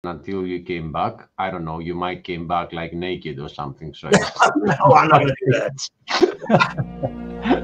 until you came back. I don't know, you might came back like naked or something. So No, I'm not going to do that.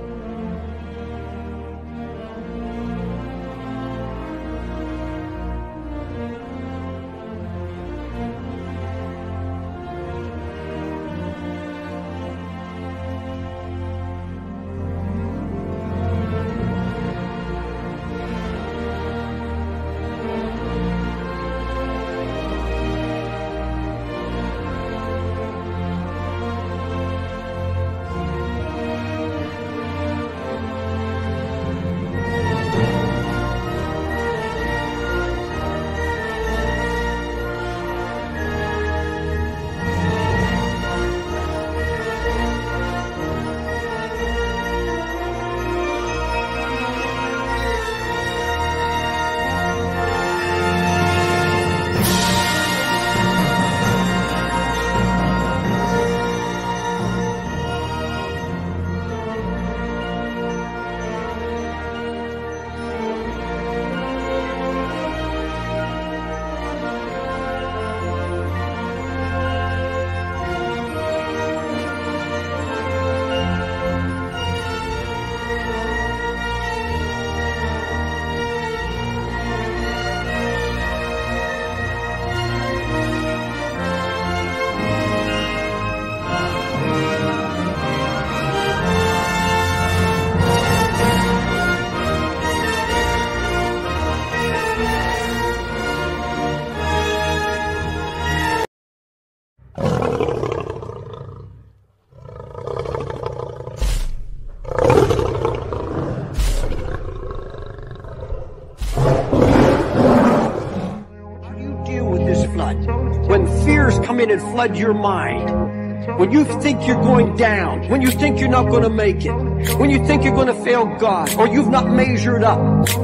When fears come in and flood your mind, when you think you're going down, when you think you're not going to make it, when you think you're going to fail God, or you've not measured up,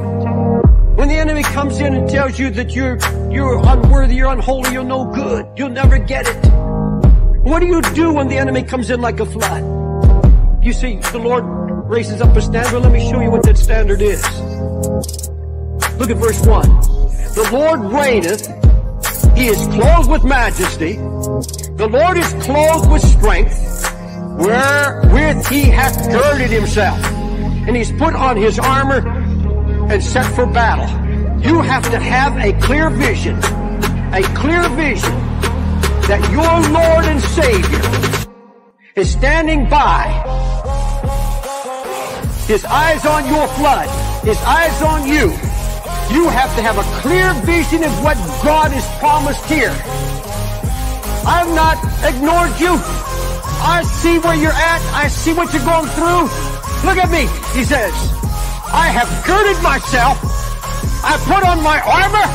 when the enemy comes in and tells you that you're unworthy, you're unholy, you're no good, you'll never get it. What do you do when the enemy comes in like a flood? You see, the Lord raises up a standard. Let me show you what that standard is. Look at verse 1. The Lord reigneth. He is clothed with majesty. The Lord is clothed with strength, wherewith he hath girded himself. And he's put on his armor and set for battle. You have to have a clear vision that your Lord and Savior is standing by. His eyes on your flood, his eyes on you. You have to have a clear vision of what God has promised here. I've not ignored you. I see where you're at. I see what you're going through. Look at me. He says, I have girded myself. I put on my armor.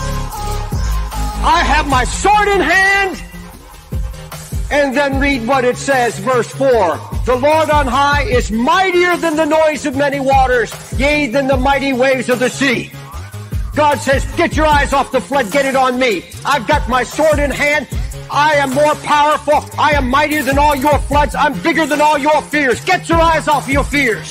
I have my sword in hand. And then read what it says, verse 4. The Lord on high is mightier than the noise of many waters, yea, than the mighty waves of the sea. God says, get your eyes off the flood, get it on me. I've got my sword in hand. I am more powerful. I am mightier than all your floods. I'm bigger than all your fears. Get your eyes off your fears.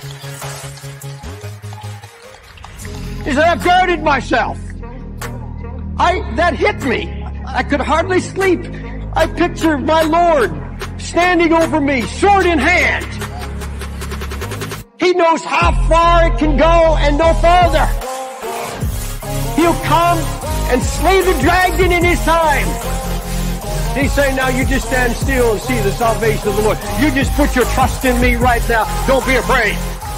He said, I've girded myself. That hit me. I could hardly sleep. I picture my Lord standing over me, sword in hand. He knows how far it can go and no farther. He'll come and slay the dragon in his time. He's saying, now you just stand still and see the salvation of the Lord. You just put your trust in me right now. Don't be afraid.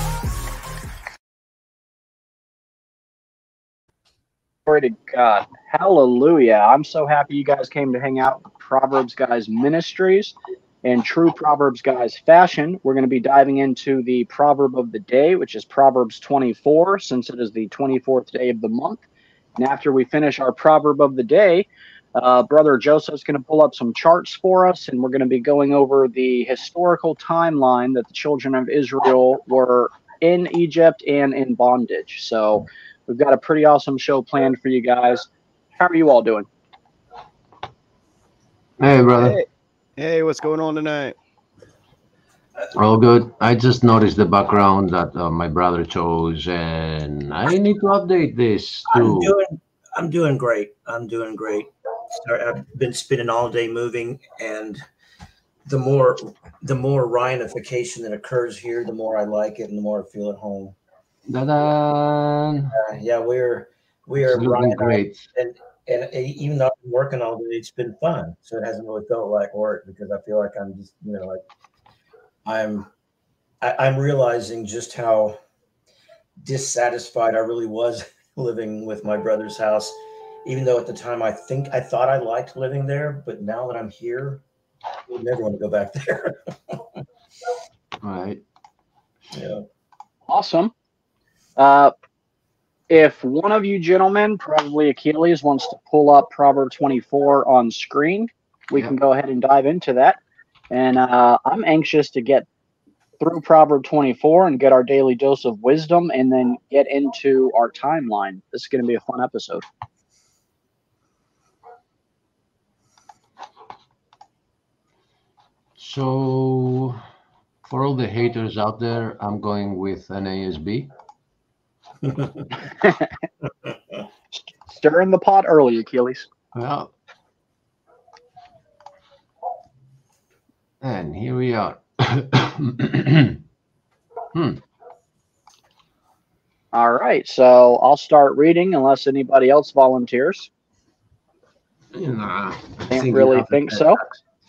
Glory to God. Hallelujah. I'm so happy you guys came to hang out with Proverbs Guys Ministries in true Proverbs Guys fashion. We're going to be diving into the proverb of the day, which is Proverbs 24, since it is the 24th day of the month. And after we finish our proverb of the day, Brother Joseph's going to pull up some charts for us, and we're going to be going over the historical timeline that the children of Israel were in Egypt and in bondage. So we've got a pretty awesome show planned for you guys. How are you all doing? Hey, brother. Hey, what's going on tonight? All good. I just noticed the background that my brother chose, and I need to update this too. I'm doing great. I'm doing great. I've been spending all day moving, and the more Ryanification that occurs here, the more I like it, and the more I feel at home. Ta-da! Yeah, we are It's looking Ryan, great. and even though I've been working all day, it's been fun. So it hasn't really felt like work because I feel like I'm just, like I'm realizing just how dissatisfied I really was living with my brother's house, even though at the time I thought I liked living there, but now that I'm here, I would never want to go back there. Right. Yeah. Awesome. If one of you gentlemen, probably Achilles, wants to pull up Proverb 24 on screen, we can go ahead and dive into that. And I'm anxious to get through Proverb 24 and get our daily dose of wisdom and then get into our timeline. This is going to be a fun episode. So for all the haters out there, I'm going with an ASB. Stir in the pot early, Achilles. Well, and here we are. All right, so I'll start reading unless anybody else volunteers. Nah, Can't really think so.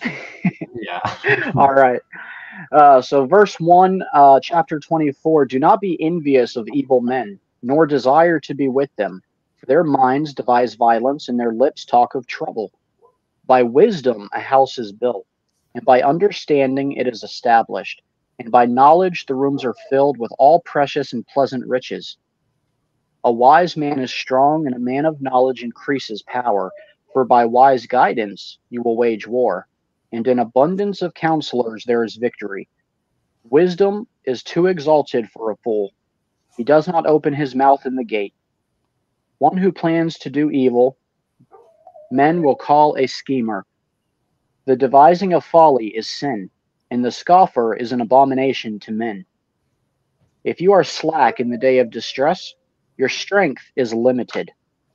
Yeah. All right. So verse 1, chapter 24, do not be envious of evil men, nor desire to be with them. For their minds devise violence, and their lips talk of trouble. By wisdom a house is built, and by understanding it is established. And by knowledge the rooms are filled with all precious and pleasant riches. A wise man is strong, and a man of knowledge increases power. For by wise guidance you will wage war, and in abundance of counselors there is victory. Wisdom is too exalted for a fool. He does not open his mouth in the gate. One who plans to do evil, men will call a schemer. The devising of folly is sin, and the scoffer is an abomination to men. If you are slack in the day of distress, your strength is limited.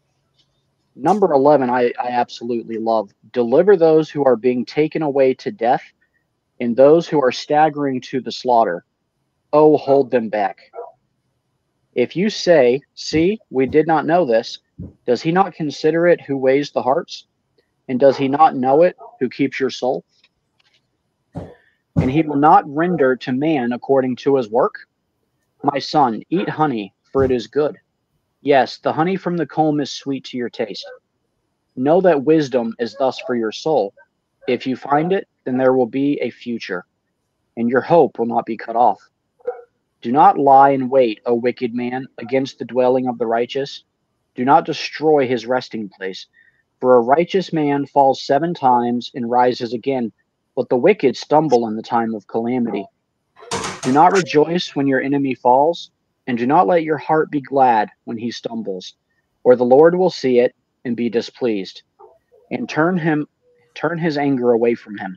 Number 11, I absolutely love. Deliver those who are being taken away to death, and those who are staggering to the slaughter. Oh, hold them back. If you say, see, we did not know this, does he not consider it who weighs the hearts? And does he not know it who keeps your soul? And he will not render to man according to his work? My son, eat honey, for it is good. Yes, the honey from the comb is sweet to your taste. Know that wisdom is thus for your soul. If you find it, then there will be a future, and your hope will not be cut off. Do not lie in wait, O wicked man, against the dwelling of the righteous. Do not destroy his resting place. For a righteous man falls 7 times and rises again, but the wicked stumble in the time of calamity. Do not rejoice when your enemy falls, and do not let your heart be glad when he stumbles, or the Lord will see it and be displeased, and turn his anger away from him.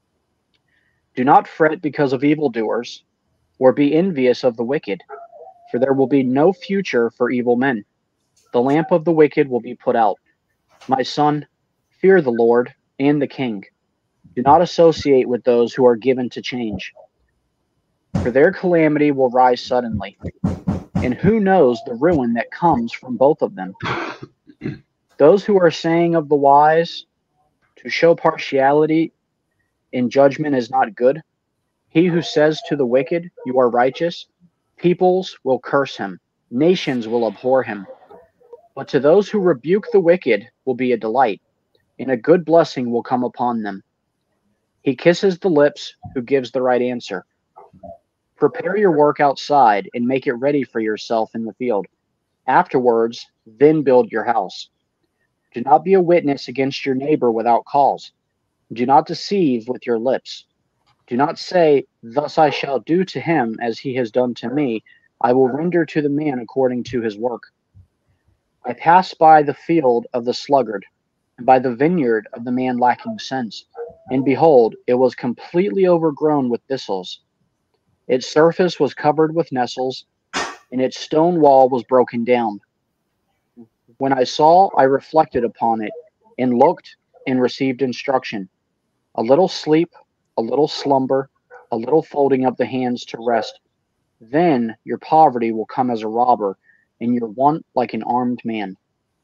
Do not fret because of evildoers, or be envious of the wicked, for there will be no future for evil men. The lamp of the wicked will be put out. My son, fear the Lord and the king. Do not associate with those who are given to change, for their calamity will rise suddenly, and who knows the ruin that comes from both of them. Those who are saying of the wise, to show partiality in judgment is not good. He who says to the wicked, you are righteous, peoples will curse him, nations will abhor him. But to those who rebuke the wicked will be a delight, and a good blessing will come upon them. He kisses the lips who gives the right answer. Prepare your work outside and make it ready for yourself in the field. Afterwards, then build your house. Do not be a witness against your neighbor without cause. Do not deceive with your lips. Do not say, thus I shall do to him as he has done to me. I will render to the man according to his work. I passed by the field of the sluggard, and by the vineyard of the man lacking sense. And behold, it was completely overgrown with thistles. Its surface was covered with nettles, and its stone wall was broken down. When I saw, I reflected upon it, and looked, and received instruction. A little sleep, a little slumber, a little folding of the hands to rest. Then your poverty will come as a robber, and your want like an armed man.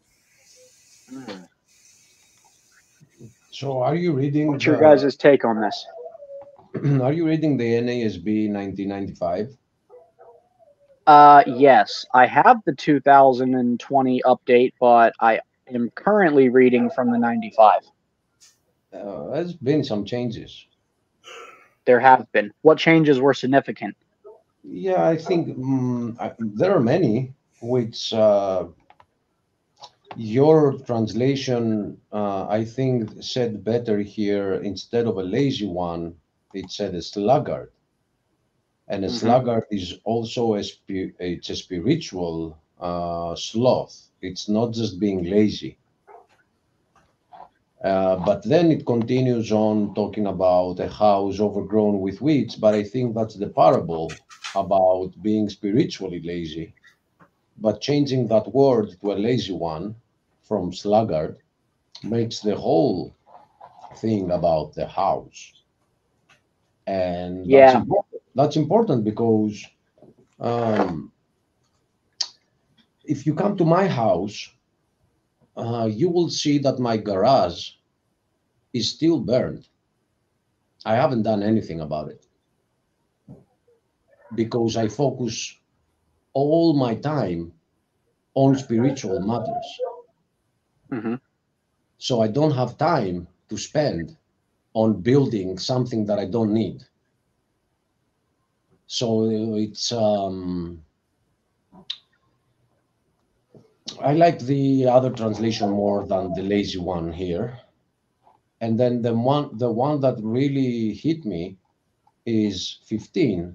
So are you reading What's your guys' take on this? are you reading the NASB 1995? Yes, I have the 2020 update, but I am currently reading from the 95. There's been some changes. There have been. What changes were significant? Yeah, I think there are many, which your translation, I think, said better here. Instead of a lazy one, it said a sluggard. And a sluggard is also it's a spiritual sloth. It's not just being lazy. But then it continues on talking about a house overgrown with weeds. But I think that's the parable about being spiritually lazy. But changing that word to a lazy one from sluggard makes the whole thing about the house. And Yeah. that's important because if you come to my house, you will see that my garage is still burned. I haven't done anything about it because I focus all my time on spiritual matters. So I don't have time to spend on building something that I don't need. So it's I like the other translation more than the lazy one here. And then the one that really hit me is 15.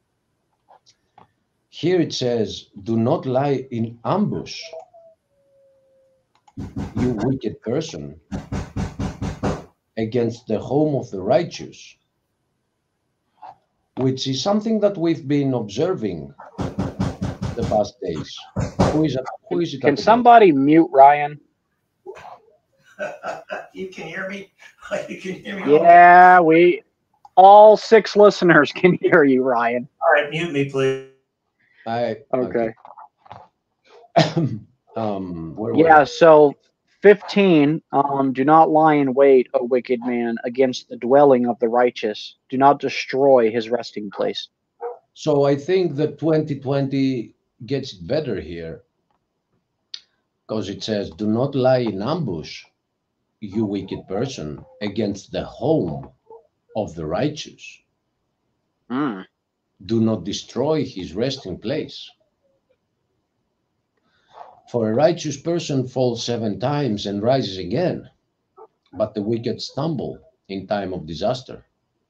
Here it says, "Do not lie in ambush, you wicked person, against the home of the righteous," which is something that we've been observing the past days. Who is it? Can somebody mute Ryan? You can hear me? You can hear me? Yeah, all 6 listeners can hear you, Ryan. All right, mute me, please. Okay. Where so 15, do not lie in wait, O wicked man, against the dwelling of the righteous. Do not destroy his resting place. So I think that 2020 gets it better here because it says, "Do not lie in ambush, you wicked person, against the home of the righteous. Do not destroy his resting place. For a righteous person falls 7 times and rises again, but the wicked stumble in time of disaster.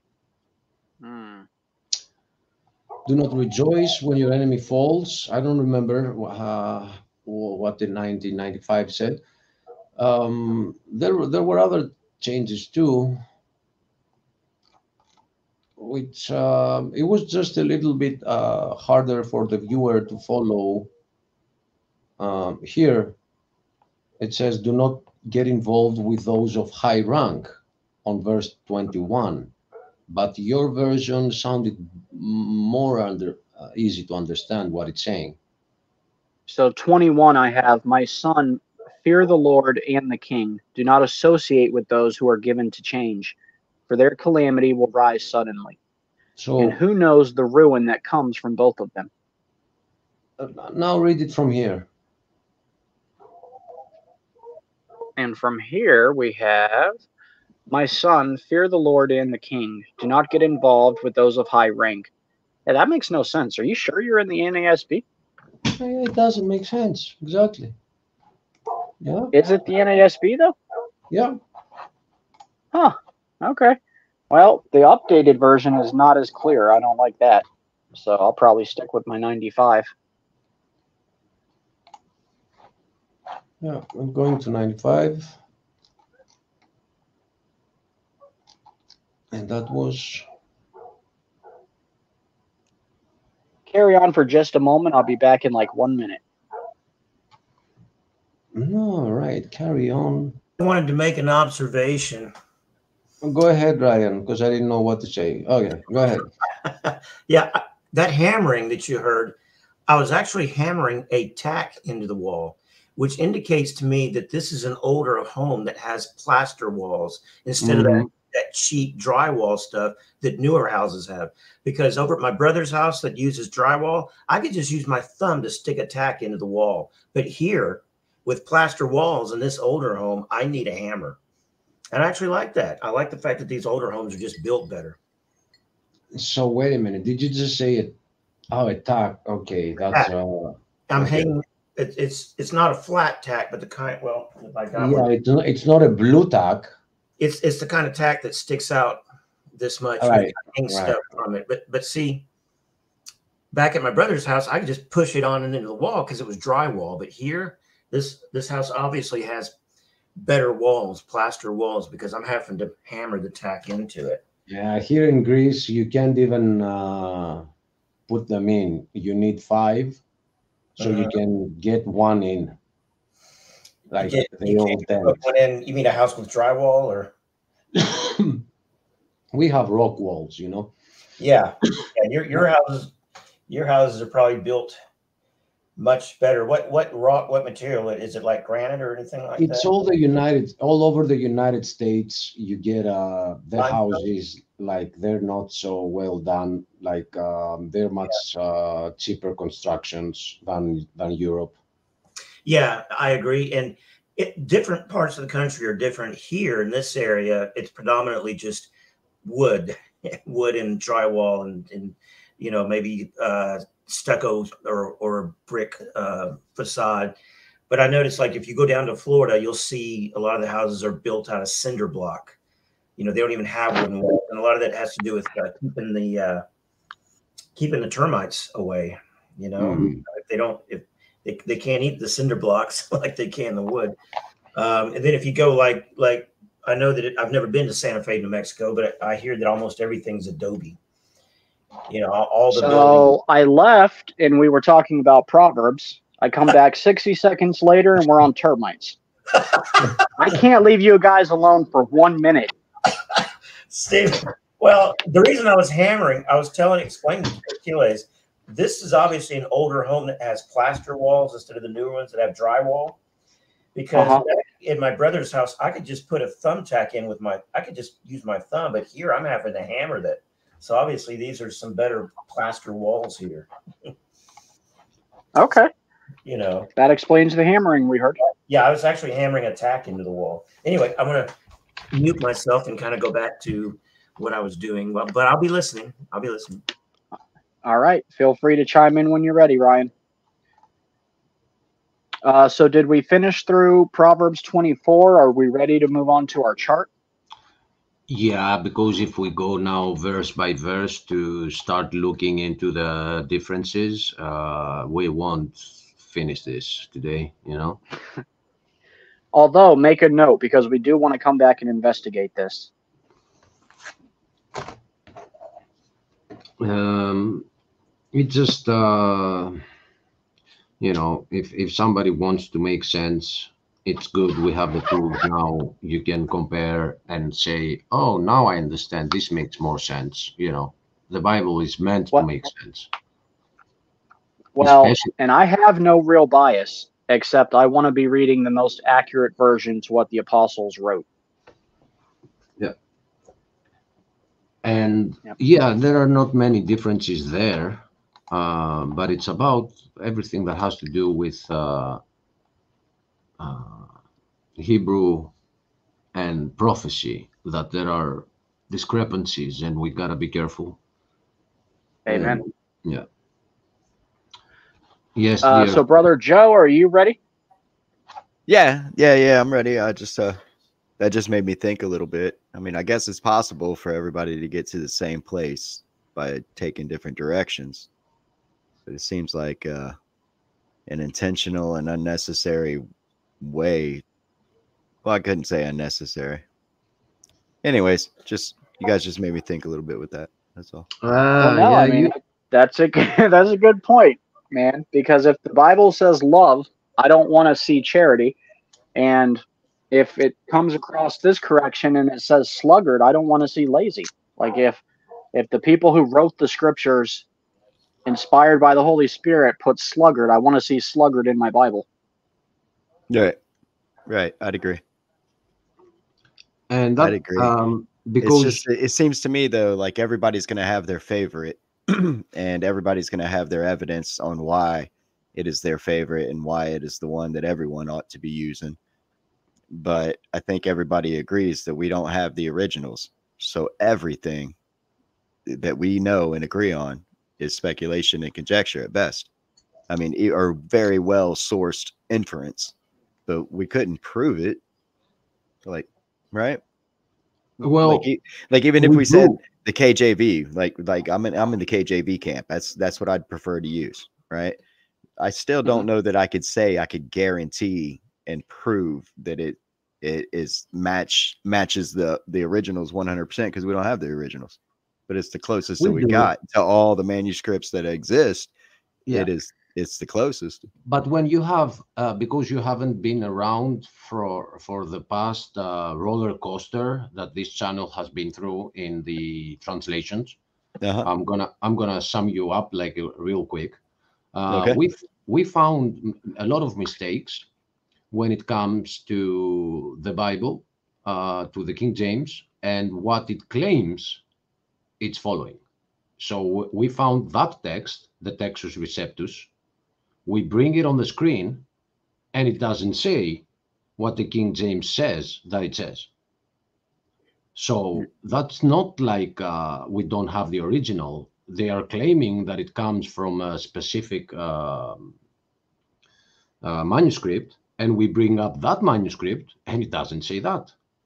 Do not rejoice when your enemy falls." I don't remember what the 1995 said. There were other changes too, which it was just a little bit harder for the viewer to follow. Here it says, "Do not get involved with those of high rank," on verse 21. But your version sounded more easy to understand what it's saying. So 21, I have, "My son, fear the Lord and the king. Do not associate with those who are given to change, for their calamity will rise suddenly. And who knows the ruin that comes from both of them?" Now read it from here. And from here we have, "My son, fear the Lord and the king. Do not get involved with those of high rank." Yeah, that makes no sense. Are you sure you're in the NASB? It doesn't make sense. Exactly. Yeah. Is it the NASB though? Yeah. Huh. Okay. Well, the updated version is not as clear. I don't like that. So I'll probably stick with my 95. Yeah, I'm going to 95. And that was... Carry on for just a moment. I'll be back in like 1 minute. No, right. Carry on. I wanted to make an observation. Go ahead, Ryan, because I didn't know what to say. Okay, go ahead. Yeah, that hammering that you heard, I was actually hammering a tack into the wall, which indicates to me that this is an older home that has plaster walls instead of that cheap drywall stuff that newer houses have. Because over at my brother's house that uses drywall, I could just use my thumb to stick a tack into the wall. But here, with plaster walls in this older home, I need a hammer. And I actually like that. I like the fact that these older homes are just built better. So wait a minute. Did you just say it? Oh, a tack. Okay, that's. I'm hanging. It's not a flat tack, but the kind. Well, if I got yeah, one, it's not a blue tack. It's the kind of tack that sticks out this much. Right. Stuff from it. But see, back at my brother's house, I could just push it on and into the wall because it was drywall. But here, this house obviously has better walls, plaster walls, because I'm having to hammer the tack into it. Yeah, here in Greece, you can't even put them in. You need 5, so you can get one in. Like the old tent. One in. You mean a house with drywall, or? We have rock walls, you know. Yeah, yeah. Your houses are probably built much better. What rock? What material is it? Like granite or anything like that? It's all over the United States. You get the houses like they're not so well done. Like they're much cheaper constructions than Europe. Yeah, I agree. And different parts of the country are different. Here in this area, it's predominantly just wood and drywall and maybe stucco or brick facade. But I noticed, like, if you go down to Florida, you'll see a lot of the houses are built out of cinder block. They don't even have wooden walls, and a lot of that has to do with keeping the termites away. If they can't eat the cinder blocks like they can the wood. And then if you go like I know that I've never been to Santa Fe, New Mexico, but I hear that almost everything's adobe. All the buildings. I left and we were talking about Proverbs. I come back 60 seconds later and we're on termites. I can't leave you guys alone for 1 minute. Steve, well, the reason I was hammering, I was explaining to Achilles, this is obviously an older home that has plaster walls instead of the newer ones that have drywall. Because in my brother's house, I could just put a thumbtack in I could just use my thumb, but here I'm having to hammer that. So obviously these are some better plaster walls here. Okay. That explains the hammering we heard. Yeah, I was actually hammering a tack into the wall. Anyway, I'm going to mute myself and kind of go back to what I was doing. Well, but I'll be listening. All right. Feel free to chime in when you're ready, Ryan. So did we finish through Proverbs 24? Are we ready to move on to our chart? Yeah, because if we go now verse by verse to start looking into the differences, we won't finish this today, Although, make a note, because we do want to come back and investigate this. It just, if somebody wants to make sense, it's good. We have the tools now. You can compare and say, oh, now I understand. This makes more sense. The Bible is meant to make sense. Well, and I have no real bias, except I want to be reading the most accurate version to what the apostles wrote. Yeah. And yeah, there are not many differences there, but it's about everything that has to do with Hebrew and prophecy, that there are discrepancies and we gotta be careful. Amen. Yeah. Yes. So Brother Joe, are you ready? Yeah, I'm ready. I just that just made me think a little bit. I mean, I guess it's possible for everybody to get to the same place by taking different directions, but it seems like an intentional and unnecessary way. Well, I couldn't say unnecessary. Anyways, you guys just made me think a little bit with that. That's all. That's a good point, man. Because if the Bible says love, I don't want to see charity. And if it comes across this correction and it says sluggard, I don't want to see lazy. Like if the people who wrote the scriptures inspired by the Holy Spirit put sluggard, I want to see sluggard in my Bible. Right. Right. I'd agree. And I'd that agree. because It's just, it seems to me though, like everybody's going to have their favorite and everybody's going to have their evidence on why it is their favorite and why it is the one that everyone ought to be using. But I think everybody agrees that we don't have the originals. So everything that we know and agree on is speculation and conjecture at best. I mean, or very well sourced inference, but we couldn't prove it. Like, right? well, like even if we said do. the KJV, like I'm in the KJV camp. That's what I'd prefer to use, right? I still don't know that I could say I could guarantee and prove that it matches the originals 100% because we don't have the originals, but it's the closest that we got to all the manuscripts that exist. Yeah. It's the closest. But when you have, because you haven't been around for the past roller coaster that this channel has been through in the translations, I'm gonna sum you up like real quick. Okay. We found a lot of mistakes when it comes to the Bible, to the King James, and what it claims it's following. So we found that text, the Textus Receptus. We bring it on the screen, and it doesn't say what the King James says that it says. So that's not like we don't have the original. They are claiming that it comes from a specific manuscript, and we bring up that manuscript, and it doesn't say that.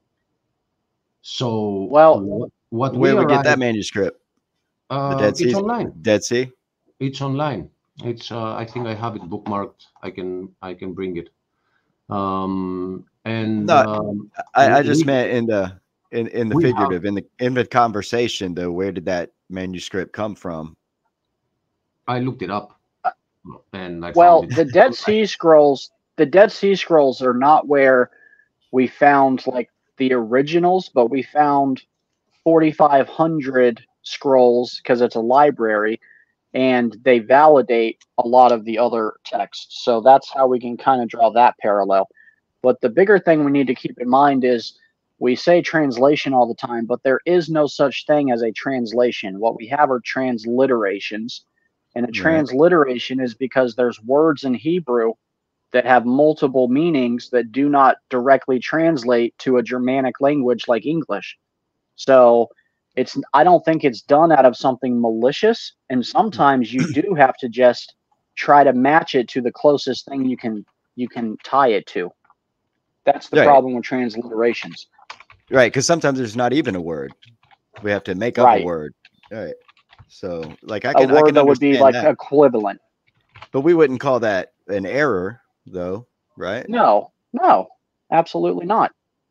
So, well, where we get that manuscript? The Dead Sea. It's online. Dead Sea. It's online. It's I think I have it bookmarked. I can bring it. And no, I just meant in the figurative, in the conversation though. Where did that manuscript come from? I looked it up, and I well, found it. the Dead Sea Scrolls. The Dead Sea Scrolls are not where we found like the originals, but we found 4,500 scrolls because it's a library. And they validate a lot of the other texts. So that's how we can kind of draw that parallel. But the bigger thing we need to keep in mind is we say translation all the time, but there is no such thing as a translation. What we have are transliterations. And a transliteration is because there's words in Hebrew that have multiple meanings that do not directly translate to a Germanic language like English. So I don't think it's done out of something malicious, and sometimes you do have to just try to match it to the closest thing you can tie it to. That's the problem with transliterations. Right, because sometimes there's not even a word. We have to make up a word. All right. So like I can that would be like equivalent. But we wouldn't call that an error though, right? No, absolutely not.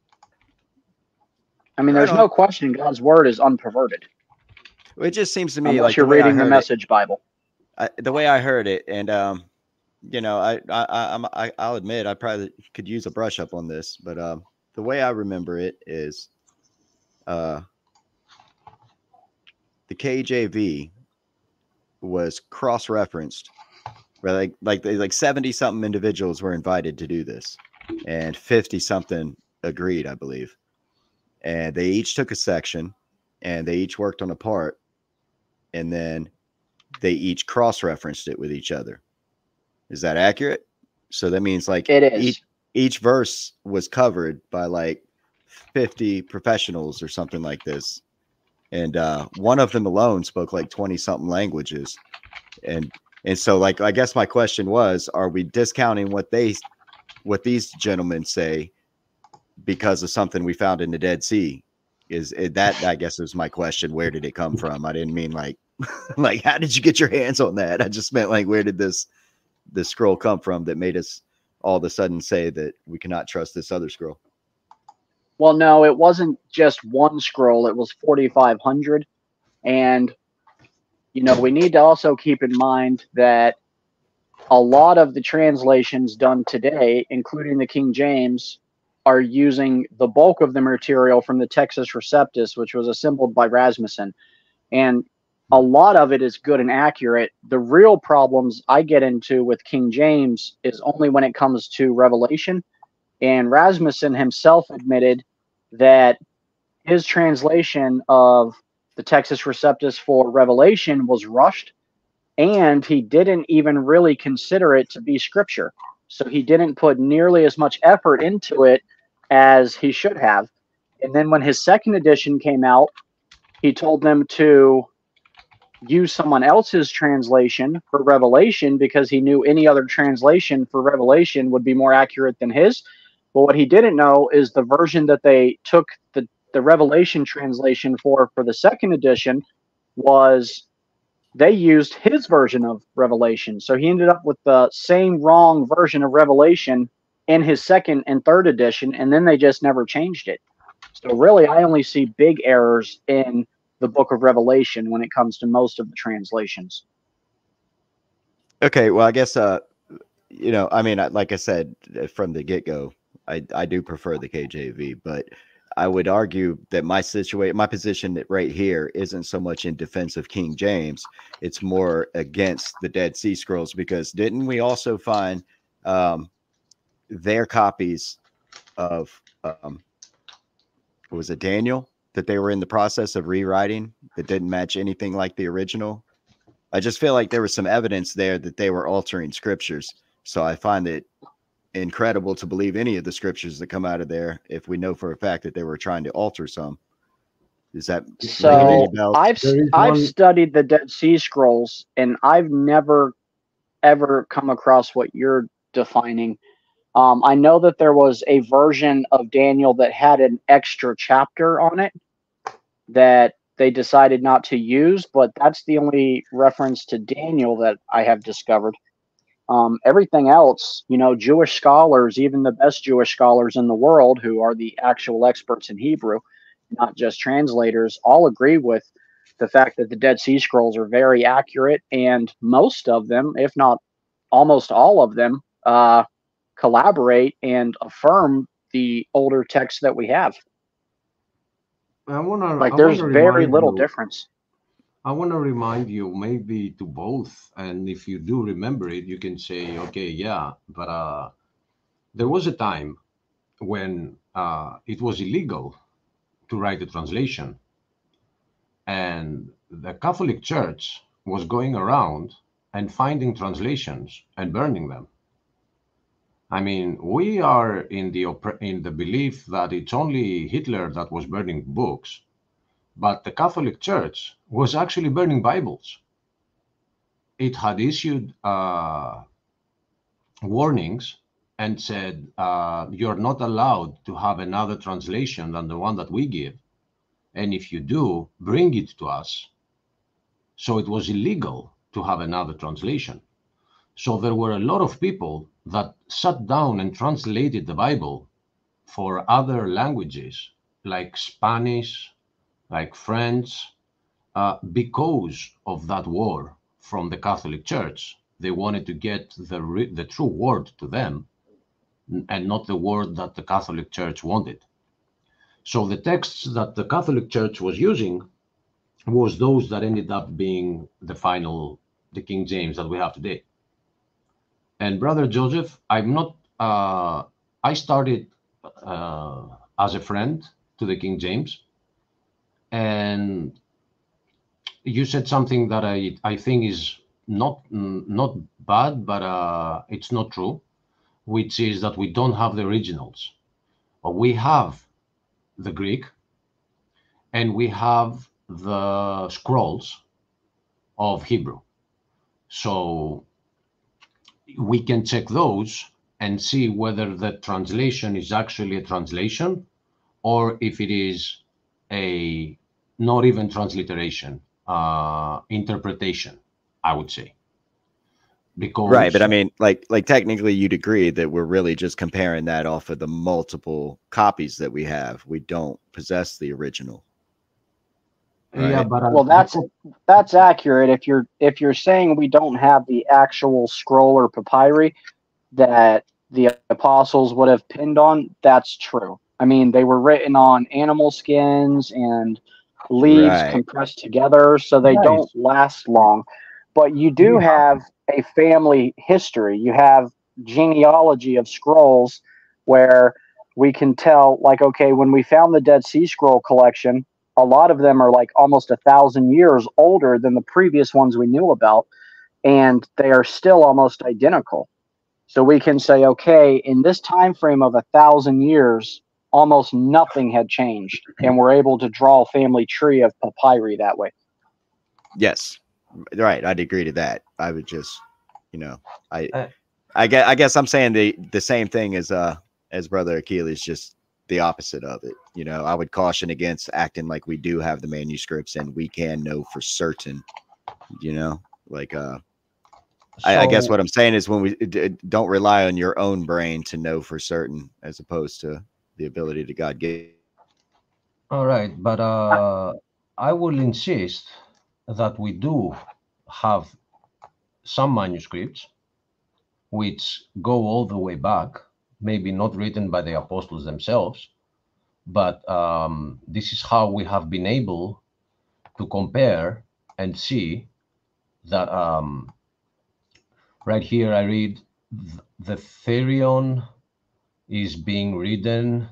I mean, there's no question God's word is unperverted. It just seems to me unless like you're reading the Message Bible. The way I heard it, and you know, I'll admit I probably could use a brush up on this, but the way I remember it is, the KJV was cross-referenced, where like 70 something individuals were invited to do this, and 50 something agreed, I believe. And they each took a section and they each worked on a part, and then they each cross-referenced it with each other. Is that accurate? So that means like it is. Each verse was covered by like 50 professionals or something like this. And one of them alone spoke like 20 something languages. And so like, I guess my question was, are we discounting what these gentlemen say because of something we found in the Dead Sea? Is that, I guess, is my question. Where did it come from? I didn't mean like like how did you get your hands on that? I just meant like, where did this scroll come from that made us all of a sudden say that we cannot trust this other scroll? Well, no, it wasn't just one scroll. It was 4,500. And, you know, we need to also keep in mind that a lot of the translations done today, including the King James, are using the bulk of the material from the Textus Receptus, which was assembled by Rasmussen. And a lot of it is good and accurate. The real problems I get into with King James is only when it comes to Revelation. And Rasmussen himself admitted that his translation of the Textus Receptus for Revelation was rushed, and he didn't even really consider it to be scripture. So he didn't put nearly as much effort into it as he should have. And then when his second edition came out, he told them to use someone else's translation for Revelation because he knew any other translation for Revelation would be more accurate than his. But what he didn't know is the version that they took the Revelation translation for the second edition was they used his version of Revelation. So he ended up with the same wrong version of Revelation in his second and third edition, and then they just never changed it. So really, I only see big errors in the book of Revelation when it comes to most of the translations. Okay, well, I guess, you know, I mean, like I said, from the get-go, I do prefer the KJV, but I would argue that my position right here isn't so much in defense of King James. It's more against the Dead Sea Scrolls, because didn't we also find their copies of, was it Daniel, that they were in the process of rewriting that didn't match anything like the original? I just feel like there was some evidence there that they were altering scriptures. So I find it incredible to believe any of the scriptures that come out of there if we know for a fact that they were trying to alter some. Is that so? I've studied the Dead Sea Scrolls, and I've never ever come across what you're defining. I know that there was a version of Daniel that had an extra chapter on it that they decided not to use, but that's the only reference to Daniel that I have discovered. Everything else, you know, Jewish scholars, even the best Jewish scholars in the world who are the actual experts in Hebrew, not just translators, all agree with the fact that the Dead Sea Scrolls are very accurate, and most of them, if not almost all of them, collaborate and affirm the older texts that we have. There's very little difference. I want to remind you, maybe to both, and if you do remember it, you can say, okay, yeah, but there was a time when it was illegal to write a translation, and the Catholic Church was going around and finding translations and burning them. I mean, we are in the belief that it's only Hitler that was burning books, but the Catholic Church was actually burning Bibles. It had issued warnings and said, you're not allowed to have another translation than the one that we give. And if you do, bring it to us. So it was illegal to have another translation. So there were a lot of people that sat down and translated the Bible for other languages, like Spanish, like French, because of that war from the Catholic Church. They wanted to get the true word to them, and not the word that the Catholic Church wanted. So the texts that the Catholic Church was using was those that ended up being the King James that we have today. And Brother Joseph, I'm not, I started as a friend to the King James, and you said something that I think is not bad, but it's not true, which is that we don't have the originals. We have the Greek, and we have the scrolls of Hebrew. So we can check those and see whether the translation is actually a translation, or if it is a not even transliteration, interpretation, I would say. Because right, but I mean, like technically you'd agree that we're really just comparing that off of the multiple copies that we have. We don't possess the original. Yeah, right? but Well, that's accurate. If you're saying we don't have the actual scroll or papyri that the apostles would have pinned on, that's true. I mean, they were written on animal skins and leaves Right. compressed together, so they right, don't last long. But you we do have have a family history. You have genealogy of scrolls where we can tell, like, okay, when we found the Dead Sea Scroll collection, a lot of them are like almost 1,000 years older than the previous ones we knew about, and they are still almost identical. So we can say, okay, in this time frame of 1,000 years, almost nothing had changed, and we're able to draw a family tree of papyri that way. Yes. Right. I'd agree to that. I would just, you know, Uh, I guess I'm saying the same thing as Brother Achilles, just the opposite of it. You know, I would caution against acting like we do have the manuscripts and we can know for certain, you know, like I guess so what I'm saying is when we don't rely on your own brain to know for certain, as opposed to the ability that God gave. all right, but I will insist that we do have some manuscripts which go all the way back, maybe not written by the apostles themselves, but this is how we have been able to compare and see that right here I read the Therion is being written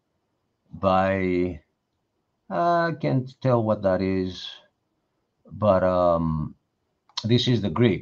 by, I can't tell what that is, but this is the Greek.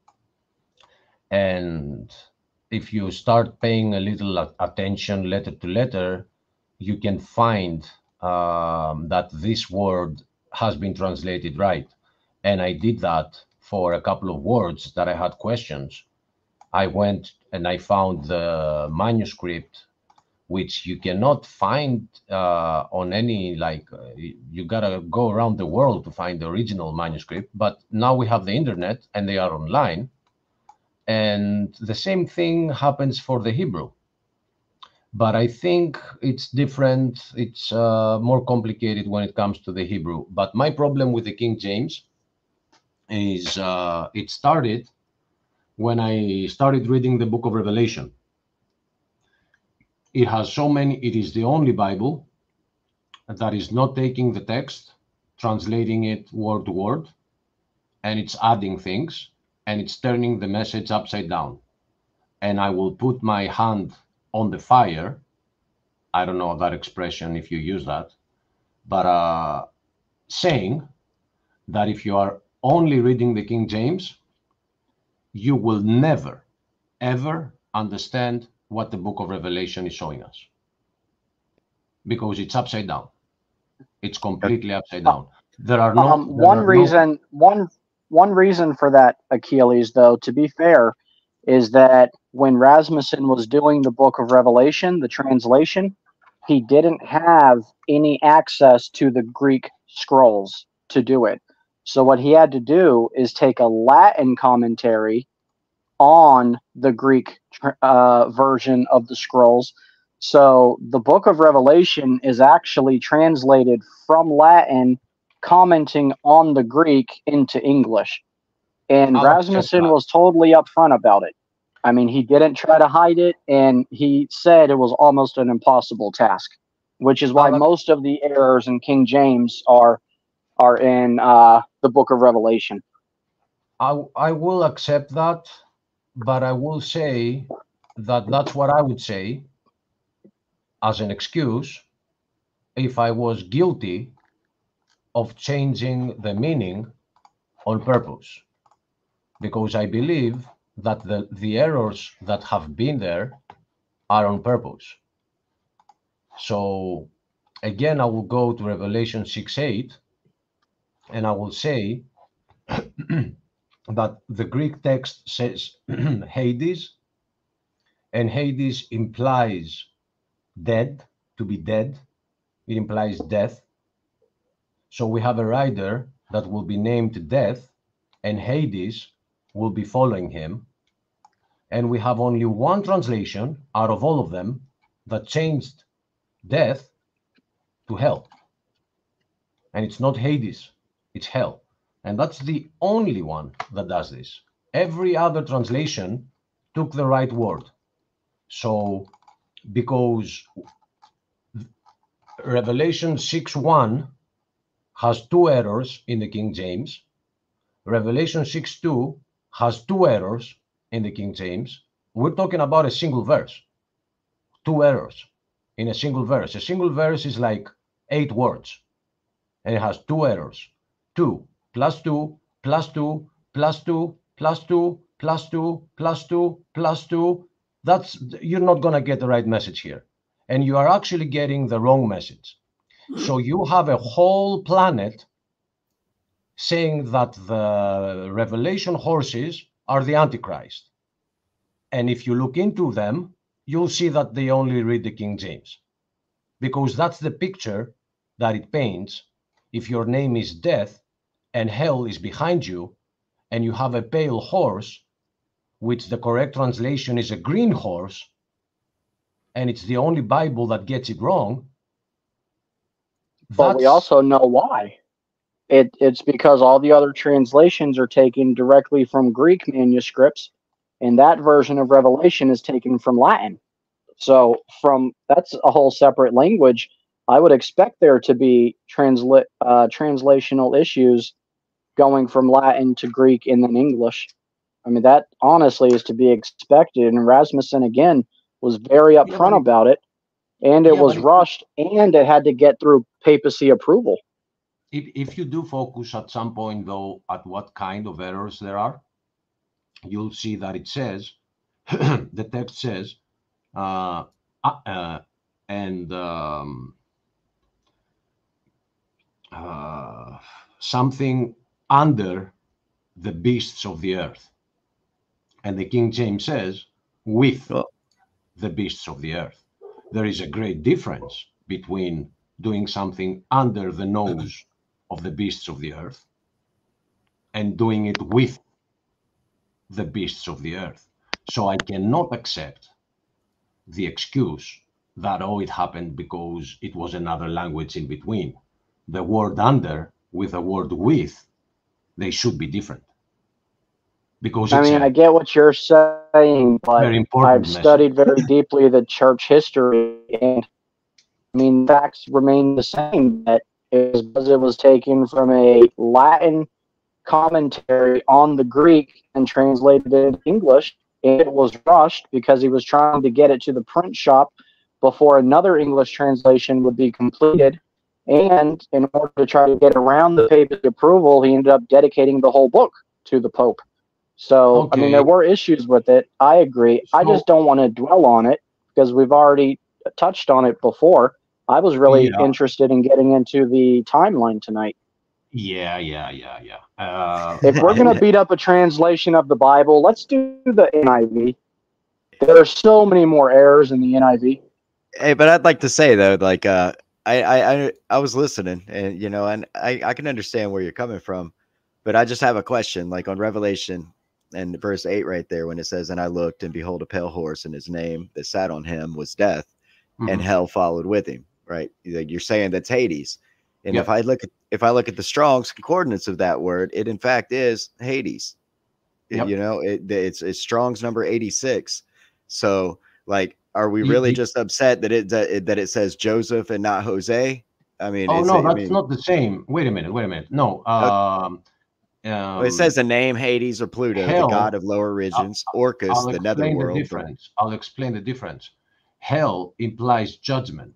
And if you start paying a little attention letter to letter, you can find that this word has been translated right. And I did that for a couple of words that I had questions. I went and I found the manuscript, which you cannot find on any, like, you gotta go around the world to find the original manuscript. But now we have the internet and they are online. And the same thing happens for the Hebrew. But I think it's different. It's more complicated when it comes to the Hebrew. But my problem with the King James is it started when I started reading the book of Revelation. It has so many, it is the only Bible that is not taking the text, translating it word to word, and it's adding things, and it's turning the message upside down. And I will put my hand on the fire. I don't know that expression if you use that, but saying that if you are only reading the King James, you will never, ever understand what the book of Revelation is showing us, because it's upside down. It's completely upside down. There are no. One reason for that, Achilles, though, to be fair, is that when Rasmussen was doing the Book of Revelation, the translation, he didn't have any access to the Greek scrolls to do it. So what he had to do is take a Latin commentary on the Greek version of the scrolls. So the Book of Revelation is actually translated from Latin, commenting on the Greek into English. And I'll accept Rasmussen that. was totally upfront about it. I mean, he didn't try to hide it, and he said it was almost an impossible task, which is why most of the errors in King James are in the Book of Revelation. I will accept that, but I will say that that's what I would say as an excuse if I was guilty of changing the meaning on purpose, because I believe that the errors that have been there are on purpose. So again, I will go to Revelation 6:8, and I will say that the Greek text says Hades, and Hades implies dead, to be dead. It implies death. So we have a rider that will be named Death, and Hades will be following him. And we have only one translation out of all of them that changed death to hell. And it's not Hades, it's hell. And that's the only one that does this. Every other translation took the right word. So, because Revelation 6:1 has 2 errors in the King James, Revelation 6:2 has 2 errors in the King James. We're talking about a single verse. 2 errors in a single verse. A single verse is like 8 words, and it has 2 errors. 2 plus 2 plus 2 plus 2 plus 2 plus 2 plus 2 plus 2. That's, you're not going to get the right message here. And you are actually getting the wrong message. So you have a whole planet saying that the Revelation horses are the Antichrist. And if you look into them, you'll see that they only read the King James, because that's the picture that it paints. If your name is death and hell is behind you, and you have a pale horse, which the correct translation is a green horse, and it's the only Bible that gets it wrong. But we also know why. It's because all the other translations are taken directly from Greek manuscripts, and that version of Revelation is taken from Latin. So that's a whole separate language. I would expect there to be translational issues going from Latin to Greek and then English. I mean, that honestly is to be expected. And Rasmussen, again, was very upfront about it. And it was rushed, and it had to get through papacy approval. If you do focus at some point, though, at what kind of errors there are, you'll see that it says, the text says, something under the beasts of the earth. And the King James says, with the beasts of the earth. There is a great difference between doing something under the nose of the beasts of the earth and doing it with the beasts of the earth. So I cannot accept the excuse that, oh, it happened because it was another language in between. The word under with the word with, they should be different. Because I mean, I get what you're saying, but I've studied very deeply the church history, and I mean, facts remain the same. That it was taken from a Latin commentary on the Greek and translated it into English, and it was rushed because he was trying to get it to the print shop before another English translation would be completed. And in order to try to get around the papacy approval, he ended up dedicating the whole book to the Pope. So, I mean, there were issues with it. I agree. I just don't want to dwell on it because we've already touched on it before. I was really interested in getting into the timeline tonight. If we're going to beat up a translation of the Bible, let's do the NIV. There are so many more errors in the NIV. Hey, but I'd like to say, though, like, I was listening, and, you know, and I can understand where you're coming from, but I just have a question, like on Revelation and verse 8 right there, when it says, and I looked, and behold, a pale horse, and his name that sat on him was Death, and hell followed with him. Right? Like, you're saying that's Hades. And if I look at the Strong's concordance of that word, it in fact is Hades. You know, it's Strong's number 86. So, like, are we really just upset that it says Joseph and not Jose? I mean, that's not the same. Wait a minute. No. Well, it says the name Hades or Pluto, the god of lower regions, Orcus, the netherworld. I'll explain the difference. Hell implies judgment.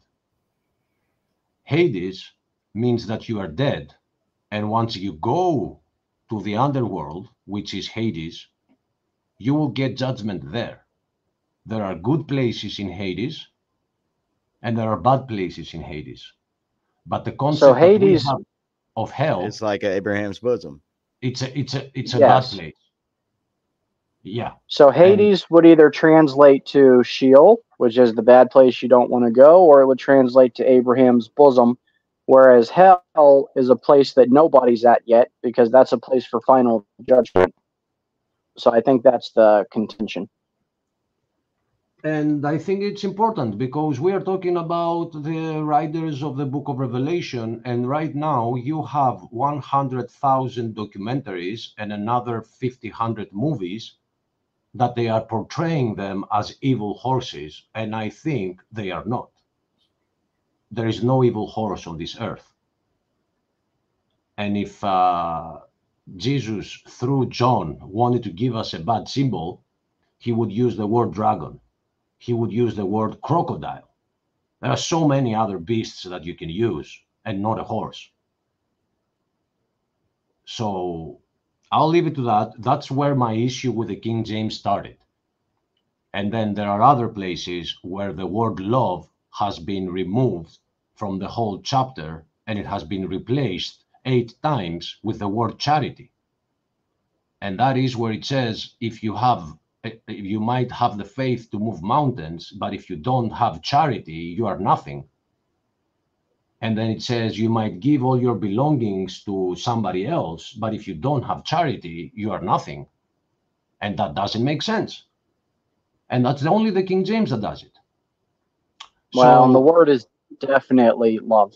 Hades means that you are dead, and once you go to the underworld, which is Hades, you will get judgment there. There are good places in Hades, and there are bad places in Hades. But the concept of hell, it's like Abraham's bosom. It's a bad place. Yeah. So Hades would either translate to Sheol, which is the bad place you don't want to go, or it would translate to Abraham's bosom, whereas hell is a place that nobody's at yet, because that's a place for final judgment. So I think that's the contention. And I think it's important because we are talking about the writers of the book of Revelation. And right now you have 100,000 documentaries and another 100 movies that they are portraying them as evil horses. And I think they are not. There is no evil horse on this earth. And if Jesus, through John, wanted to give us a bad symbol, he would use the word dragon. He would use the word crocodile. There are so many other beasts that you can use and not a horse. So I'll leave it to that. That's where my issue with the King James started. And then there are other places where the word love has been removed from the whole chapter and it has been replaced 8 times with the word charity. And that is where it says, if you might have the faith to move mountains, but if you don't have charity, you are nothing. And then it says you might give all your belongings to somebody else, but if you don't have charity, you are nothing. And that doesn't make sense. And that's only the King James that does it. Well, and the word is definitely love.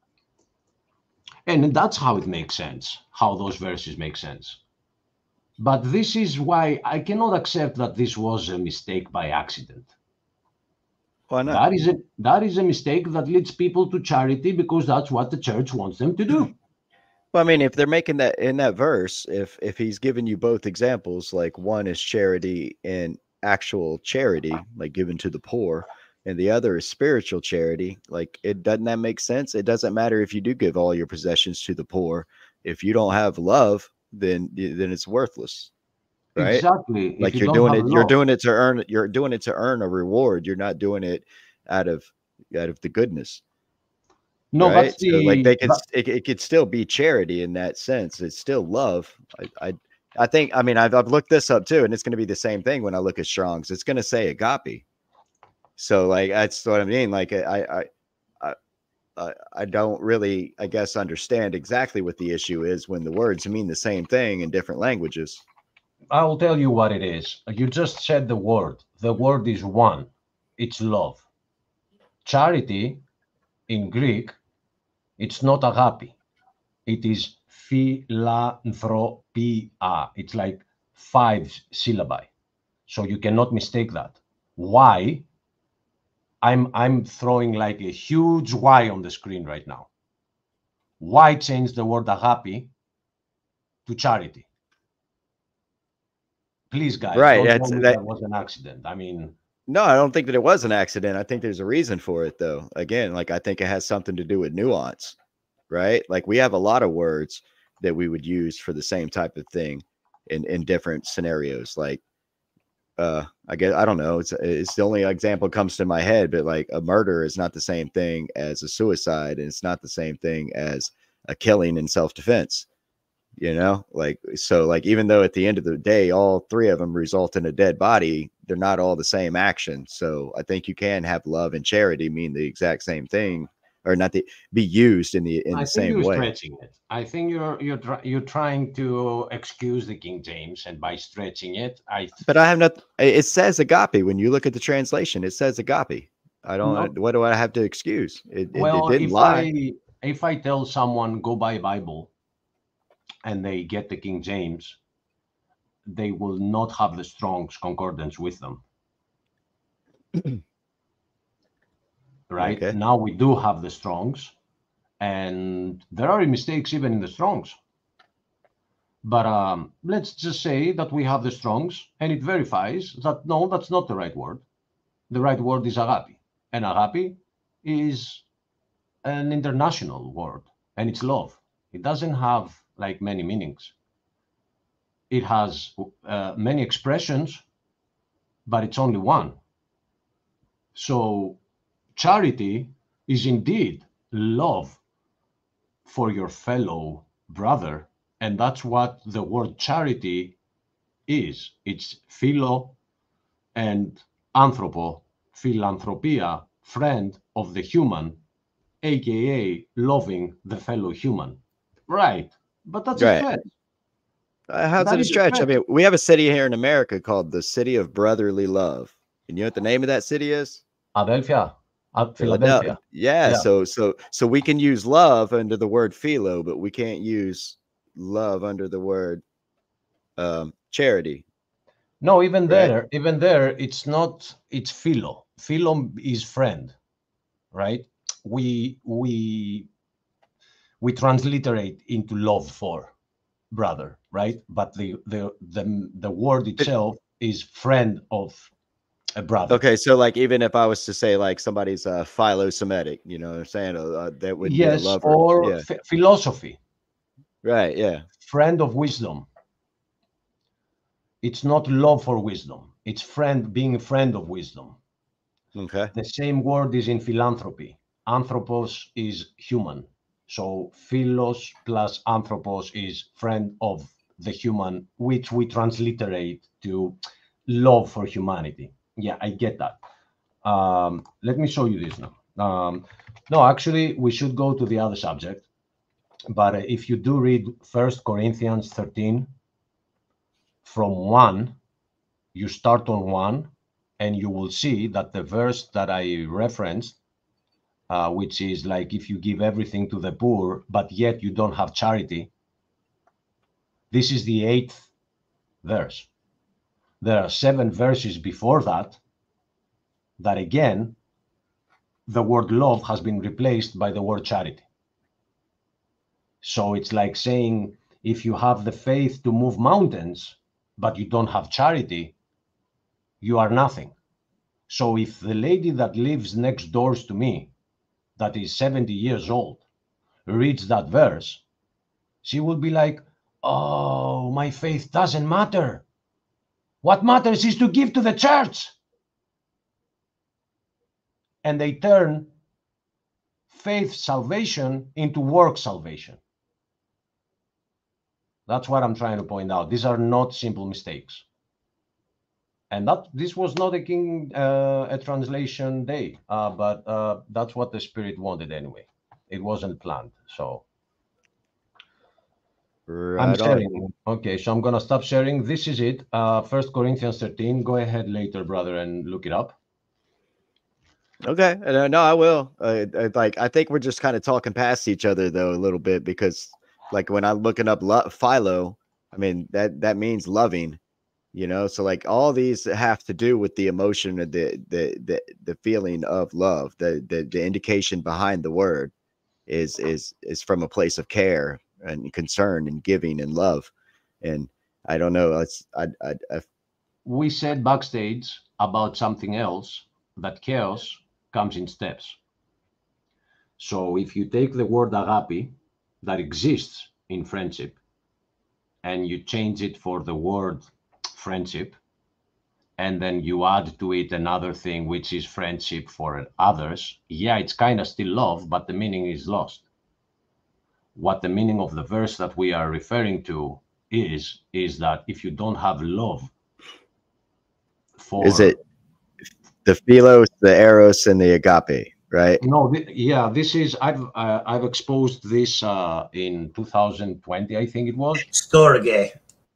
And that's how it makes sense, how those verses make sense. But this is why I cannot accept that this was a mistake by accident. Why not? That is a mistake that leads people to charity because that's what the church wants them to do. Well, I mean, if they're making that in that verse, if he's giving you both examples, like one is charity and actual charity, like given to the poor, and the other is spiritual charity, like doesn't that make sense? It doesn't matter if you do give all your possessions to the poor. If you don't have love, then it's worthless, right? Exactly. Like you're doing it to earn a reward. You're not doing it out of the goodness. No, right? that's So like it could still be charity in that sense. It's still love. I think, I mean, I've looked this up too, and it's going to be the same thing when I look at Strong's. It's going to say agape. So like that's what I mean. Like I don't really, I guess, understand exactly what the issue is when the words mean the same thing in different languages. I will tell you what it is. You just said the word. The word is one. It's love. Charity in Greek, it's not agape. It is philanthropia. It's like 5 syllabi. So you cannot mistake that. Why? I'm throwing like a huge Y on the screen right now. Why change the word agape to charity? Please, guys, right? Don't tell me that was an accident. I mean, no, I don't think that it was an accident. I think there's a reason for it, though. Again, like I think it has something to do with nuance, right? Like we have a lot of words that we would use for the same type of thing in different scenarios. Like, I guess I don't know. It's the only example that comes to my head, but like a murder is not the same thing as a suicide, and it's not the same thing as a killing in self-defense. You know, like, so like, even though at the end of the day, all 3 of them result in a dead body, they're not all the same action. So I think you can have love and charity mean the exact same thing, or not be used in the same way. Stretching it. I think you're trying to excuse the King James, and by stretching it, But I have not. It says agape when you look at the translation. It says agape. I don't. What do I have to excuse? It didn't lie. If I tell someone go buy a Bible, and they get the King James, they will not have the Strong's Concordance with them. Right? Okay. Now we do have the Strong's, and there are mistakes even in the Strong's. But let's just say that we have the Strong's, and it verifies that, no, that's not the right word. The right word is agape. And agape is an international word, and it's love. It doesn't have like many meanings. It has many expressions, but it's only one. So charity is indeed love for your fellow brother, and that's what the word charity is. It's philo and anthropo, philanthropia, friend of the human, aka loving the fellow human. Right. But that's a stretch. How's it a stretch? I mean, we have a city here in America called the City of Brotherly Love. And you know what the name of that city is? Adelphia, Philadelphia. Yeah. Yeah. So we can use love under the word philo, but we can't use love under the word charity. No, even Right? there, it's not. It's philo. Philo is friend, right? We transliterate into love for brother, right? But the word itself is friend of a brother. Okay, so like even if I was to say like somebody's philo-Semitic, you know what I'm saying? That would be a Yes, lover. or Yeah. philosophy, Right. Yeah. friend of wisdom. It's not love for wisdom. It's friend, being a friend of wisdom. Okay. The same word is in philanthropy. Anthropos is human. So philos plus anthropos is friend of the human, which we transliterate to love for humanity. Yeah, I get that. Let me show you this now. No, actually, we should go to the other subject. But if you do read 1 Corinthians 13 from 1, you start on 1, and you will see that the verse that I referenced, which is like if you give everything to the poor, but yet you don't have charity, this is the 8th verse. There are 7 verses before that, that again, the word love has been replaced by the word charity. So it's like saying, if you have the faith to move mountains, but you don't have charity, you are nothing. So if the lady that lives next doors to me, that is 70 years old, reads that verse, she will be like, oh, my faith doesn't matter. What matters is to give to the church. And they turn faith salvation into work salvation. That's what I'm trying to point out. These are not simple mistakes. And this was not a translation day, but that's what the Spirit wanted anyway. It wasn't planned. So I'm sharing. Okay, so I'm going to stop sharing. This is it. 1 Corinthians 13. Go ahead later, brother, and look it up. Okay. No, I will. I think we're just kind of talking past each other though a little bit, because like when I'm looking up philo, I mean that means loving, you know. So like all these have to do with the emotion of the feeling of love. The indication behind the word is from a place of care and concern and giving and love. And I don't know. We said backstage about something else, that chaos comes in steps. So if you take the word agape that exists in friendship and you change it for the word friendship, and then you add to it another thing, which is friendship for others, yeah, it's kind of still love, but the meaning is lost. What the meaning of the verse that we are referring to is that if you don't have love for... Is it the philos, the eros, and the agape, right? No, yeah, this is, I've exposed this in 2020, I think it was. Storge.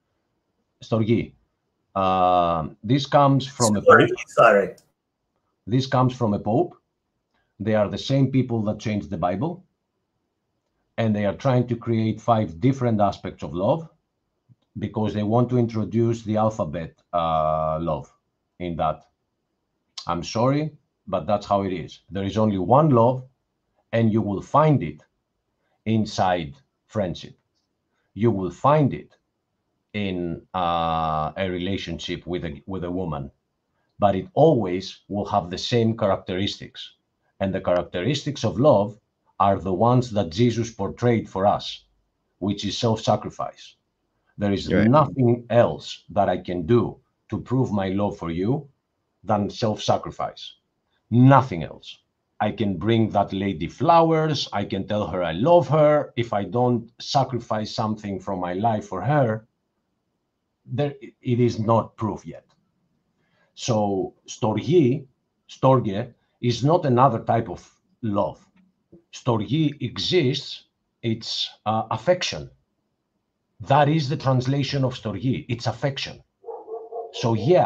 This comes from a pope. Sorry. This comes from a pope. They are the same people that changed the Bible. And they are trying to create 5 different aspects of love because they want to introduce the alphabet love in that. I'm sorry, but that's how it is. There is only one love, and you will find it inside friendship. You will find it in a relationship with a woman, but it always will have the same characteristics. And the characteristics of love are the ones that Jesus portrayed for us, which is self-sacrifice. There is nothing else that I can do to prove my love for you than self-sacrifice. Nothing else. I can bring that lady flowers. I can tell her I love her. If I don't sacrifice something from my life for her, it is not proof yet. So storge is not another type of love. Storge exists. It's affection. That is the translation of storge. It's affection. So yeah,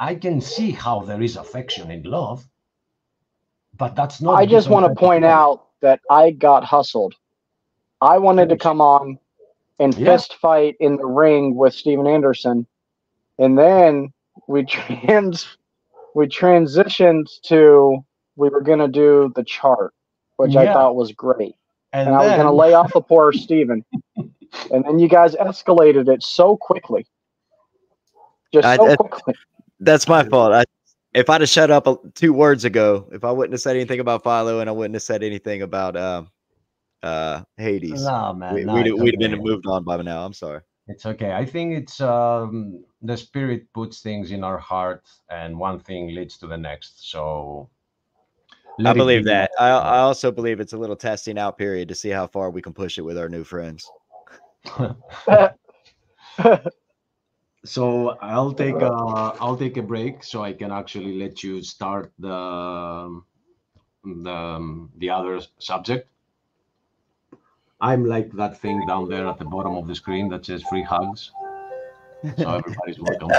I can see how there is affection in love, but that's not. I just want to point out that I got hustled. I wanted to come on and fist fight in the ring with Steven Anderson, and then we transitioned to we were going to do the chart, which I thought was great, and I was going to lay off the poor Steven, and then you guys escalated it so quickly, quickly. That's my fault. If I'd have shut up 2 words ago, if I wouldn't have said anything about Philo and I wouldn't have said anything about Hades, no, man, we'd have been moved on by now. I'm sorry. It's okay. I think it's the Spirit puts things in our heart, and one thing leads to the next. So I believe that. I also believe it's a little testing out period to see how far we can push it with our new friends. So I'll take a break so I can actually let you start the other subject. I'm like that thing down there at the bottom of the screen that says free hugs. So everybody's welcome.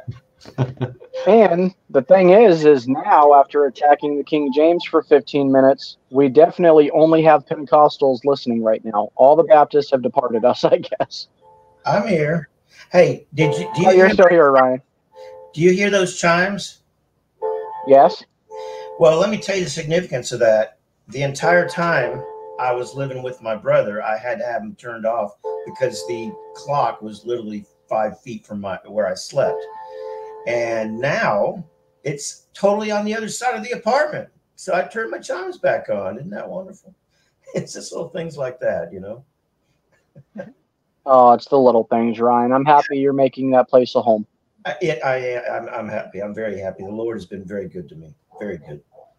And the thing is now after attacking the King James for 15 minutes, we definitely only have Pentecostals listening right now. All the Baptists have departed us, I guess. I'm here. Hey, do you you're still here, Ryan. Do you hear those chimes? Yes. Well, let me tell you the significance of that. The entire time I was living with my brother, I had to have him turned off because the clock was literally 5 feet from where I slept. And now it's totally on the other side of the apartment. So I turned my chimes back on. Isn't that wonderful? It's just little things like that, you know? Oh, it's the little things, Ryan. I'm happy you're making that place a home. I'm happy. I'm very happy. The Lord has been very good to me. Very good.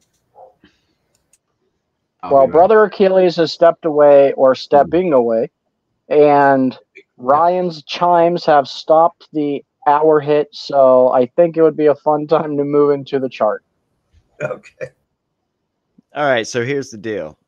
Well, Brother Achilles has stepped away or stepping away, and Ryan's chimes have stopped the hour hit, so I think it would be a fun time to move into the chart. Okay. All right, so here's the deal.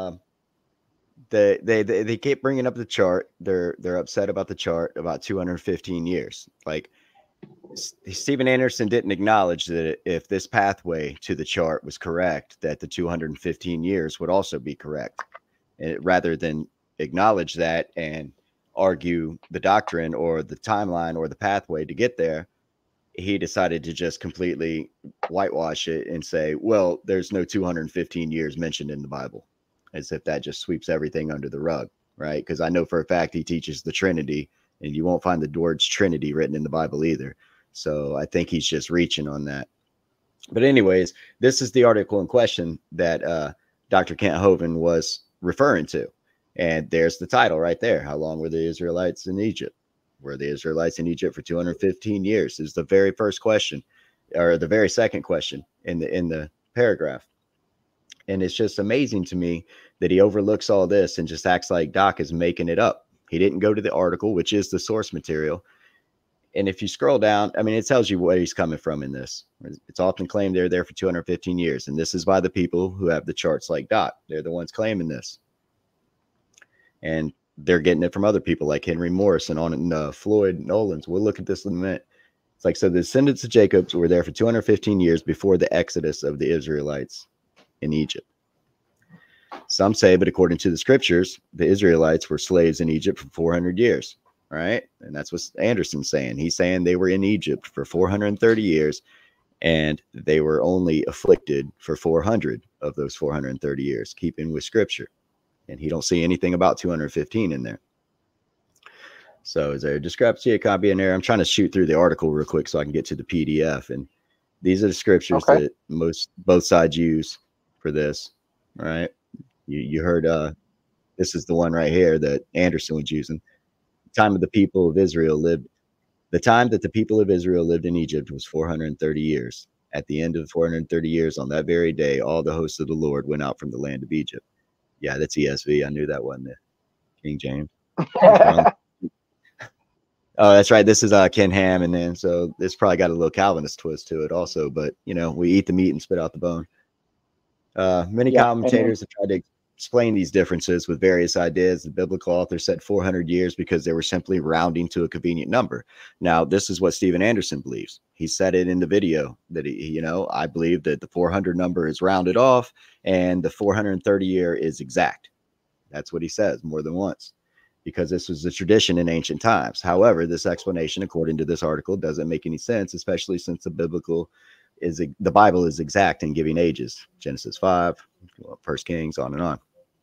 They keep bringing up the chart. They're upset about the chart about 215 years. Like Steven Anderson didn't acknowledge that if this pathway to the chart was correct, that the 215 years would also be correct. And rather than acknowledge that and argue the doctrine or the timeline or the pathway to get there, he decided to just completely whitewash it and say, well, there's no 215 years mentioned in the Bible, as if that just sweeps everything under the rug, right? Because I know for a fact he teaches the Trinity, and you won't find the words Trinity written in the Bible either. So I think he's just reaching on that. But anyways, this is the article in question that Dr. Kent Hovind was referring to. And there's the title right there. How long were the Israelites in Egypt? Were the Israelites in Egypt for 215 years? Is the very first question, or the very second question in the paragraph. And it's just amazing to me that he overlooks all this and just acts like Doc is making it up. He didn't go to the article, which is the source material. And if you scroll down, I mean, it tells you where he's coming from in this. It's often claimed they're there for 215 years. And this is by the people who have the charts like Doc. They're the ones claiming this. And they're getting it from other people like Henry Morris and Floyd Nolans. We'll look at this in a minute. It's like, so the descendants of Jacob were there for 215 years before the exodus of the Israelites in Egypt. Some say, but according to the scriptures, the Israelites were slaves in Egypt for 400 years. Right. And that's what Anderson's saying. He's saying they were in Egypt for 430 years and they were only afflicted for 400 of those 430 years, keeping with scripture. And he don't see anything about 215 in there. So is there a discrepancy, a copy, and error? I'm trying to shoot through the article real quick so I can get to the PDF. And these are the scriptures that both sides use for this. Right. You heard this is the one right here that Anderson was using. The time that the people of Israel lived in Egypt was 430 years. At the end of 430 years, on that very day, all the hosts of the Lord went out from the land of Egypt. Yeah, that's ESV. I knew that wasn't it. King James. Oh, that's right. This is Ken Ham, and then so this probably got a little Calvinist twist to it also. But you know, we eat the meat and spit out the bone. Many commentators have tried to. explain these differences with various ideas. The biblical author said 400 years because they were simply rounding to a convenient number. Now, this is what Steven Anderson believes. He said it in the video that I believe that the 400 number is rounded off and the 430 year is exact. That's what he says more than once, because this was a tradition in ancient times. However, this explanation, according to this article, doesn't make any sense, especially since the Bible is exact in giving ages. Genesis 5, 1 Kings, on and on.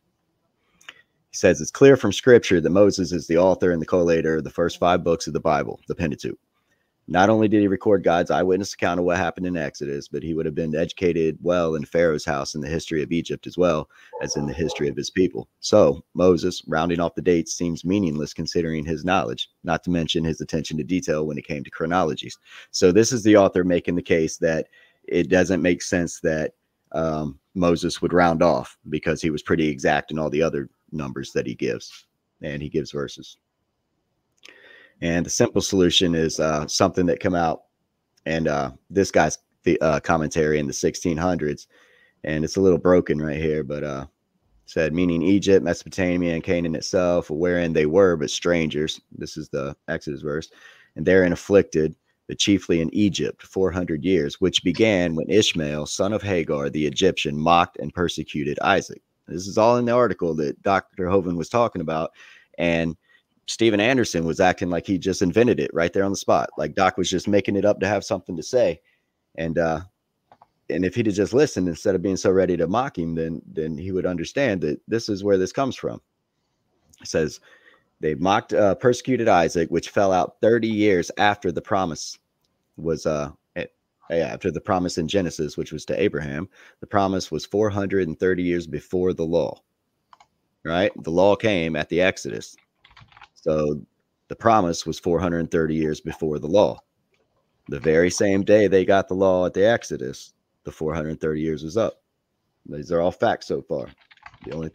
He says it's clear from scripture that Moses is the author and the collator of the first 5 books of the Bible, the Pentateuch. Not only did he record God's eyewitness account of what happened in Exodus, but he would have been educated well in Pharaoh's house in the history of Egypt as well as in the history of his people. So Moses, rounding off the dates, seems meaningless considering his knowledge, not to mention his attention to detail when it came to chronologies. So this is the author making the case that it doesn't make sense that Moses would round off because he was pretty exact in all the other numbers that he gives, and he gives verses. And the simple solution is something that come out, and this guy's commentary in the 1600s, and it's a little broken right here, but said, meaning Egypt, Mesopotamia, and Canaan itself, wherein they were but strangers. This is the Exodus verse. And therein afflicted, but chiefly in Egypt, 400 years, which began when Ishmael, son of Hagar, the Egyptian, mocked and persecuted Isaac. This is all in the article that Dr. Hovind was talking about. And Steven Anderson was acting like he just invented it right there on the spot. Like Doc was just making it up to have something to say. And if he'd have just listened instead of being so ready to mock him, then he would understand that this is where this comes from. It says, they mocked, persecuted Isaac, which fell out 30 years after the promise was, after the promise in Genesis, which was to Abraham. The promise was 430 years before the law, right? The law came at the Exodus. So the promise was 430 years before the law. The very same day they got the law at the Exodus, the 430 years was up. These are all facts so far. The only,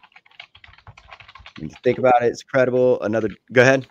when you think about it, it's credible. Go ahead.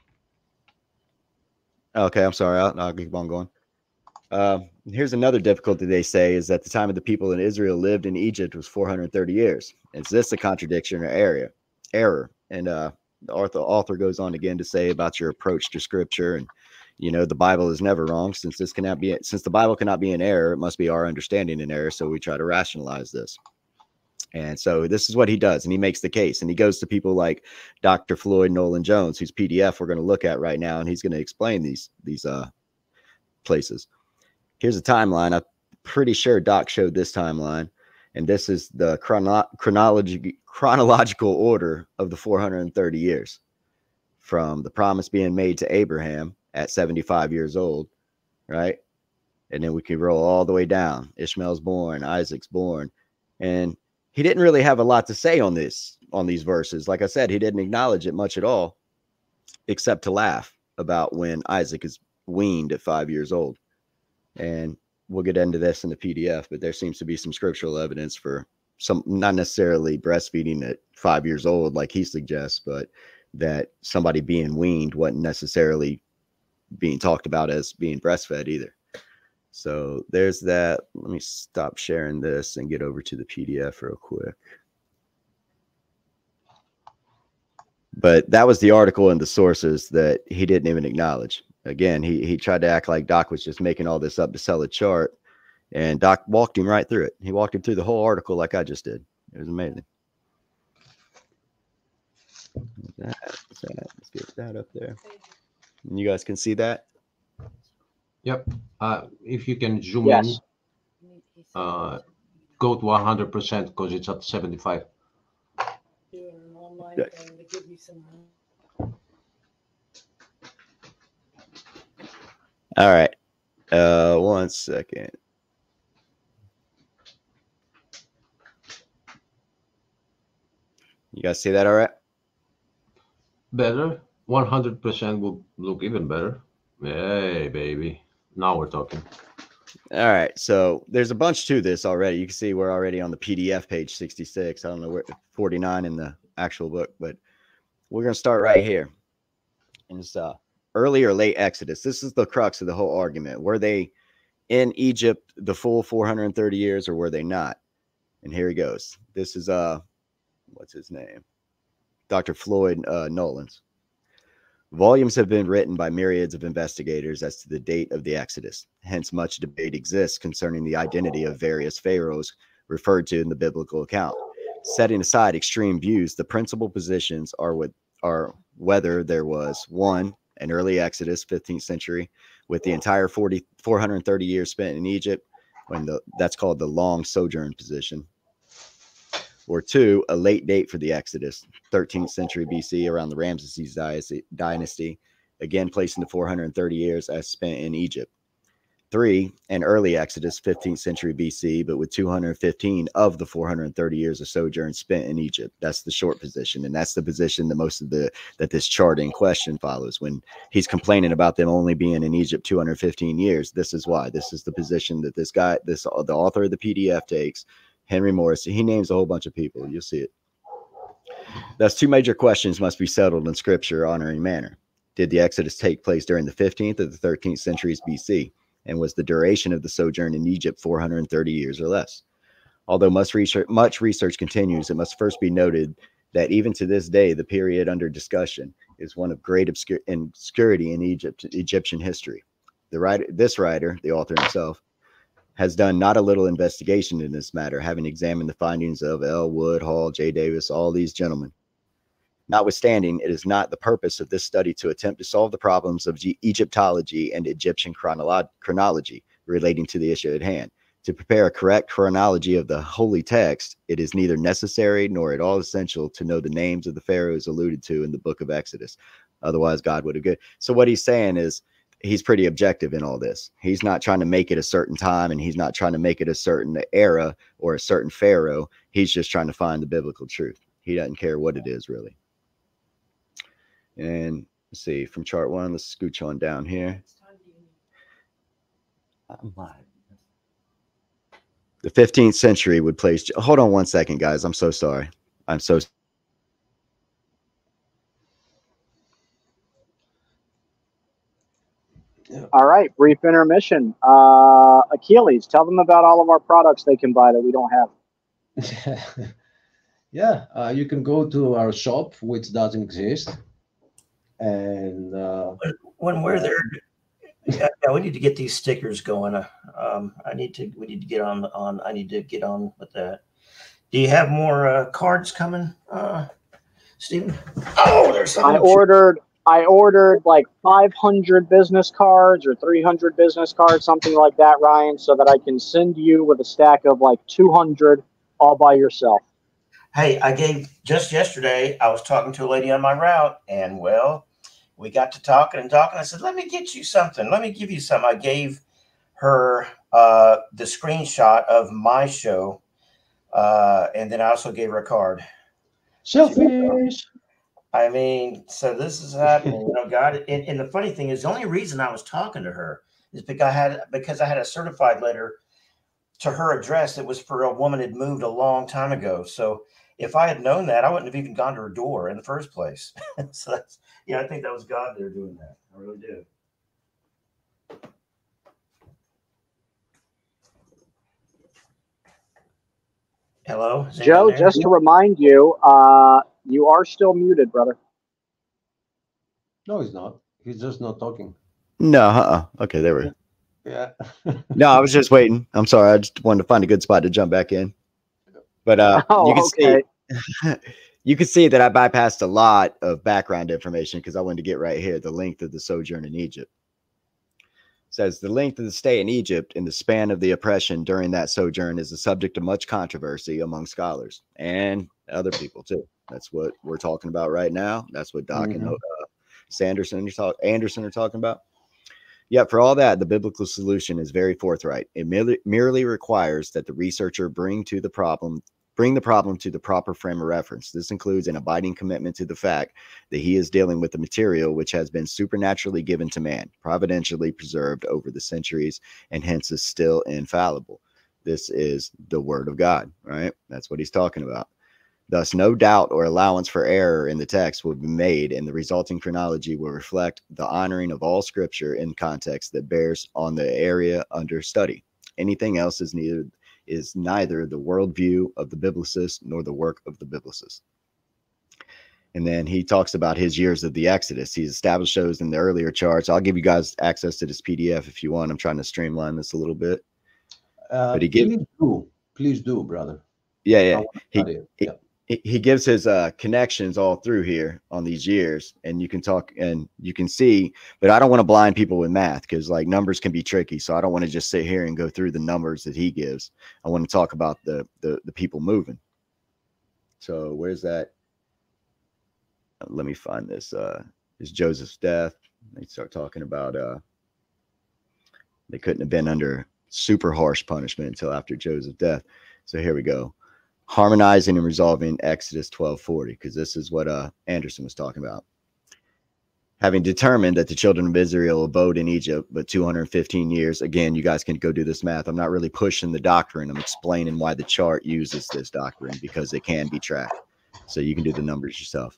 Okay, I'm sorry. I'll keep on going. Here's another difficulty they say is that the time of the people in Israel lived in Egypt was 430 years. Is this a contradiction or error? And the author goes on again to say about your approach to scripture, and the Bible is never wrong. Since the Bible cannot be in error, it must be our understanding in error. So we try to rationalize this. And so this is what he does, and he makes the case, and he goes to people like Dr. Floyd Nolan Jones, whose PDF we're going to look at right now, and he's going to explain these places. Here's a timeline. I'm pretty sure Doc showed this timeline, and this is the chronological order of the 430 years from the promise being made to Abraham at 75 years old, right? And then we can roll all the way down. Ishmael's born, Isaac's born, and he didn't really have a lot to say on these verses. Like I said, he didn't acknowledge it much at all, except to laugh about when Isaac is weaned at 5 years old. And we'll get into this in the PDF, but there seems to be some scriptural evidence for some, not necessarily breastfeeding at 5 years old, like he suggests, but that somebody being weaned wasn't necessarily being talked about as being breastfed either. So there's that. Let me stop sharing this and get over to the PDF real quick. But that was the article and the sources that he didn't even acknowledge. Again, he tried to act like Doc was just making all this up to sell a chart, and Doc walked him right through it. He walked him through the whole article like I just did. It was amazing. Let's get that up there. And you guys can see that? Yep. If you can zoom Yes. in, go to 100% because it's at 75. Doing an online Yeah. thing to give you some. All right. 1 second. You guys see that all right? Better. 100% will look even better. Hey, baby. Now we're talking. All right. So there's a bunch to this already. You can see we're already on the PDF page 66. I don't know where 49 in the actual book, but we're going to start right here. And it's early or late Exodus. This is the crux of the whole argument. Were they in Egypt the full 430 years or were they not? And here he goes. This is what's his name? Dr. Floyd Nolans. Volumes have been written by myriads of investigators as to the date of the Exodus. Hence, much debate exists concerning the identity of various pharaohs referred to in the biblical account. Setting aside extreme views, the principal positions are whether there was, one, an early Exodus, 15th century, with the entire 430 years spent in Egypt, that's called the long sojourn position, or two, a late date for the Exodus, 13th century BC, around the Ramesses dynasty, again placing the 430 years as spent in Egypt. Three, an early Exodus, 15th century BC, but with 215 of the 430 years of sojourn spent in Egypt. That's the short position, and that's the position that that this chart in question follows. When he's complaining about them only being in Egypt 215 years, this is why. This is the position that this guy, the author of the PDF takes, Henry Morris. He names a whole bunch of people. You'll see it. Thus, two major questions must be settled in Scripture honoring manner. Did the Exodus take place during the 15th or the 13th centuries BC? And was the duration of the sojourn in Egypt 430 years or less? Although much research continues, it must first be noted that even to this day, the period under discussion is one of great obscurity in Egyptian history. This writer, the author himself, has done not a little investigation in this matter, having examined the findings of L. Wood, Hall, J. Davis, all these gentlemen. Notwithstanding, it is not the purpose of this study to attempt to solve the problems of Egyptology and Egyptian chronology relating to the issue at hand. To prepare a correct chronology of the holy text, it is neither necessary nor at all essential to know the names of the pharaohs alluded to in the book of Exodus. Otherwise, God would have good. So what he's saying is he's pretty objective in all this. He's not trying to make it a certain time, and he's not trying to make it a certain era or a certain pharaoh. He's just trying to find the biblical truth. He doesn't care what it is, really. And let's see, from chart one, let's scooch on down here. The 15th century would place, hold on one second, guys. I'm so sorry. All right, brief intermission. Achilles, tell them about all of our products they can buy that we don't have. Yeah, you can go to our shop, which doesn't exist. And when we're there, yeah, we need to get these stickers going. We need to get on. I need to get on with that. Do you have more cards coming, Stephen? Oh, there's some. I ordered like 500 business cards or 300 business cards, something like that, Ryan, so that I can send you with a stack of like 200 all by yourself. Hey, just yesterday, I was talking to a lady on my route, and well, we got to talking. I said, let me get you something. Let me give you some. I gave her the screenshot of my show, and then I also gave her a card. Selfish. I mean, so this is happening. You know, God. And the funny thing is, the only reason I was talking to her is because I had a certified letter to her address that was for a woman who had moved a long time ago. So if I had known that, I wouldn't have even gone to her door in the first place. So that's, I think that was God there doing that. I really do. Hello, Joe, just to remind you, you are still muted, brother. No, he's not. He's just not talking. No, okay, there we go. Yeah. No, I was just waiting. I'm sorry. I just wanted to find a good spot to jump back in. But you can see that I bypassed a lot of background information because I wanted to get right here, the length of the sojourn in Egypt. It says the length of the stay in Egypt and the span of the oppression during that sojourn is the subject of much controversy among scholars and other people too. That's what we're talking about right now. That's what Doc and Anderson are talking about. Yet for all that, the biblical solution is very forthright. It merely requires that the researcher bring the problem to the proper frame of reference. This includes an abiding commitment to the fact that he is dealing with the material which has been supernaturally given to man, providentially preserved over the centuries, and hence is still infallible. This is the word of God, right? That's what he's talking about. Thus, no doubt or allowance for error in the text will be made, and the resulting chronology will reflect the honoring of all scripture in context that bears on the area under study. Anything else is is neither the worldview of the biblicist nor the work of the biblicist. And then he talks about his years of the Exodus. He's established those in the earlier charts. I'll give you guys access to this PDF if you want. I'm trying to streamline this a little bit. But he gives, please do, brother. Yeah. He gives his connections all through here on these years, and you can talk and you can see, but I don't want to blind people with math because like numbers can be tricky. So I don't want to just sit here and go through the numbers that he gives. I want to talk about the people moving. So where's that? Let me find this. Is Joseph's death. They start talking about they couldn't have been under super harsh punishment until after Joseph's death. So here we go. Harmonizing and resolving Exodus 12:40, because this is what Anderson was talking about. Having determined that the children of Israel abode in Egypt but 215 years. Again, you guys can go do this math. I'm not really pushing the doctrine. I'm explaining why the chart uses this doctrine, because it can be tracked. So you can do the numbers yourself.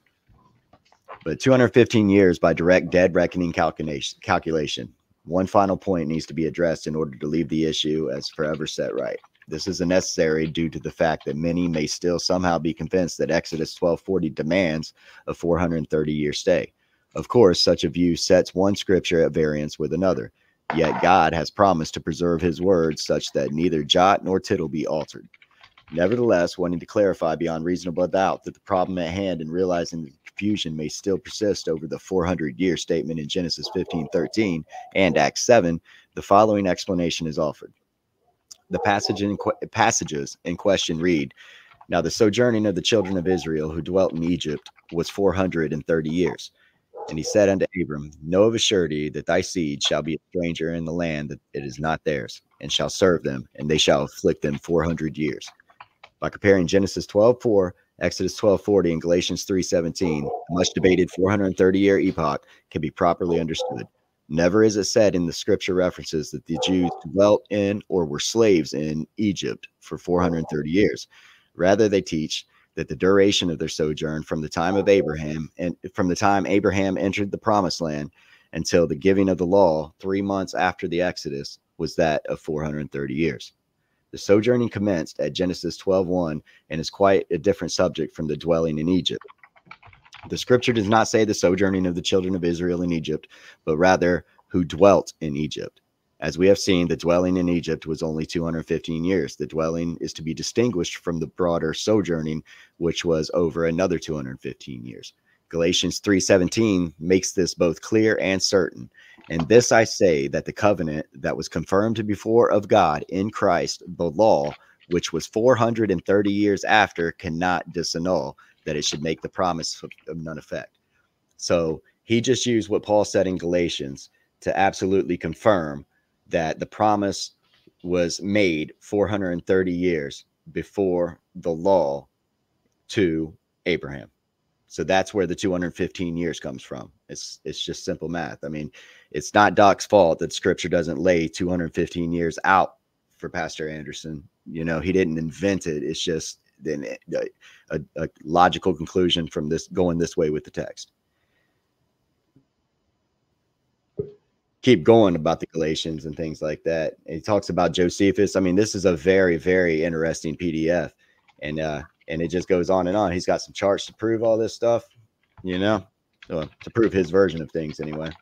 But 215 years by direct dead reckoning calculation. One final point needs to be addressed in order to leave the issue as forever set right. This is necessary due to the fact that many may still somehow be convinced that Exodus 12:40 demands a 430-year stay. Of course, such a view sets one scripture at variance with another. Yet God has promised to preserve his words such that neither jot nor tittle be altered. Nevertheless, wanting to clarify beyond reasonable doubt that the problem at hand in realizing the confusion may still persist over the 400-year statement in Genesis 15:13 and Acts 7, the following explanation is offered. The passages in question read, "Now the sojourning of the children of Israel who dwelt in Egypt was 430 years. And he said unto Abram, Know of a surety that thy seed shall be a stranger in the land that it is not theirs, and shall serve them, and they shall afflict them 400 years. By comparing Genesis 12:4, Exodus 12:40, and Galatians 3:17, a much debated 430-year epoch can be properly understood. Never is it said in the scripture references that the Jews dwelt in or were slaves in Egypt for 430 years. Rather, they teach that the duration of their sojourn from the time of Abraham and from the time Abraham entered the promised land until the giving of the law 3 months after the Exodus was that of 430 years. The sojourning commenced at Genesis 12:1 and is quite a different subject from the dwelling in Egypt. The scripture does not say the sojourning of the children of Israel in Egypt, but rather who dwelt in Egypt. As we have seen, the dwelling in Egypt was only 215 years. The dwelling is to be distinguished from the broader sojourning, which was over another 215 years. Galatians 3:17 makes this both clear and certain. And this I say, that the covenant that was confirmed before of God in Christ, the law, which was 430 years after, cannot disannul, that it should make the promise of none effect. So he just used what Paul said in Galatians to absolutely confirm that the promise was made 430 years before the law to Abraham. So that's where the 215 years comes from. It's just simple math. I mean, it's not Doc's fault that scripture doesn't lay 215 years out for Pastor Anderson. You know, he didn't invent it. It's just a logical conclusion from this, going this way with the text. Keep going about the Galatians and things like that. And he talks about Josephus. I mean, this is a very, very interesting PDF, and it just goes on and on. He's got some charts to prove all this stuff, you know, to prove his version of things anyway.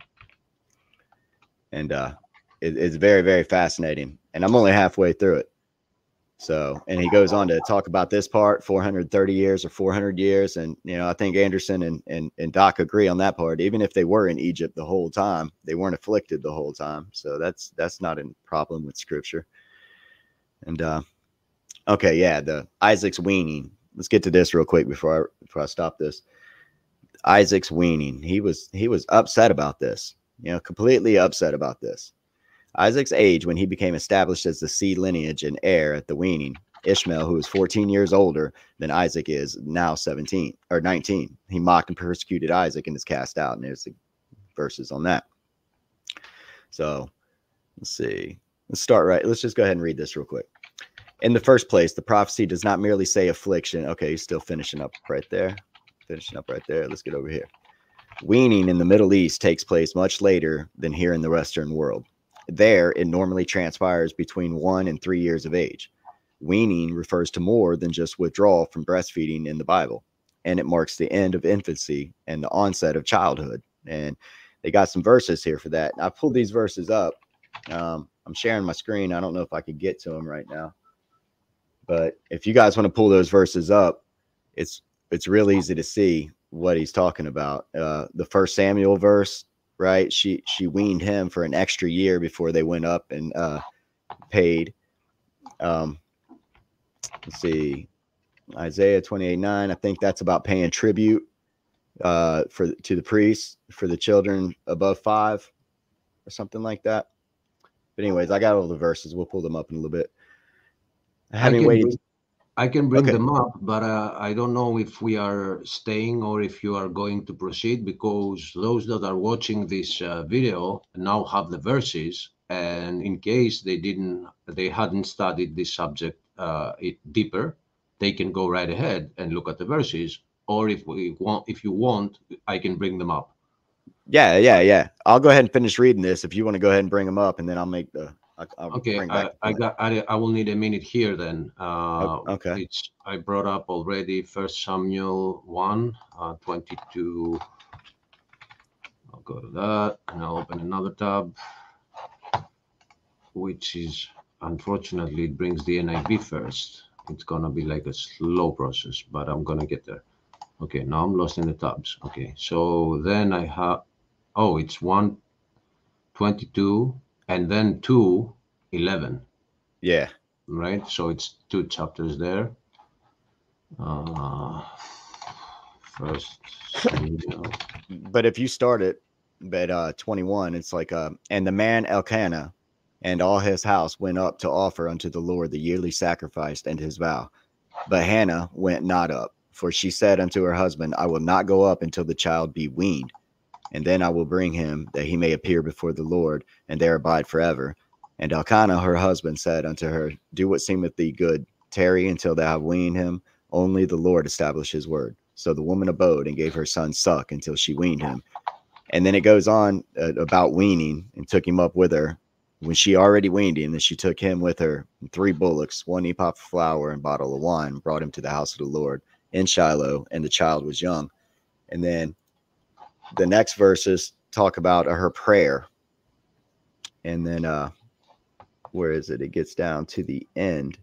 And it's very, very fascinating. And I'm only halfway through it. So, and he goes on to talk about this part, 430 years or 400 years. And, you know, I think Anderson and Doc agree on that part. Even if they were in Egypt the whole time, they weren't afflicted the whole time. So that's not a problem with scripture. And, okay. Yeah. The Isaac's weaning. Let's get to this real quick before I stop this. Isaac's weaning. He was upset about this, you know, completely upset about this. Isaac's age when he became established as the seed lineage and heir at the weaning. Ishmael, who was 14 years older than Isaac is now 17 or 19. He mocked and persecuted Isaac and is cast out. And there's the verses on that. So let's see. Let's start right. Let's just go ahead and read this real quick. In the first place, the prophecy does not merely say affliction. Okay, he's still finishing up right there. Let's get over here. Weaning in the Middle East takes place much later than here in the Western world. There, it normally transpires between 1 and 3 years of age. weaning refers to more than just withdrawal from breastfeeding in the Bible, and it marks the end of infancy and the onset of childhood. And they got some verses here for that. I pulled these verses up. I'm sharing my screen. I don't know if I could get to them right now, but if you guys want to pull those verses up, it's real easy to see what he's talking about. The 1 Samuel verse, right? She weaned him for an extra year before they went up and paid. Let's see, Isaiah 28:9. I think that's about paying tribute to the priests for the children above 5 or something like that. But anyways, I got all the verses. We'll pull them up in a little bit. I can bring Okay. them up, but I don't know if we are staying or if you are going to proceed, because those that are watching this video now have the verses, and in case they hadn't studied this subject deeper, they can go right ahead and look at the verses. Or if you want, I can bring them up. Yeah. I'll go ahead and finish reading this if you want to go ahead and bring them up, and then I'll make the. Okay, I will need a minute here then. Okay. I brought up already 1 Samuel 1, 22. I'll go to that and I'll open another tab, which is, unfortunately, it brings the NIV first. It's gonna be like a slow process, but I'm gonna get there. Okay, now I'm lost in the tabs. Okay, so then I have, it's 1:22 and then 2:11. Yeah. Right, so it's 2 chapters there. First Samuel. But if you start it at 21, it's like and the man Elkanah and all his house went up to offer unto the Lord the yearly sacrifice and his vow. But Hannah went not up, for she said unto her husband, I will not go up until the child be weaned, and then I will bring him, that he may appear before the Lord, and there abide forever. And Elkanah her husband said unto her, do what seemeth thee good, tarry until thou have weaned him, only the Lord establish his word. So the woman abode and gave her son suck until she weaned him. And then it goes on about weaning, and took him up with her when she already weaned him. And she took him with her, 3 bullocks, 1 ephah of flour, and bottle of wine, brought him to the house of the Lord in Shiloh, and the child was young. And then the next verses talk about her prayer. And then where is it? It gets down to the end.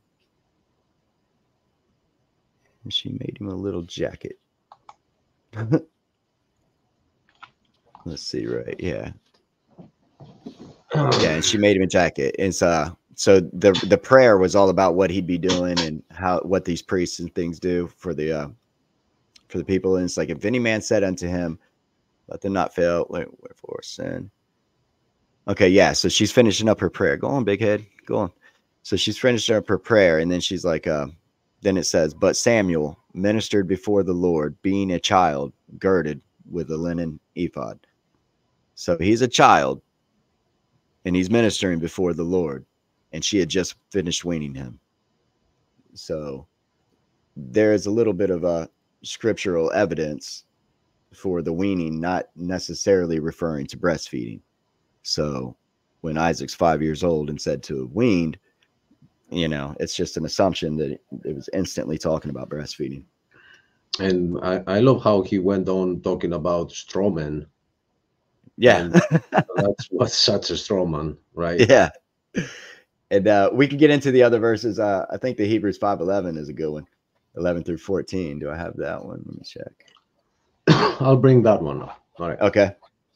And she made him a little jacket. Let's see, right? Yeah. Yeah, and she made him a jacket. And so the prayer was all about what he'd be doing and what these priests and things do for the people. And it's like, if any man said unto him, let them not fail, wherefore sin. Okay, yeah. So she's finishing up her prayer. Go on, big head. Go on. So she's finishing up her prayer, and then she's like, then it says, but Samuel ministered before the Lord, being a child, girded with a linen ephod. So he's a child, and he's ministering before the Lord, and she had just finished weaning him. So there is a little bit of a scriptural evidence for the weaning, not necessarily referring to breastfeeding. So when Isaac's 5 years old and said to have weaned, it's just an assumption that it was instantly talking about breastfeeding. And I love how he went on talking about strawmen. Yeah. That's what's such a strawman, right? Yeah. And we can get into the other verses. I think the Hebrews 5:11 is a good one. 11 through 14. Do I have that one? Let me check. I'll bring that one up. All right. Okay.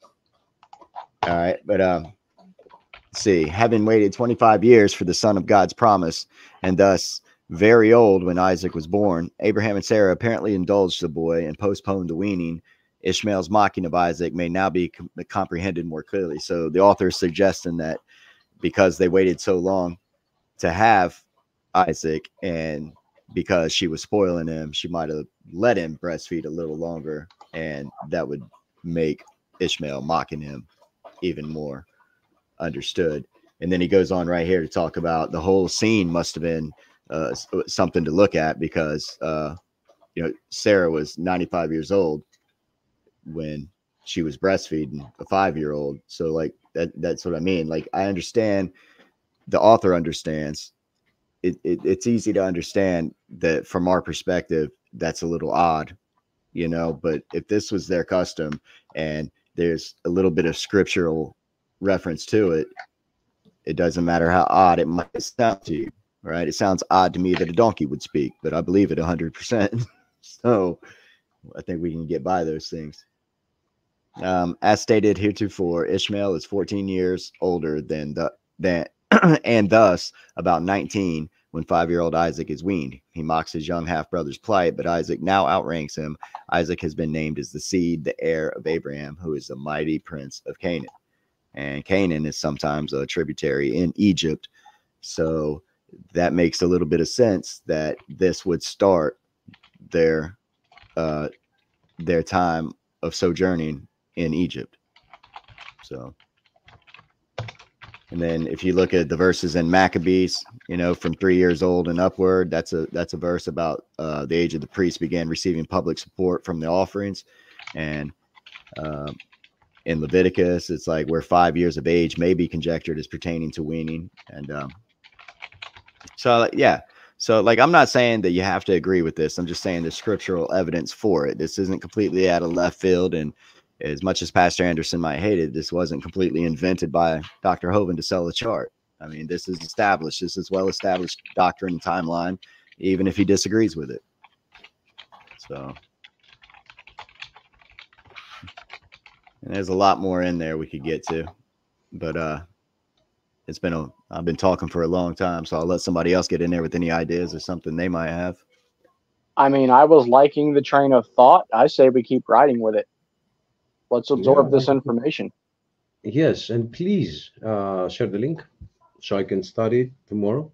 All right. But let's see. Having waited 25 years for the son of God's promise, and thus very old when Isaac was born, Abraham and Sarah apparently indulged the boy and postponed the weaning. Ishmael's mocking of Isaac may now be comprehended more clearly. So the author is suggesting that because they waited so long to have Isaac, and because she was spoiling him, she might have let him breastfeed a little longer, and that would make Ishmael mocking him even more understood. And then he goes on right here to talk about the whole scene must have been something to look at, because Sarah was 95 years old when she was breastfeeding a 5-year-old. So like that's what I mean. Like, I understand, the author understands it's easy to understand that from our perspective, that's a little odd, you know, but if this was their custom and there's a little bit of scriptural reference to it, it doesn't matter how odd it might sound to you, right? It sounds odd to me that a donkey would speak, but I believe it 100%. So I think we can get by those things. As stated heretofore, Ishmael is 14 years older than and thus about 19 when 5-year-old Isaac is weaned. He mocks his young half-brother's plight, but Isaac now outranks him. Isaac has been named as the seed, the heir of Abraham, who is the mighty prince of Canaan. And Canaan is sometimes a tributary in Egypt. So that makes a little bit of sense that this would start their time of sojourning in Egypt. So, and then if you look at the verses in Maccabees, you know, from 3 years old and upward, that's a verse about the age of the priest began receiving public support from the offerings. And in Leviticus, it's like where 5 years of age may be conjectured as pertaining to weaning. And so, yeah. So, like, I'm not saying that you have to agree with this. I'm just saying there's scriptural evidence for it. This isn't completely out of left field. And as much as Pastor Anderson might hate it, this wasn't completely invented by Dr. Hovind to sell a chart. I mean, this is established. This is well-established doctrine and timeline, even if he disagrees with it. So, and there's a lot more in there we could get to, but I've been talking for a long time, so I'll let somebody else get in there with any ideas or something they might have. I mean, I was liking the train of thought. I say we keep riding with it. Let's absorb this information. Yes, and please share the link so I can study it tomorrow.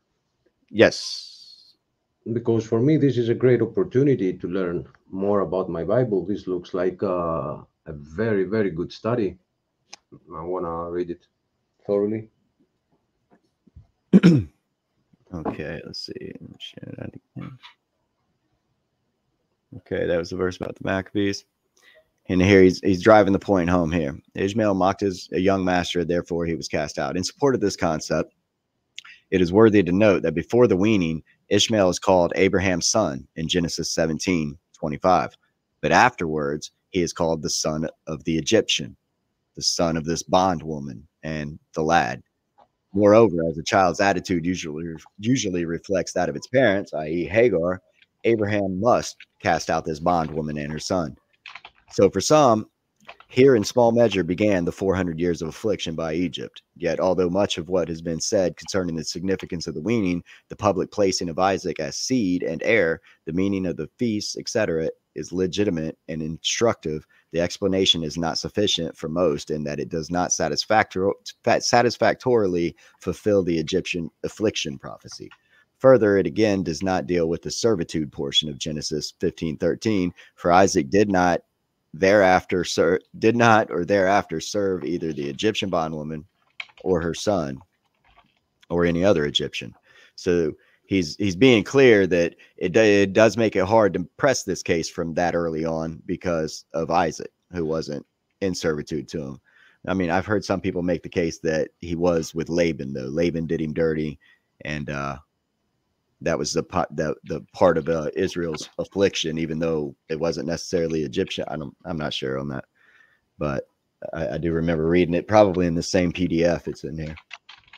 Yes. Because for me, this is a great opportunity to learn more about my Bible. This looks like a very, very good study. I want to read it thoroughly. Okay, let's see. Share that again. Okay, that was the verse about the Maccabees. And here he's driving the point home here. Ishmael mocked a young master, therefore he was cast out. In support of this concept, it is worthy to note that before the weaning, Ishmael is called Abraham's son in Genesis 17:25. But afterwards, he is called the son of the Egyptian, the son of this bondwoman and the lad. Moreover, as a child's attitude usually reflects that of its parents, i.e. Hagar, Abraham must cast out this bondwoman and her son. So for some, here in small measure began the 400 years of affliction by Egypt. Yet, although much of what has been said concerning the significance of the weaning, the public placing of Isaac as seed and heir, the meaning of the feasts, etc., is legitimate and instructive, the explanation is not sufficient for most in that it does not satisfactorily fulfill the Egyptian affliction prophecy. Further, it again does not deal with the servitude portion of Genesis 15:13, for Isaac did not thereafter serve either the Egyptian bondwoman or her son or any other Egyptian. So he's being clear that it does make it hard to press this case from that early on because of Isaac, who wasn't in servitude to him. I mean, I've heard some people make the case that he was with Laban, though. Laban did him dirty, and that was the part of Israel's affliction, even though it wasn't necessarily Egyptian. I'm not sure on that, but I do remember reading it, probably in the same PDF it's in here.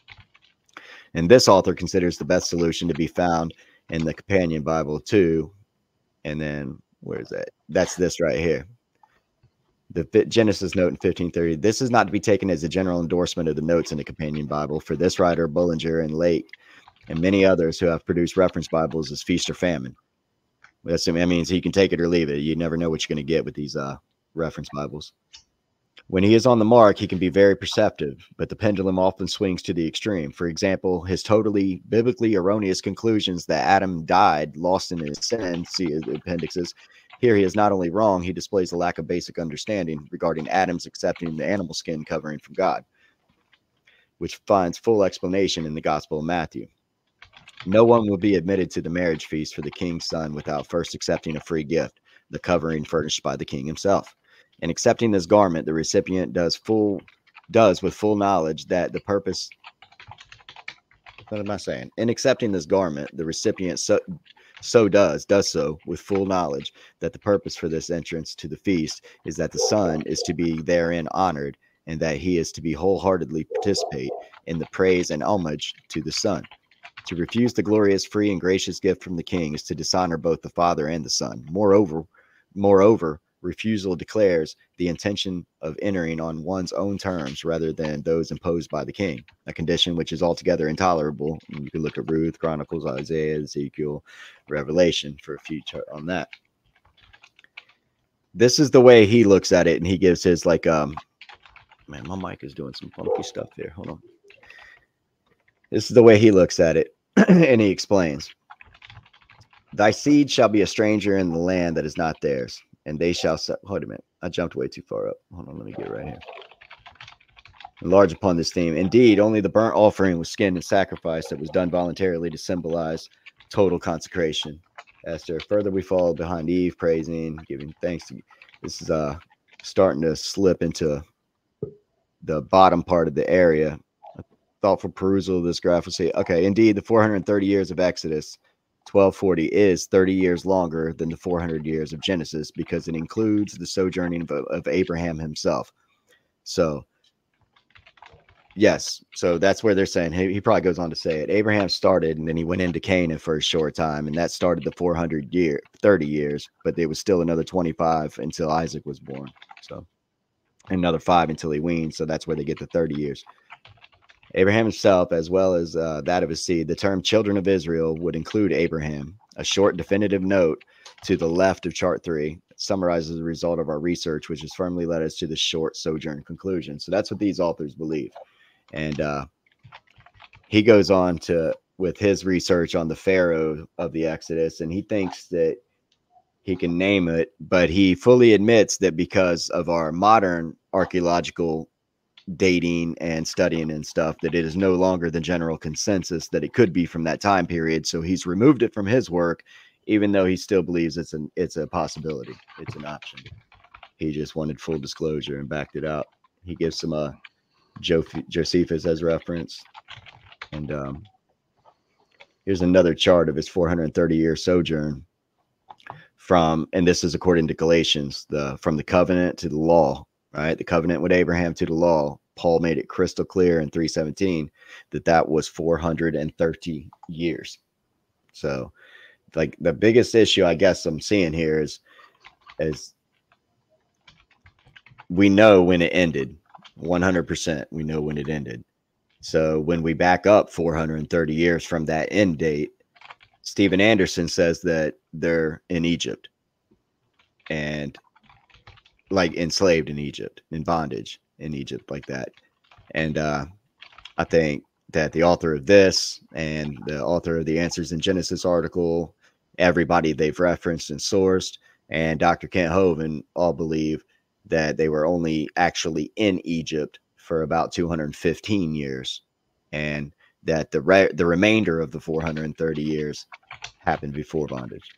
And this author considers the best solution to be found in the companion Bible too. And then where is that? That's this right here. The Genesis note in 1530. This is not to be taken as a general endorsement of the notes in the companion Bible. For this writer, Bullinger and Lake, and many others who have produced reference Bibles, is feast or famine. That means he can take it or leave it. You never know what you're going to get with these reference Bibles. When he is on the mark, he can be very perceptive, but the pendulum often swings to the extreme. For example, his totally biblically erroneous conclusions that Adam died lost in his sin, see his appendixes. Here he is not only wrong, he displays a lack of basic understanding regarding Adam's accepting the animal skin covering from God, which finds full explanation in the Gospel of Matthew. No one will be admitted to the marriage feast for the king's son without first accepting a free gift, the covering furnished by the king himself. In accepting this garment, the recipient does with full knowledge that the purpose What am I saying? In accepting this garment, the recipient does so with full knowledge that the purpose for this entrance to the feast is that the Son is to be therein honored, and that he is to be wholeheartedly participate in the praise and homage to the Son. To refuse the glorious, free, and gracious gift from the King is to dishonor both the Father and the Son. Moreover, refusal declares the intention of entering on one's own terms rather than those imposed by the King, a condition which is altogether intolerable. And you can look at Ruth, Chronicles, Isaiah, Ezekiel, Revelation for a few on that. This is the way he looks at it, and he gives his like man, my mic is doing some funky stuff here. Hold on. This is the way he looks at it, and he explains. Thy seed shall be a stranger in the land that is not theirs, and they shall say, wait a minute, I jumped way too far up. Hold on, let me get right here. Enlarge upon this theme. Indeed, only the burnt offering was skinned and sacrifice that was done voluntarily to symbolize total consecration. Esther, further we fall behind Eve, praising, giving thanks to. This is starting to slip into the bottom part of the area. A thoughtful perusal of this graph will say, okay, indeed, the 430 years of Exodus 1240 is 30 years longer than the 400 years of Genesis, because it includes the sojourning of Abraham himself. So, yes, so that's where they're saying, he probably goes on to say it. Abraham started, and then he went into Canaan for a short time, and that started the 30 years, but there was still another 25 until Isaac was born. So, another 5 until he weaned. So that's where they get the 30 years. Abraham himself, as well as that of his seed. The term children of Israel would include Abraham. A short definitive note to the left of chart 3 summarizes the result of our research, which has firmly led us to the short sojourn conclusion. So that's what these authors believe. And he goes on to with his research on the Pharaoh of the Exodus, and he thinks that he can name it, but he fully admits that because of our modern archaeological dating and studying and stuff, that it is no longer the general consensus that it could be from that time period. So he's removed it from his work, even though he still believes it's a possibility. It's an option. He just wanted full disclosure and backed it out. He gives some Josephus as reference. And here's another chart of his 430-year sojourn and this is according to Galatians, from the covenant to the law, right? The covenant with Abraham to the law. Paul made it crystal clear in 3:17 that was 430 years. So, like, the biggest issue I guess I'm seeing here is we know when it ended. 100% we know when it ended. So when we back up 430 years from that end date, Stephen Anderson says that they're in Egypt and like enslaved in Egypt, in bondage in Egypt, like that. And I think that the author of this and the author of the Answers in Genesis article, everybody they've referenced and sourced, and Dr. Kent Hovind all believe that they were only actually in Egypt for about 215 years, and that the remainder of the 430 years happened before bondage.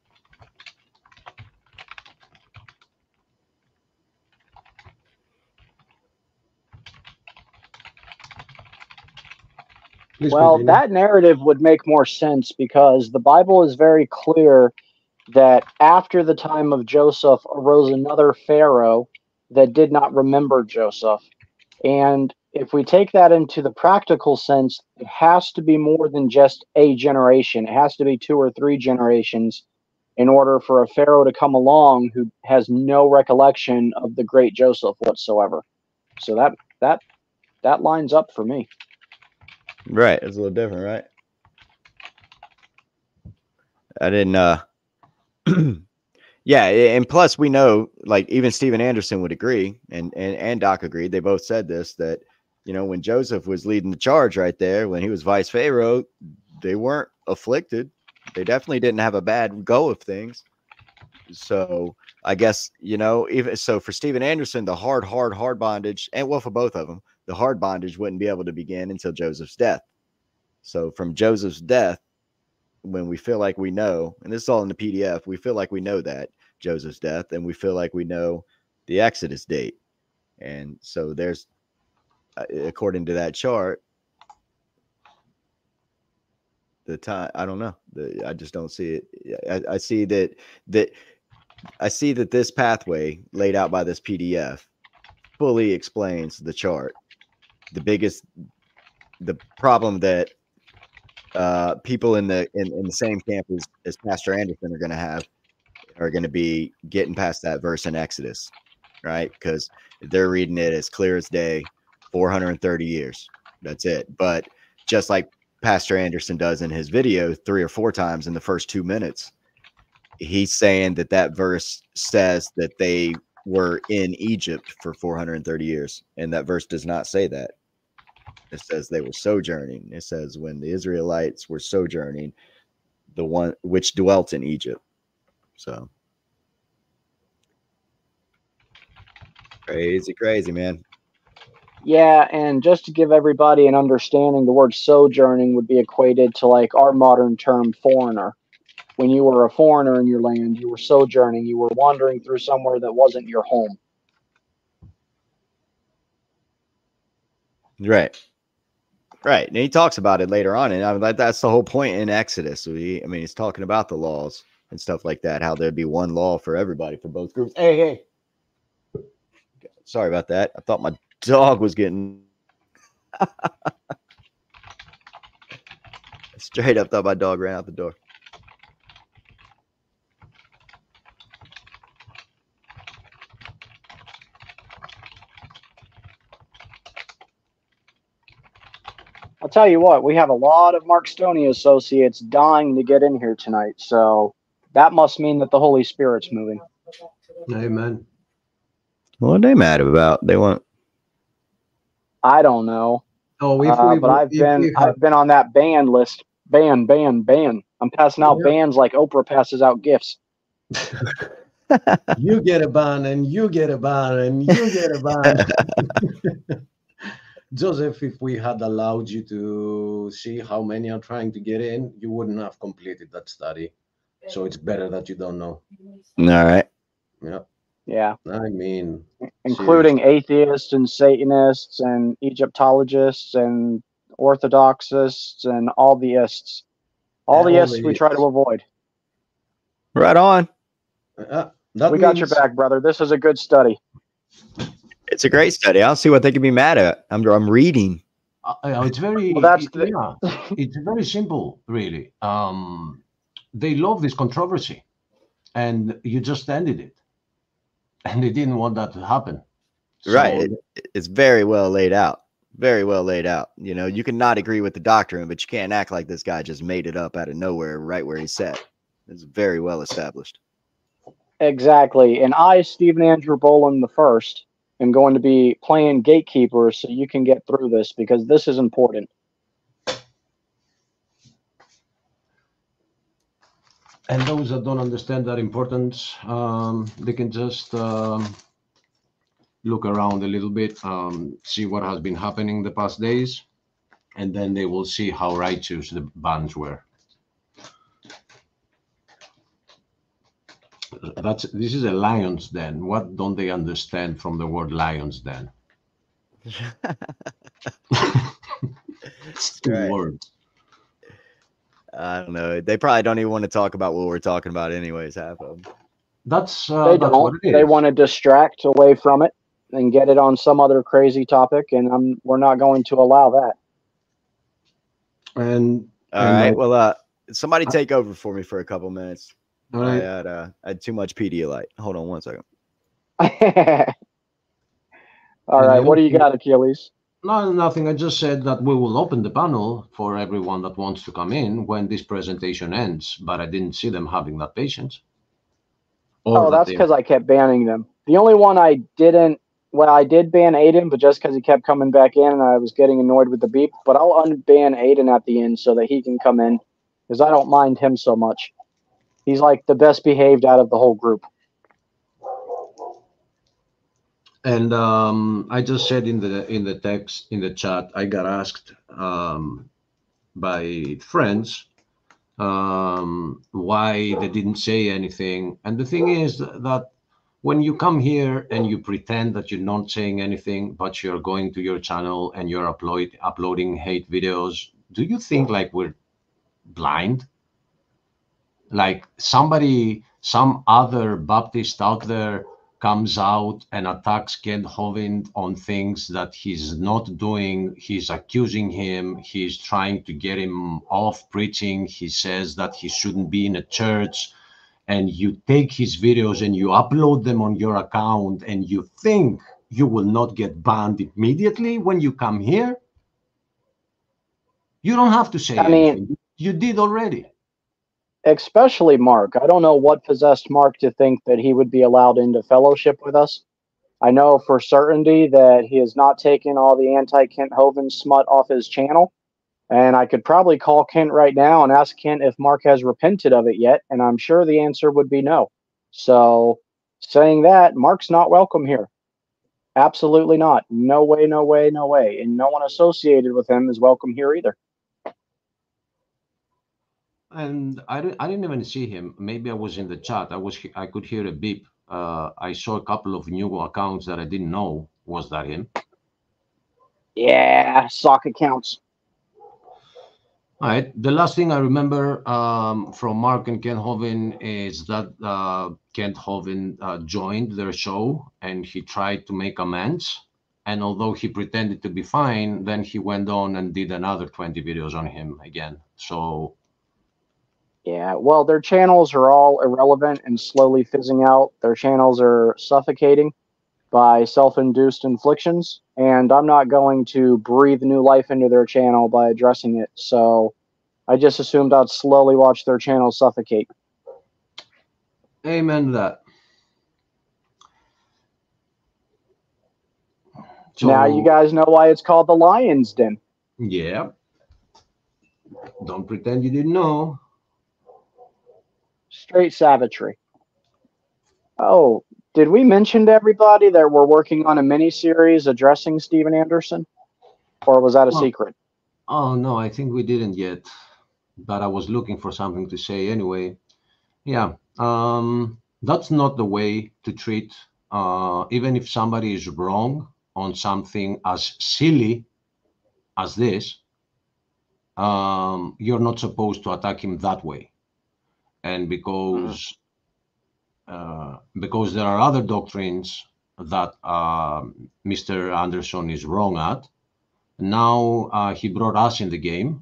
Please Well, continue. that narrative would make more sense because the Bible is very clear that after the time of Joseph arose another Pharaoh that did not remember Joseph. And if we take that into the practical sense, it has to be more than just a generation. It has to be 2 or 3 generations in order for a Pharaoh to come along who has no recollection of the great Joseph whatsoever. So that lines up for me. Right. It's a little different, right? I didn't yeah, and plus we know, like, even Stephen Anderson would agree, and Doc agreed. They both said this, that, you know, when Joseph was leading the charge right there, when he was vice pharaoh, they weren't afflicted. They definitely didn't have a bad go of things. So I guess, you know, even so for Stephen Anderson, the hard bondage, and well, for both of them, the hard bondage wouldn't be able to begin until Joseph's death. So from Joseph's death, when we feel like we know, and this is all in the PDF, we feel like we know that Joseph's death, and we feel like we know the Exodus date. And so there's, according to that chart, the time. I don't know. I just don't see it. I see that I see that this pathway laid out by this PDF fully explains the chart. The problem that people in the same camp as Pastor Anderson are going to be getting past that verse in Exodus, right? Because they're reading it as clear as day, 430 years. That's it. But just like Pastor Anderson does in his video 3 or 4 times in the first 2 minutes, he's saying that verse says that they were in Egypt for 430 years. And that verse does not say that. It says they were sojourning. It says when the Israelites were sojourning, the one which dwelt in Egypt. So crazy, man. Yeah, and just to give everybody an understanding, the word sojourning would be equated to like our modern term foreigner. When you were a foreigner in your land, you were sojourning. You were wandering through somewhere that wasn't your home. Right. And he talks about it later on, and I mean, that's the whole point in Exodus. He's talking about the laws and stuff like that, how there'd be one law for everybody, for both groups. Hey. Sorry about that. I thought my dog was getting straight up, thought my dog ran out the door. I'll tell you what, we have a lot of Mark Stoney associates dying to get in here tonight, so that must mean that the Holy Spirit's moving. Amen. What are they mad about? They want. I don't know. Oh, but I've been on that ban list. Ban. I'm passing out bans like Oprah passes out gifts. You get a ban, and you get a ban, and you get a ban. Joseph, if we had allowed you to see how many are trying to get in, you wouldn't have completed that study. So it's better that you don't know. All right. Yeah. I mean, including seriously. atheists and Satanists and Egyptologists and Orthodoxists and all the ists. All the ists we try to avoid. Right on. We got your back, brother. This is a good study. It's a great study. I don't see what they can be mad at. I'm reading. It's very. It's very simple, really. They love this controversy, and you just ended it, and they didn't want that to happen. Right. It's very well laid out. Very well laid out. You know, you can not agree with the doctrine, but you can't act like this guy just made it up out of nowhere, right where he sat. It's very well established. Exactly. And I, Stephen Andrew Boland the First, am going to be playing gatekeeper so you can get through this, because this is important. And those that don't understand that importance, they can just look around a little bit, see what has been happening the past days, and then they will see how righteous the bans were. This is a lion's den. What don't they understand from the word lion's den? It's 2 words. I don't know. They probably don't even want to talk about what we're talking about anyways, half of them. That's they don't. What it is. They want to distract away from it and get it on some other crazy topic, and we're not going to allow that. And all right. Well, somebody take over for me for a couple minutes. All right. I had too much Pedialyte. Hold on 1 second. All right. What do you got, Achilles? No, nothing. I just said that we will open the panel for everyone that wants to come in when this presentation ends, but I didn't see them having that patience. Oh, that's because I kept banning them. The only one I didn't, well, I did ban Aiden, but just because he kept coming back in and I was getting annoyed with the beep. But I'll unban Aiden at the end so that he can come in, because I don't mind him so much. He's like the best behaved out of the whole group. And I just said in the text, in the chat, I got asked by friends why they didn't say anything. And the thing is that when you come here and you pretend that you're not saying anything, but you're going to your channel and you're uploading hate videos, do you think like we're blind? Like some other Baptist out there comes out and attacks Kent Hovind on things that he's not doing. He's accusing him. He's trying to get him off preaching. He says that he shouldn't be in a church. And you take his videos and you upload them on your account and you think you will not get banned immediately when you come here. You don't have to say anything. You did already. Especially Mark. I don't know what possessed Mark to think that he would be allowed into fellowship with us. I know for certainty that he has not taken all the anti-Kent Hovind smut off his channel. And I could probably call Kent right now and ask Kent if Mark has repented of it yet. And I'm sure the answer would be no. So saying that, Mark's not welcome here. Absolutely not. No way, no way, no way. And no one associated with him is welcome here either. And I didn't even see him. Maybe I was in the chat. I could hear a beep. I saw a couple of new accounts that I didn't know. Was that him? Yeah, sock accounts. All right. The last thing I remember from Mark and Kent Hovind is that Kent Hovind joined their show and he tried to make amends. And although he pretended to be fine, then he went on and did another 20 videos on him again. So. Yeah, well, their channels are all irrelevant and slowly fizzing out. Their channels are suffocating by self-induced inflictions, and I'm not going to breathe new life into their channel by addressing it. So I just assumed I'd slowly watch their channel suffocate. Amen to that. So, now you guys know why it's called the Lion's Den. Yeah. Don't pretend you didn't know. Straight savagery. Oh, did we mention to everybody that we're working on a mini-series addressing Steven Anderson? Or was that a secret? Oh, no, I think we didn't yet. But I was looking for something to say anyway. Yeah, that's not the way to treat, even if somebody is wrong on something as silly as this, you're not supposed to attack him that way. And because there are other doctrines that Mr. Anderson is wrong at, now he brought us in the game,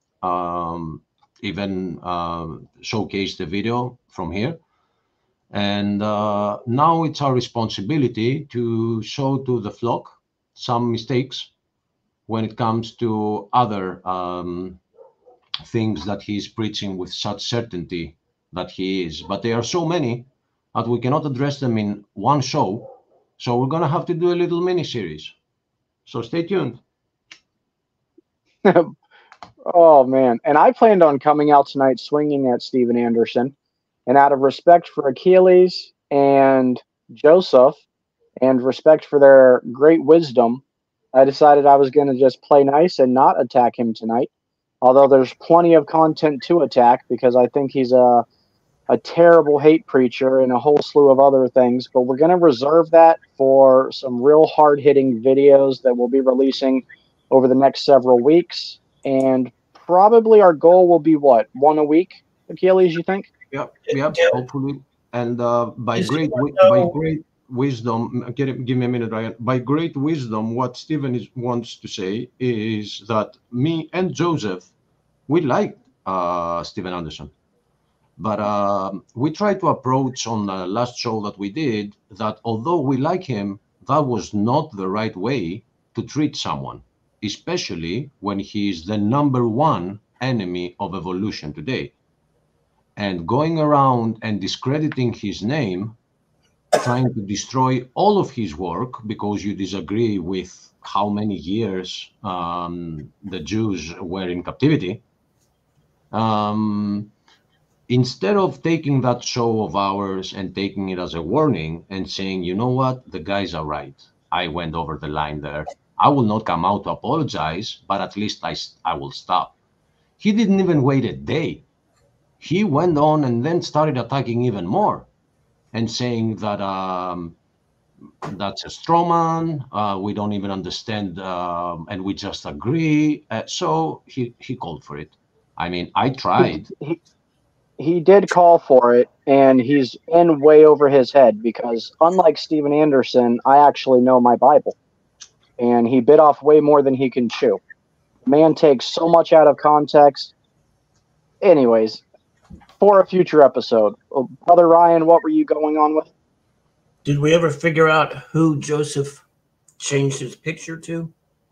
even showcased the video from here. And now it's our responsibility to show to the flock some mistakes when it comes to other things that he's preaching with such certainty that he is. But there are so many that we cannot address them in one show. So we're going to have to do a little mini-series. So stay tuned. Oh, man. And I planned on coming out tonight swinging at Steven Anderson. And out of respect for Achilles and Joseph and respect for their great wisdom, I decided I was going to just play nice and not attack him tonight. Although there's plenty of content to attack because I think he's a terrible hate preacher and a whole slew of other things. But we're going to reserve that for some real hard-hitting videos that we'll be releasing over the next several weeks. And probably our goal will be, what, one a week, Achilles, you think? Yep, hopefully. And by great wisdom, give me a minute, Ryan. By great wisdom, what Stephen wants to say is that me and Joseph, we like Steven Anderson. But we tried to approach on the last show that we did that although we like him, that was not the right way to treat someone, especially when he is the #1 enemy of evolution today. And going around and discrediting his name, trying to destroy all of his work because you disagree with how many years the Jews were in captivity. Instead of taking that show of ours and taking it as a warning and saying, you know what, the guys are right. I went over the line there. I will not come out to apologize, but at least I will stop. He didn't even wait a day. He went on and then started attacking even more and saying that that's a straw man, we don't even understand, and we just agree. So he called for it. I mean, I tried. He did call for it, and he's in way over his head because, unlike Steven Anderson, I actually know my Bible. And he bit off way more than he can chew. The man takes so much out of context. Anyways, for a future episode. Brother Ryan, what were you going on with? Did we ever figure out who Joseph changed his picture to?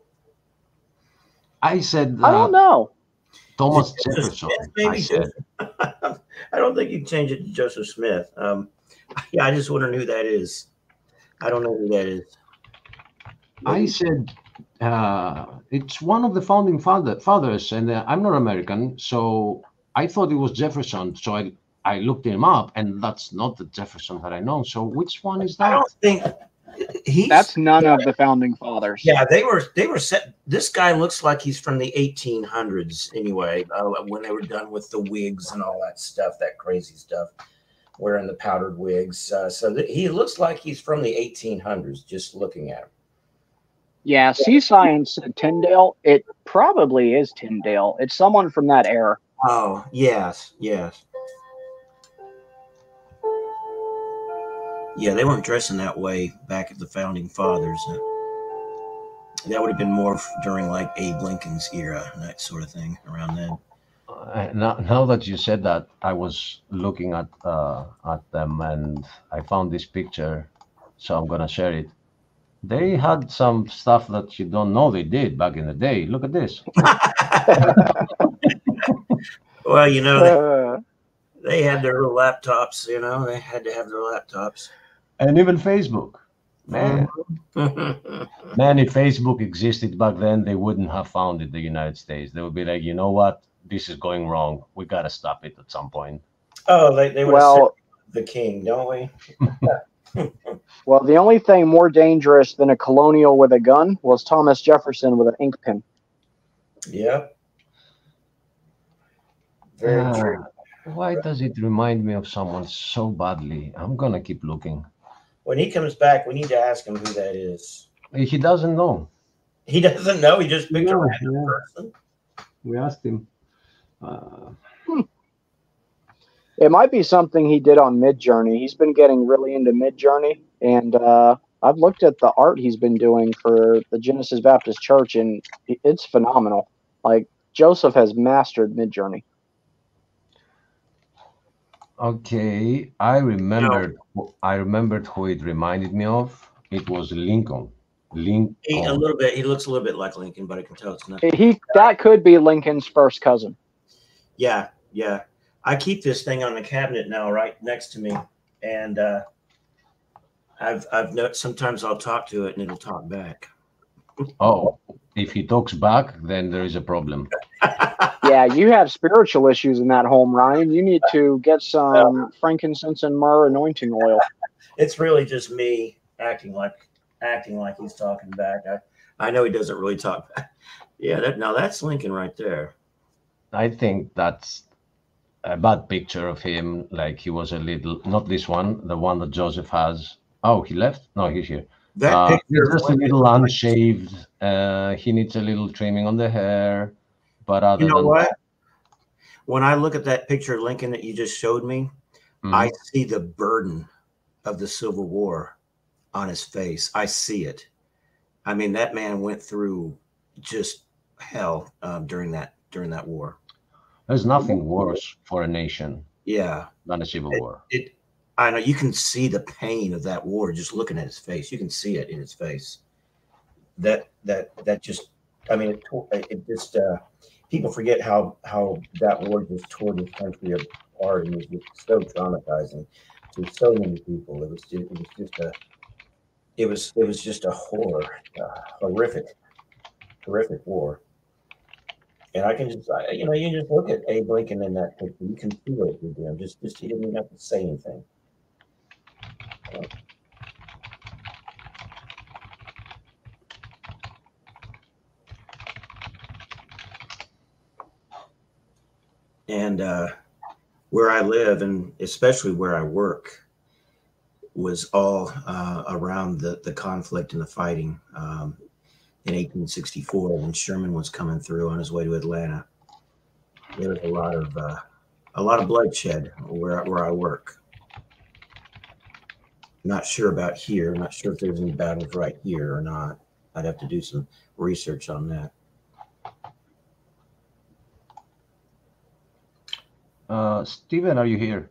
I said, I don't know. Thomas Joseph Jefferson. Smith, maybe? I said, I don't think you changed it to Joseph Smith. Yeah, I just wondering who that is. I don't know who that is. I said, it's one of the founding fathers, and I'm not American, so I thought it was Jefferson. So I looked him up, and that's not the Jefferson that I know. So which one is that? I don't think That's none of the founding fathers. Yeah, they were set. This guy looks like he's from the 1800s anyway, when they were done with the wigs and all that stuff, that crazy stuff, wearing the powdered wigs. So he looks like he's from the 1800s, just looking at him. Yeah, C-Science said Tyndale. It probably is Tyndale. It's someone from that era. Oh, yes, yes. Yeah, they weren't dressing that way back at the founding fathers. That would have been more during like Abe Lincoln's era and that sort of thing around then. Now that you said that, I was looking at them, and I found this picture, so I'm gonna share it. They had some stuff that you don't know they did back in the day. Look at this. Well, you know, they had their little laptops, you know, they had to have their laptops. And even Facebook. Man, man, if Facebook existed back then, they wouldn't have founded the United States. They would be like, you know what? This is going wrong. We got to stop it at some point. Oh, they would have the king, don't we? Well, the only thing more dangerous than a colonial with a gun was Thomas Jefferson with an ink pen. Yep. Very true. Why does it remind me of someone so badly? I'm going to keep looking. When he comes back, we need to ask him who that is. He doesn't know. He doesn't know. He just picked a random person. We asked him. It might be something he did on Midjourney. He's been getting really into Midjourney, and I've looked at the art he's been doing for the Genesis Baptist Church, and it's phenomenal. Like, Joseph has mastered Midjourney. Okay, I remembered who it reminded me of. It was Lincoln. A little bit. He looks a little bit like Lincoln, but I can tell it's not. That could be Lincoln's first cousin. Yeah, yeah. I keep this thing on the cabinet now, right next to me, and I've noticed sometimes I'll talk to it and it'll talk back. Oh, if he talks back, then there is a problem. Yeah, you have spiritual issues in that home, Ryan. You need to get some frankincense and myrrh anointing oil. It's really just me acting like he's talking back. I know he doesn't really talk back. Yeah, that's Lincoln right there. I think that's a bad picture of him. Like he was a little, not this one, the one that Joseph has. Oh, he left? No, he's here. That picture he's just a little unshaved. He needs a little trimming on the hair. But other you know than what? that, when I look at that picture of Lincoln that you just showed me, I see the burden of the Civil War on his face. I see it. I mean, that man went through just hell during that war. There's nothing worse for a nation, than a civil war. I know you can see the pain of that war just looking at his face. You can see it in his face. That just, I mean, it just people forget how that war just tore this country apart and was just so traumatizing to so many people. It was just a horrific war. And I can just, you just look at Abe Lincoln in that picture. You can feel it with him. Just he didn't even have to say anything. And where I live, and especially where I work, was all around the conflict and the fighting. In 1864 when Sherman was coming through on his way to Atlanta. There's a lot of bloodshed where I work. Not sure about here. Not sure if there's any battles right here or not. I'd have to do some research on that. Stephen, are you here?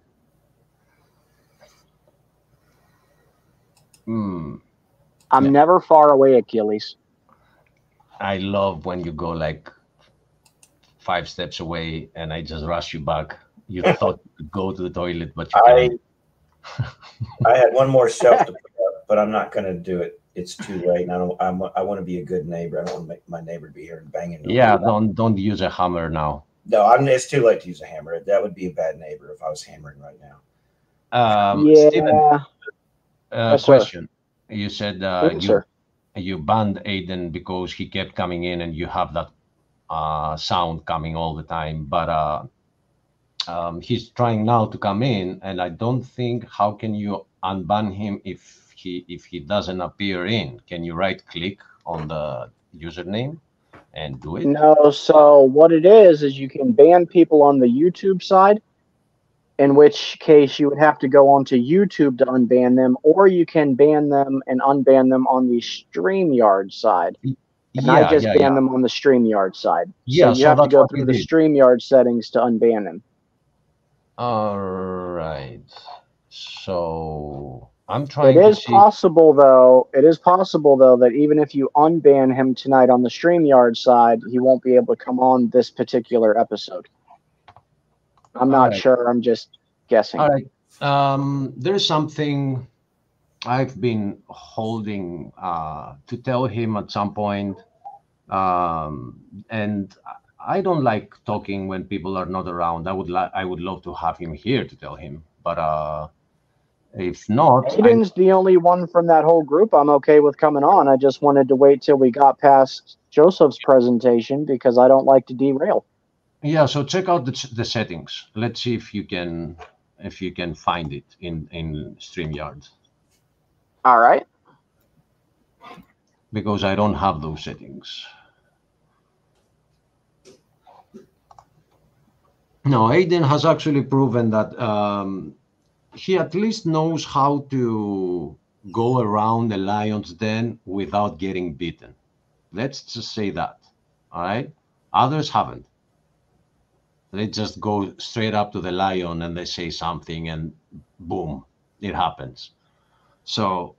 I'm never far away, Achilles. I love when you go like 5 steps away and I just rush you back. You thought you could go to the toilet, but you can't. I had one more shelf to put up, but I'm not going to do it. It's too late, and I want to be a good neighbor. I don't want to make my neighbor be here and banging. Yeah, don't use a hammer now. No, it's too late to use a hammer. That would be a bad neighbor if I was hammering right now. Yeah. Stephen, Yes, question. You said sir. you banned Aiden because he kept coming in and you have that sound coming all the time, but he's trying now to come in, and I don't think, how can you unban him if he doesn't appear in? Can you right click on the username and do it? No, so what it is you can ban people on the YouTube side, in which case you would have to go onto YouTube to unban them, or you can ban them and unban them on the StreamYard side. And I just banned them on the StreamYard side. Yeah, so you have to go through the StreamYard settings to unban them. All right. So I'm trying It to is see. possible though that even if you unban him tonight on the StreamYard side, he won't be able to come on this particular episode. I'm not sure. I'm just guessing. All right. There's something I've been holding to tell him at some point. And I don't like talking when people are not around. I would love to have him here to tell him, but if not, Aiden's the only one from that whole group I'm okay with coming on. I just wanted to wait till we got past Joseph's presentation because I don't like to derail. Yeah, so check out the settings. Let's see if you can find it in StreamYard. All right. Because I don't have those settings. No, Aiden has actually proven that he at least knows how to go around the lion's den without getting beaten. Let's just say that. All right? Others haven't. They just go straight up to the lion and they say something and boom, it happens. So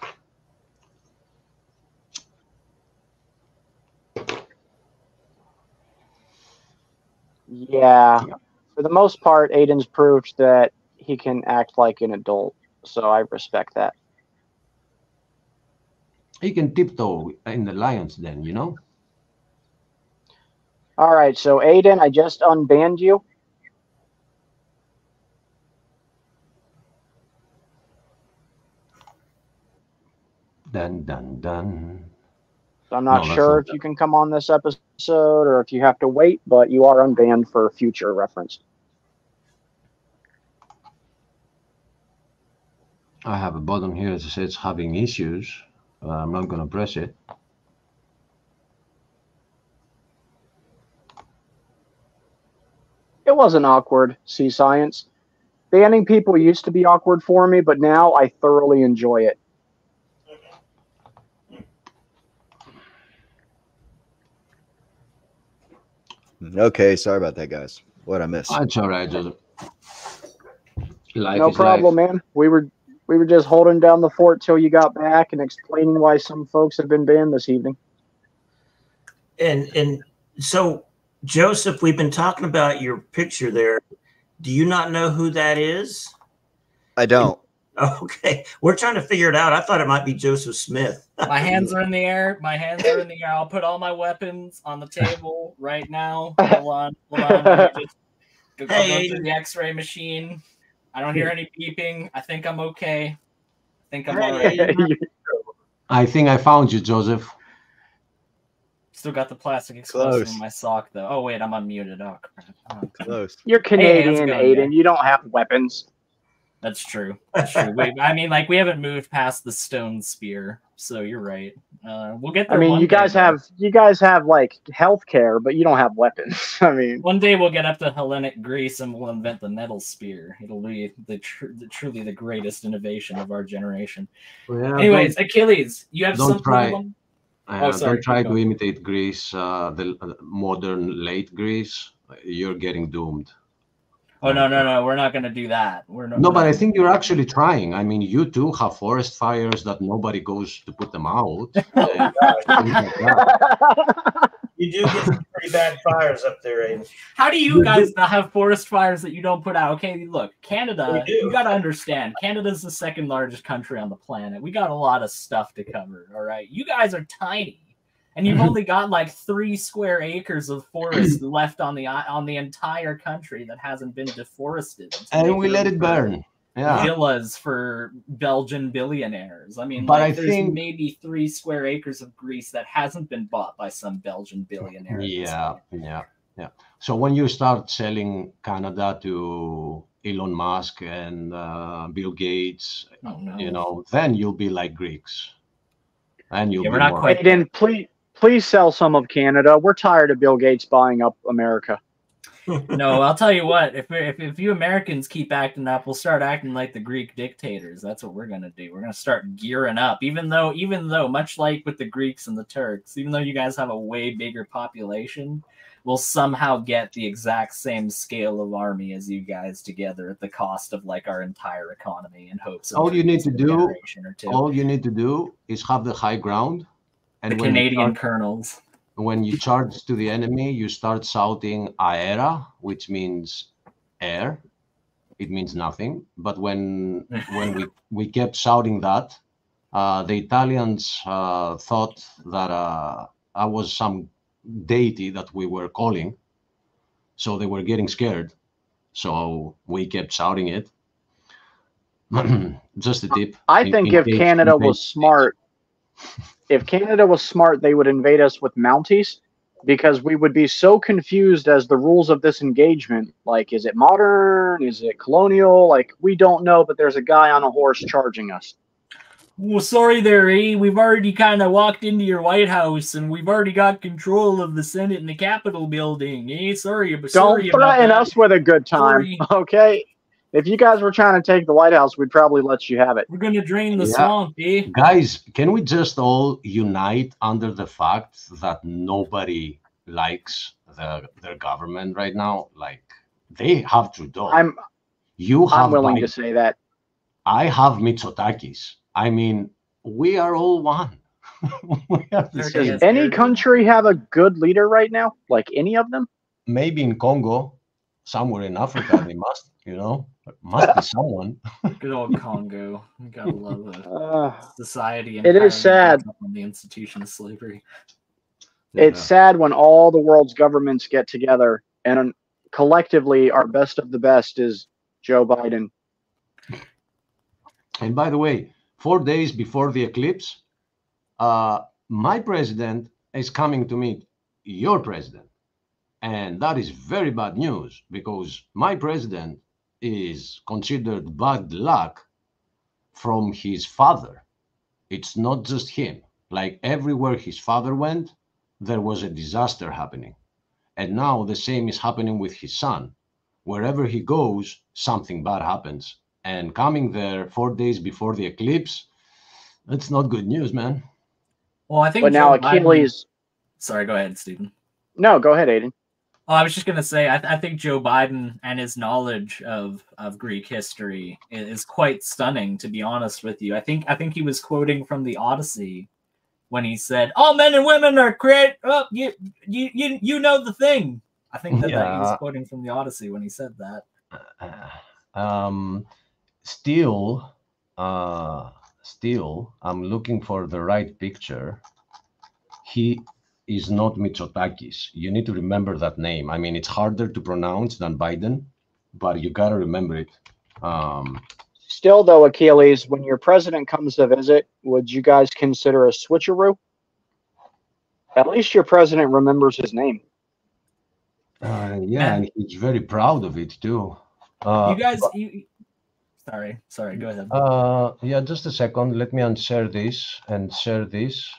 yeah, for the most part, Aiden's proved that he can act like an adult, so I respect that. He can tiptoe in the lion's den, you know? All right, so Aiden, I just unbanned you. Dun, dun, dun. So I'm not sure if you can come on this episode or if you have to wait, but you are unbanned for future reference. I have a button here that says having issues. I'm not going to press it. It wasn't awkward, see science. Banning people used to be awkward for me, but now I thoroughly enjoy it. Okay, sorry about that, guys. What I missed. That's all right, Joseph. No problem, man. We were just holding down the fort till you got back and explaining why some folks have been banned this evening. And so, Joseph, we've been talking about your picture there. Do you not know who that is? I don't. Okay. We're trying to figure it out. I thought it might be Joseph Smith. My hands are in the air. My hands are in the air. I'll put all my weapons on the table right now. Hold on. Just go through the X-ray machine. I don't hear any beeping. I think I'm okay. I think I'm all right. I think I found you, Joseph. Still got the plastic explosive in my sock, though. Oh, wait, I'm unmuted. Oh, crap. Close. You're Canadian, hey, Aiden. You don't have weapons. That's true. That's true. I mean, like, we haven't moved past the stone spear, so you're right. We'll get there. I mean, one you guys day, have like healthcare, but you don't have weapons. I mean, one day we'll get up to Hellenic Greece and we'll invent the nettle spear. It'll be truly the greatest innovation of our generation. Well, Anyways, Achilles, you have don't something. try. Sorry, Don't try keep to imitate Greece, the modern late Greece. You're getting doomed. Oh no, we're not going to do that. No, but I think you're actually trying. I mean, you too have forest fires that nobody goes to put them out. And things like that. You do get some pretty bad fires up there, Aiden. How do you guys not have forest fires that you don't put out? Okay, look, Canada, you got to understand, Canada's the second largest country on the planet. We got a lot of stuff to cover, all right? You guys are tiny. And you've only got like 3 square acres of forest left on the entire country that hasn't been deforested. And we let it burn. Yeah. Villas for Belgian billionaires. I mean, but like, I there's think maybe 3 square acres of Greece that hasn't been bought by some Belgian billionaire. Yeah. So when you start selling Canada to Elon Musk and Bill Gates, you know, then you'll be like Greeks. And you'll be we're not more quite. Aiden, please sell some of Canada. We're tired of Bill Gates buying up America. No, I'll tell you what. If you Americans keep acting up, we'll start acting like the Greek dictators. That's what we're gonna do. We're gonna start gearing up. Even though, much like with the Greeks and the Turks, even though you guys have a way bigger population, we'll somehow get the exact same scale of army as you guys together at the cost of like our entire economy in hopes of all you need to do is have the high ground. And the Canadian colonels. When you charge to the enemy, you start shouting "aera," which means air. It means nothing. But when we kept shouting that, the Italians thought that I was some deity that we were calling, so they were getting scared. So we kept shouting it. Just a tip. I think if Canada was smart. If Canada was smart, they would invade us with Mounties, because we would be so confused as the rules of this engagement. Like, is it modern? Is it colonial? Like, we don't know, but there's a guy on a horse charging us. Well, sorry there, we've already kind of walked into your White House, and we've already got control of the Senate and the Capitol building. Sorry, but don't threaten us with a good time, okay? If you guys were trying to take the White House, we'd probably let you have it. We're going to drain the swamp, Guys, can we just all unite under the fact that nobody likes their government right now? Like, they have Trudeau. I'm willing to say that. I have Mitsotakis. I mean, we are all one. Does any country have a good leader right now? Like, any of them? Maybe in Congo, somewhere in Africa, they must. You know, must be someone. Good old Congo. You gotta love the society. It is sad. On the institution of slavery. It's sad when all the world's governments get together and collectively our best of the best is Joe Biden. And by the way, 4 days before the eclipse, my president is coming to meet your president. And that is very bad news, because my president is considered bad luck from his father. It's not just him. Like, everywhere his father went, there was a disaster happening. And now the same is happening with his son. Wherever he goes, something bad happens. And coming there 4 days before the eclipse, that's not good news, man. Well, I think. But now Achilles. Sorry, go ahead, Stephen. No, go ahead, Aiden. Oh, I was just gonna say, I think Joe Biden and his knowledge of Greek history is quite stunning. To be honest with you, I think he was quoting from the Odyssey when he said, "All men and women are created." Oh, you know the thing. I think that he was quoting from the Odyssey when he said that. Still, I'm looking for the right picture. He is not Mitsotakis. You need to remember that name. I mean, it's harder to pronounce than Biden, but you got to remember it. Still, though, Achilles, when your president comes to visit, would you guys consider a switcheroo? At least your president remembers his name. Yeah, and he's very proud of it, too. You guys, Sorry, go ahead. Yeah, just a second. Let me unshare this and share this.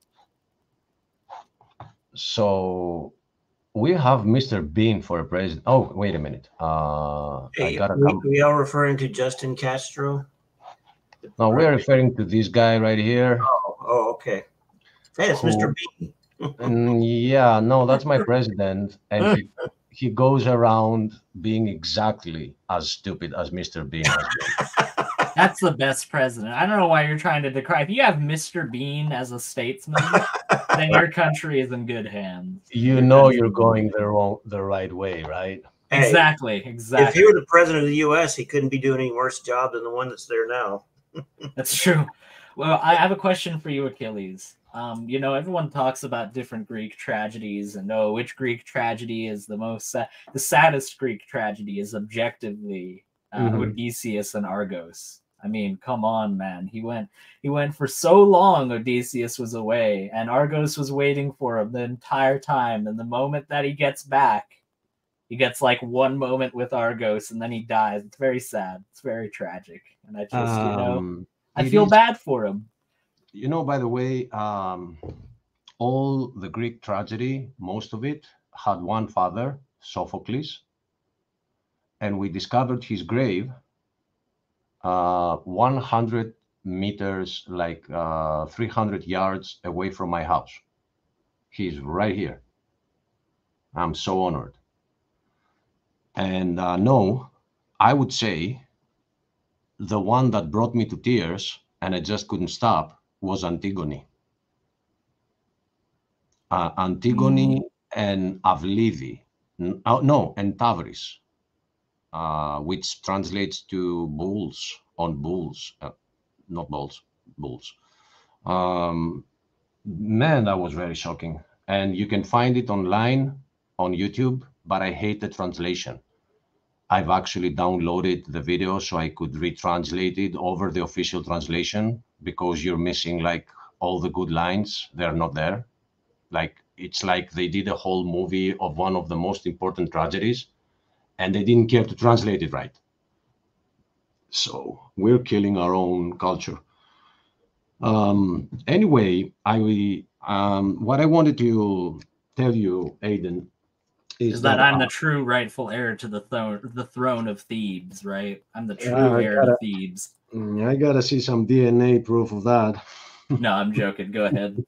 So we have Mr. Bean for a president. Oh, wait a minute. I Hey, gotta come. we are referring to Justin Castro. No, we're referring to this guy right here. Oh, okay. Hey, it's Mr. Bean. Yeah, no, that's my president, and he goes around being exactly as stupid as Mr. Bean has been. That's the best president. I don't know why you're trying to decry. If you have Mr. Bean as a statesman, then your country is in good hands. You know you're going the right way, right? Hey, Exactly. if he were the president of the U.S., he couldn't be doing any worse job than the one that's there now. That's true. Well, I have a question for you, Achilles. You know, everyone talks about different Greek tragedies, and which Greek tragedy is the saddest Greek tragedy is objectively Odysseus and Argos. I mean, come on, man. He went for so long. Odysseus was away, and Argos was waiting for him the entire time. And the moment that he gets back, he gets like one moment with Argos, and then he dies. It's very sad. It's very tragic, and I just, I feel bad for him. You know, by the way, all the Greek tragedy, most of it, had one father, Sophocles, and we discovered his grave 100 meters, like 300 yards away from my house. He's right here. I'm so honored. And no, I would say the one that brought me to tears, and I just couldn't stop, was Antigone. Antigone and Avlidi, and Tavris, which translates to bulls on bulls, not balls, bulls. Man, that was very shocking. And you can find it online on YouTube, but I hate the translation. I've actually downloaded the video so I could retranslate it over the official translation, because you're missing like all the good lines. They're not there. Like, it's like they did a whole movie of one of the most important tragedies, and they didn't care to translate it right. So we're killing our own culture. Anyway, what I wanted to tell you, Aiden, is that I'm the true rightful heir to the throne of Thebes, right? I'm the true heir to Thebes. I gotta see some DNA proof of that. No, I'm joking. Go ahead.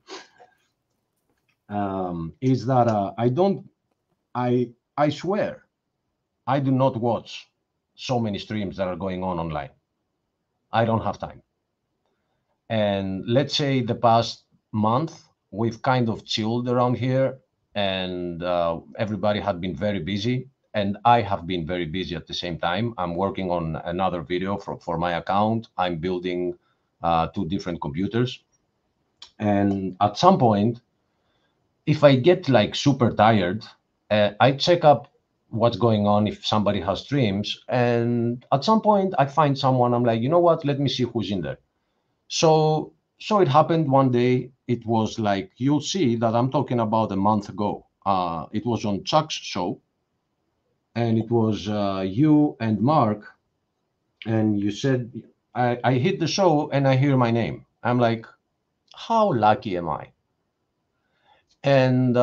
Is that I swear I do not watch so many streams that are going on online. I don't have time. And let's say the past month, we've kind of chilled around here, and everybody had been very busy, and I have been very busy at the same time. I'm working on another video for my account. I'm building 2 different computers. And at some point, if I get like super tired, I check up what's going on if somebody has streams. And at some point I find someone, I'm like, you know what, let me see who's in there. So it happened one day. It was like, you'll see that I'm talking about a month ago. It was on Chuck's show, and it was you and Mark, and you said, I hit the show and I hear my name. I'm like, how lucky am I? And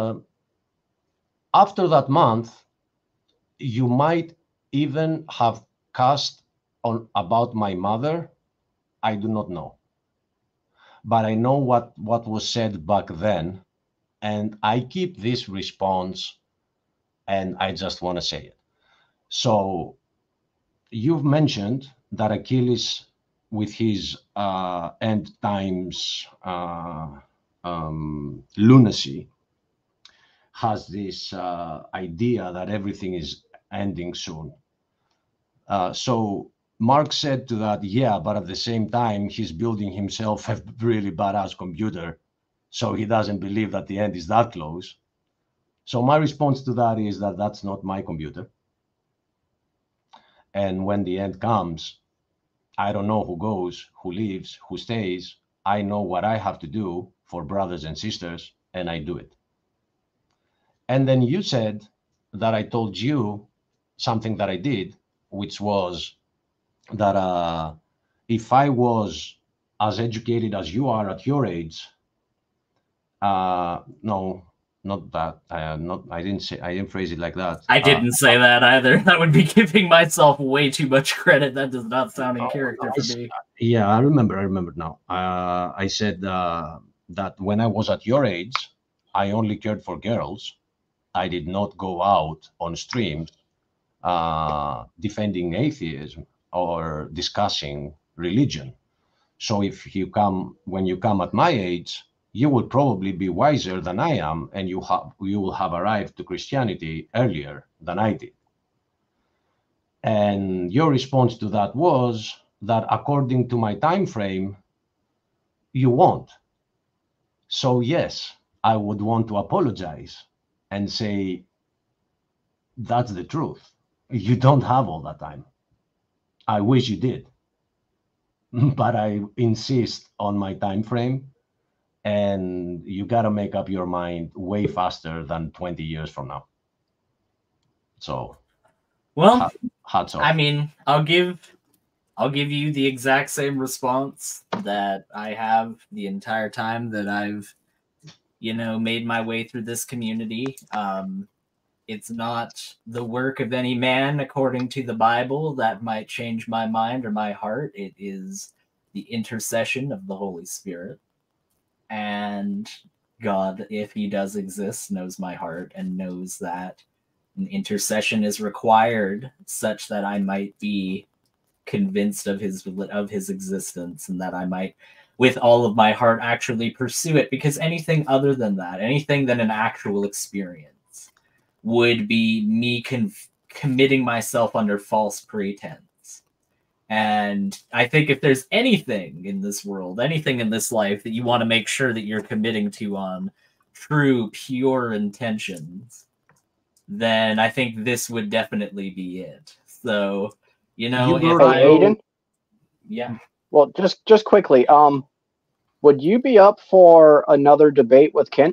after that month, you might even have cast on about my mother. I do not know. But I know what was said back then. And I keep this response, and I just want to say it. So you've mentioned that Achilles, with his end times lunacy, has this idea that everything is ending soon. So Mark said to that, yeah, but at the same time, he's building himself a really badass computer, so he doesn't believe that the end is that close. So my response to that is that that's not my computer. And when the end comes, I don't know who goes, who leaves, who stays. I know what I have to do for brothers and sisters, and I do it. And then you said that I told you something that I did, which was that if I was as educated as you are at your age, no, not that. I didn't phrase it like that. I didn't say that either. That would be giving myself way too much credit. That does not sound in character for me. Yeah, I remember now. I said that when I was at your age, I only cared for girls. I did not go out on streams defending atheism or discussing religion. So when you come at my age, you will probably be wiser than I am, and you will have arrived to Christianity earlier than I did. And your response to that was that according to my time frame, you won't. So yes, I would want to apologize and say, that's the truth. You don't have all that time. I wish you did. But I insist on my time frame, and you got to make up your mind way faster than 20 years from now. So, well, hats off. I mean, I'll give you the exact same response that I have the entire time that I've, made my way through this community. It's not the work of any man, according to the Bible, that might change my mind or my heart. It is the intercession of the Holy Spirit. And God, if he does exist, knows my heart and knows that an intercession is required such that I might be convinced of his existence, and that I might, with all of my heart, actually pursue it. Because anything other than that, anything than an actual experience, would be me committing myself under false pretense. And I think if there's anything in this world, anything in this life that you want to make sure that you're committing to on true, pure intentions, then I think this would definitely be it. So, Aiden? Yeah. Well, just quickly, would you be up for another debate with Kent?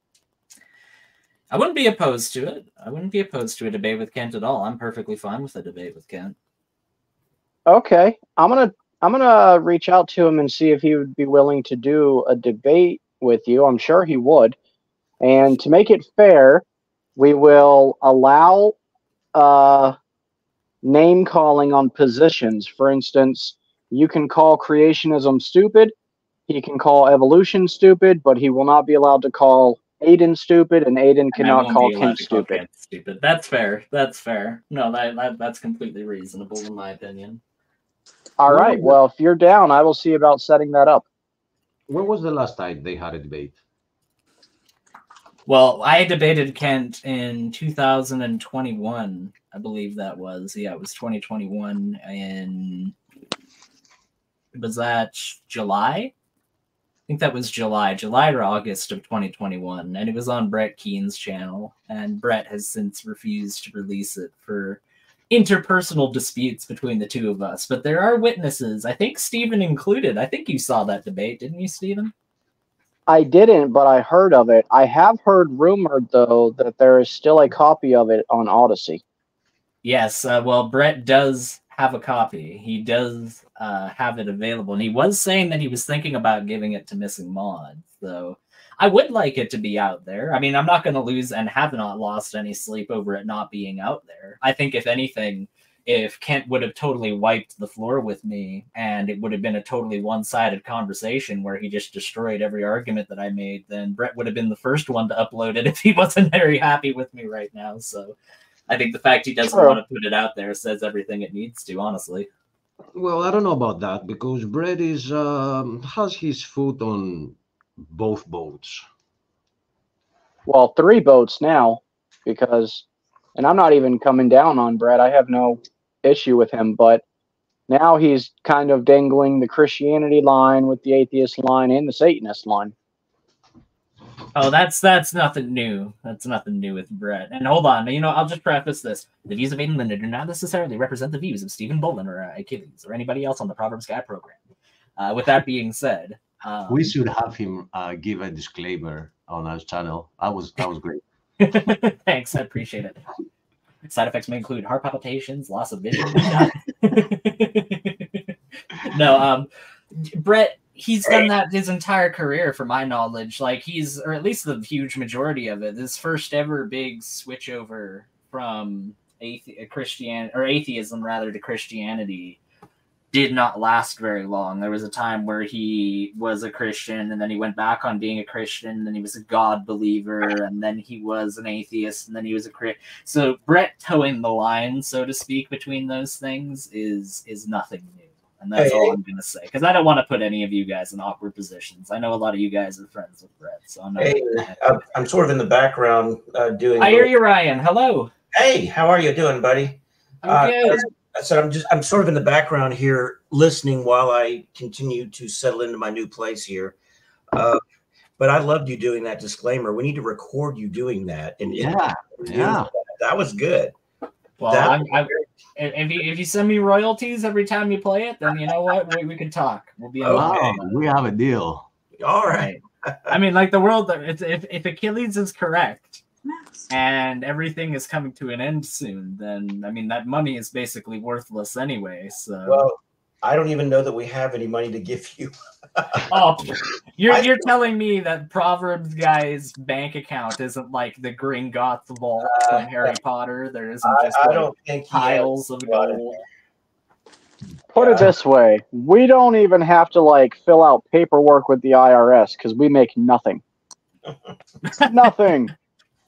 I wouldn't be opposed to it. I wouldn't be opposed to a debate with Kent at all. I'm perfectly fine with a debate with Kent. Okay, I'm gonna reach out to him and see if he would be willing to do a debate with you. I'm sure he would. And to make it fair, we will allow name calling on positions. For instance, you can call creationism stupid. He can call evolution stupid, but he will not be allowed to call Aiden stupid, and Aiden cannot call Kent stupid. That's fair. That's fair. No, that's completely reasonable in my opinion. All right. Well, if you're down, I will see about setting that up. When was the last time they had a debate? Well, I debated Kent in 2021. I believe that was. Yeah, it was 2021. Was that July? I think that was July or August of 2021, and it was on Brett Keen's channel, and Brett has since refused to release it for interpersonal disputes between the two of us. But there are witnesses, I think Stephen included. I think you saw that debate, didn't you, Stephen? I didn't, but I heard of it. I have heard rumored, though, that there is still a copy of it on Odyssey. Yes, well, Brett does have a copy. He does have it available, and he was saying that he was thinking about giving it to Missing Mods, so I would like it to be out there. I mean, I'm not going to lose and have not lost any sleep over it not being out there. I think, if anything, if Kent would have totally wiped the floor with me, and it would have been a totally one-sided conversation where he just destroyed every argument that I made, then Brett would have been the first one to upload it if he wasn't very happy with me right now, so I think the fact he doesn't want to put it out there says everything it needs to, honestly. Well, I don't know about that, because Brett has his foot on both boats. Well, 3 boats now, because, and I'm not even coming down on Brett. I have no issue with him, but now he's kind of dangling the Christianity line with the atheist line and the Satanist line. Oh, that's nothing new. That's nothing new with Brett. And hold on, I'll just preface this. The views of Aiden Linder do not necessarily represent the views of Stephen Bolin or Achilles or anybody else on the Proverbs Guy program. With that being said, we should have him give a disclaimer on our channel. That was great. Thanks, I appreciate it. Side effects may include heart palpitations, loss of vision. No, Brett, he's done that his entire career, from my knowledge. Like or at least the huge majority of it. His first ever big switch over from atheism rather to Christianity did not last very long. There was a time where he was a Christian, and then he went back on being a Christian, and then he was a God believer, and then he was an atheist, and then he was a Christian. So Brett towing the line, so to speak, between those things is nothing new. And that's all I'm going to say, because I don't want to put any of you guys in awkward positions. I know a lot of you guys are friends with Brett, so I'm not. I'm sort of in the background doing. I hear you, Ryan. Hello. Hey, how are you doing, buddy? I'm good. So I'm sort of in the background here, listening while I continue to settle into my new place here. But I loved you doing that disclaimer. We need to record you doing that. And Yeah. that was good. Well, if you send me royalties every time you play it, then you know what, we can talk. We'll be we have a deal. All right. I mean, like the world. If Achilles is correct, and everything is coming to an end soon, then I mean that money is basically worthless anyway. So, well, I don't even know that we have any money to give you. Oh, you're telling me that Proverbs guy's bank account isn't like the Gringotts vault from Harry Potter? There isn't just I don't think piles of gold. Put it this way, we don't even have to like fill out paperwork with the IRS because we make nothing. Nothing.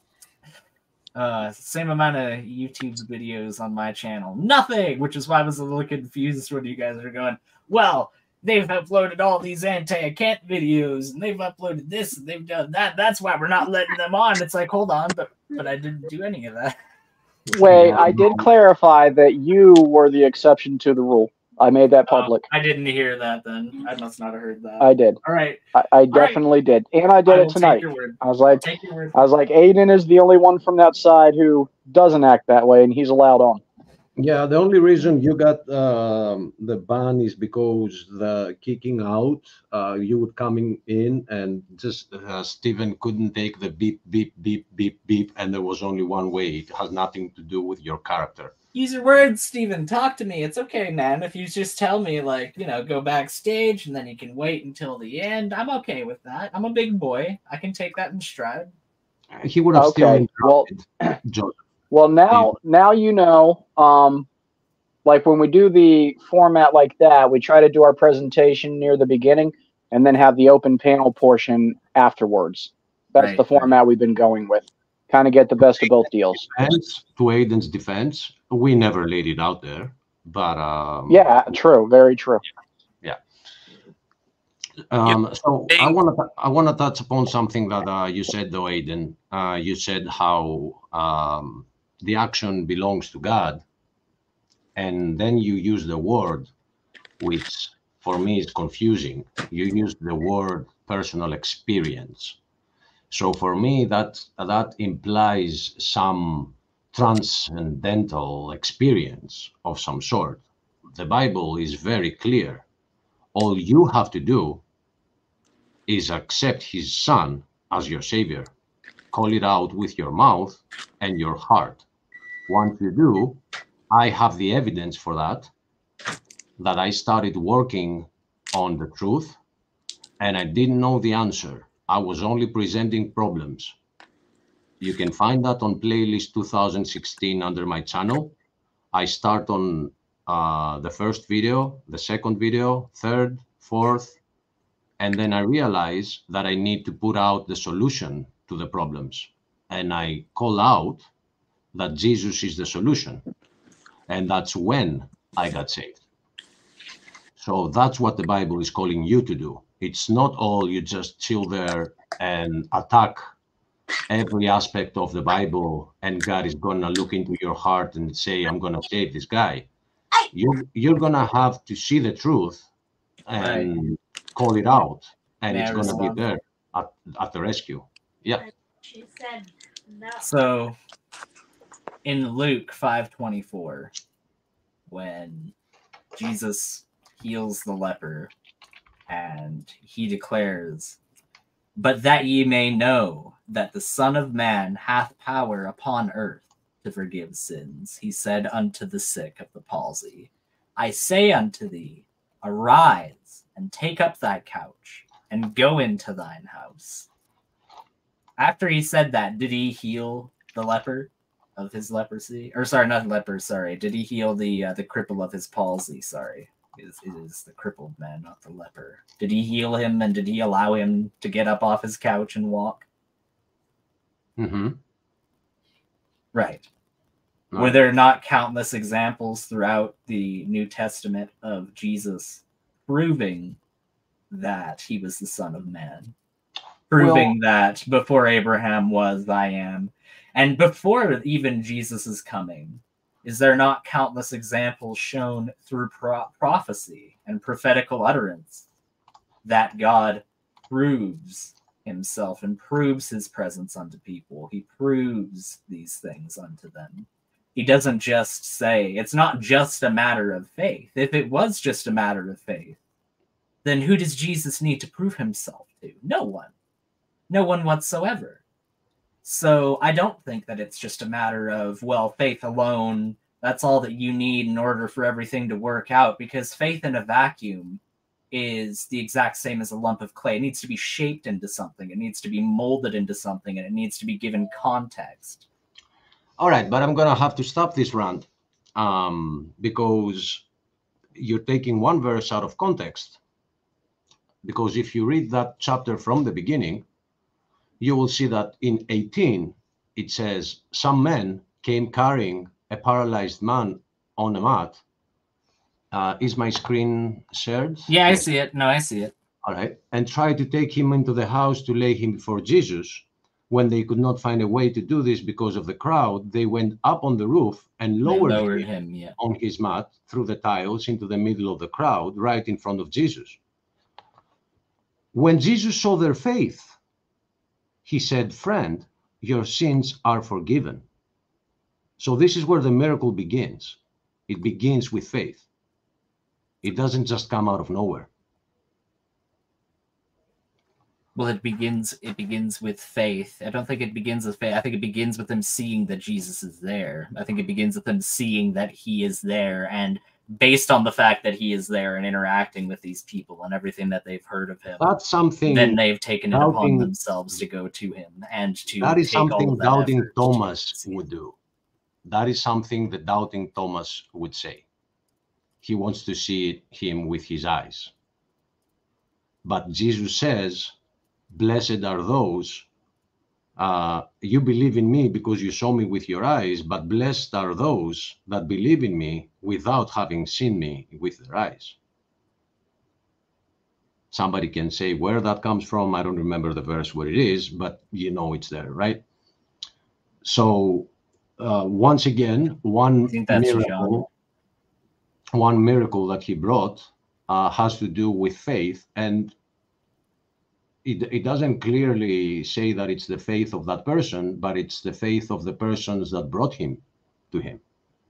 Same amount of YouTube videos on my channel. Nothing, which is why I was a little confused when you guys are going, well, they've uploaded all these anti-account videos, and they've uploaded this, and they've done that. That's why we're not letting them on. It's like, hold on, but I didn't do any of that. Wait, I did clarify that you were the exception to the rule. I made that public. I didn't hear that then. I must not have heard that. I did. All right. I definitely did. And I did it tonight. I was like, Aiden is the only one from that side who doesn't act that way, and he's allowed on. Yeah, the only reason you got the ban is because the kicking out, you would coming in and just Stephen couldn't take the beep, beep, beep, beep, beep, and there was only one way. It has nothing to do with your character. Use your words, Stephen. Talk to me. It's okay, man. If you just tell me, like, you know, go backstage and then you can wait until the end, I'm okay with that. I'm a big boy. I can take that in stride. He would have still interrupted Joseph. Well, now you know, like when we do the format like that, we try to do our presentation near the beginning and then have the open panel portion afterwards. That's the format we've been going with. Kind of get the best of both deals. To Aiden's defense, we never laid it out there, but yeah, true, very true. Yeah. So I want to touch upon something that you said, though, Aiden. You said how the action belongs to God, and then you use the word, which for me is confusing. You use the word personal experience. So for me, that implies some transcendental experience of some sort. The Bible is very clear. All you have to do is accept his son as your savior. Call it out with your mouth and your heart. Once you do, I have the evidence for that I started working on the truth, and I didn't know the answer. I was only presenting problems. You can find that on playlist 2016 under my channel. I start on the first video, the second video, third, fourth, and then I realize that I need to put out the solution to the problems. And I call out that Jesus is the solution. And that's when I got saved. So that's what the Bible is calling you to do. It's not all you just chill there and attack every aspect of the Bible and God is going to look into your heart and say, I'm going to save this guy. You're going to have to see the truth and call it out. And it's going to be there at the rescue. Yeah. She said no. So in Luke 5:24, when Jesus heals the leper, and he declares, but that ye may know that the Son of Man hath power upon earth to forgive sins. He said unto the sick of the palsy, I say unto thee, arise and take up thy couch and go into thine house. After he said that, did he heal the leper of his leprosy? Or sorry, not leper, sorry. Did he heal the cripple of his palsy? Sorry. It is the crippled man, not the leper. Did he heal him, and did he allow him to get up off his couch and walk? Mm-hmm. Right. No. Were there not countless examples throughout the New Testament of Jesus proving that he was the Son of Man? Proving that before Abraham was, I am. And before even Jesus' coming, is there not countless examples shown through prophecy and prophetical utterance that God proves himself and proves his presence unto people? He proves these things unto them. He doesn't just say, it's not just a matter of faith. If it was just a matter of faith, then who does Jesus need to prove himself to? No one. No one whatsoever. So I don't think that it's just a matter of, well, faith alone, that's all that you need in order for everything to work out, because faith in a vacuum is the exact same as a lump of clay. It needs to be shaped into something. It needs to be molded into something, and it needs to be given context. All right, but I'm going to have to stop this rant because you're taking one verse out of context. Because if you read that chapter from the beginning, you will see that in 18, it says, some men came carrying a paralyzed man on a mat. Is my screen shared? Yeah, I see it. No, I see it. All right. And tried to take him into the house to lay him before Jesus. When they could not find a way to do this because of the crowd, they went up on the roof and lowered him on his mat through the tiles into the middle of the crowd, right in front of Jesus. When Jesus saw their faith, he said, friend, your sins are forgiven. So this is where the miracle begins. It begins with faith. It doesn't just come out of nowhere. Well, it begins with faith. I don't think it begins with faith. I think it begins with them seeing that Jesus is there. I think it begins with them seeing that he is there, and based on the fact that he is there and interacting with these people and everything that they've heard of him, that's something. Then they've taken it upon themselves to go to him and to. That is take all something of that doubting effort Thomas would do. That is something that doubting Thomas would say. He wants to see him with his eyes. But Jesus says, blessed are those, you believe in me because you saw me with your eyes, but blessed are those that believe in me without having seen me with their eyes. Somebody can say where that comes from. I don't remember the verse where it is, but you know it's there, right? So once again, one miracle that he brought has to do with faith, and it doesn't clearly say that it's the faith of that person, but it's the faith of the persons that brought him to him.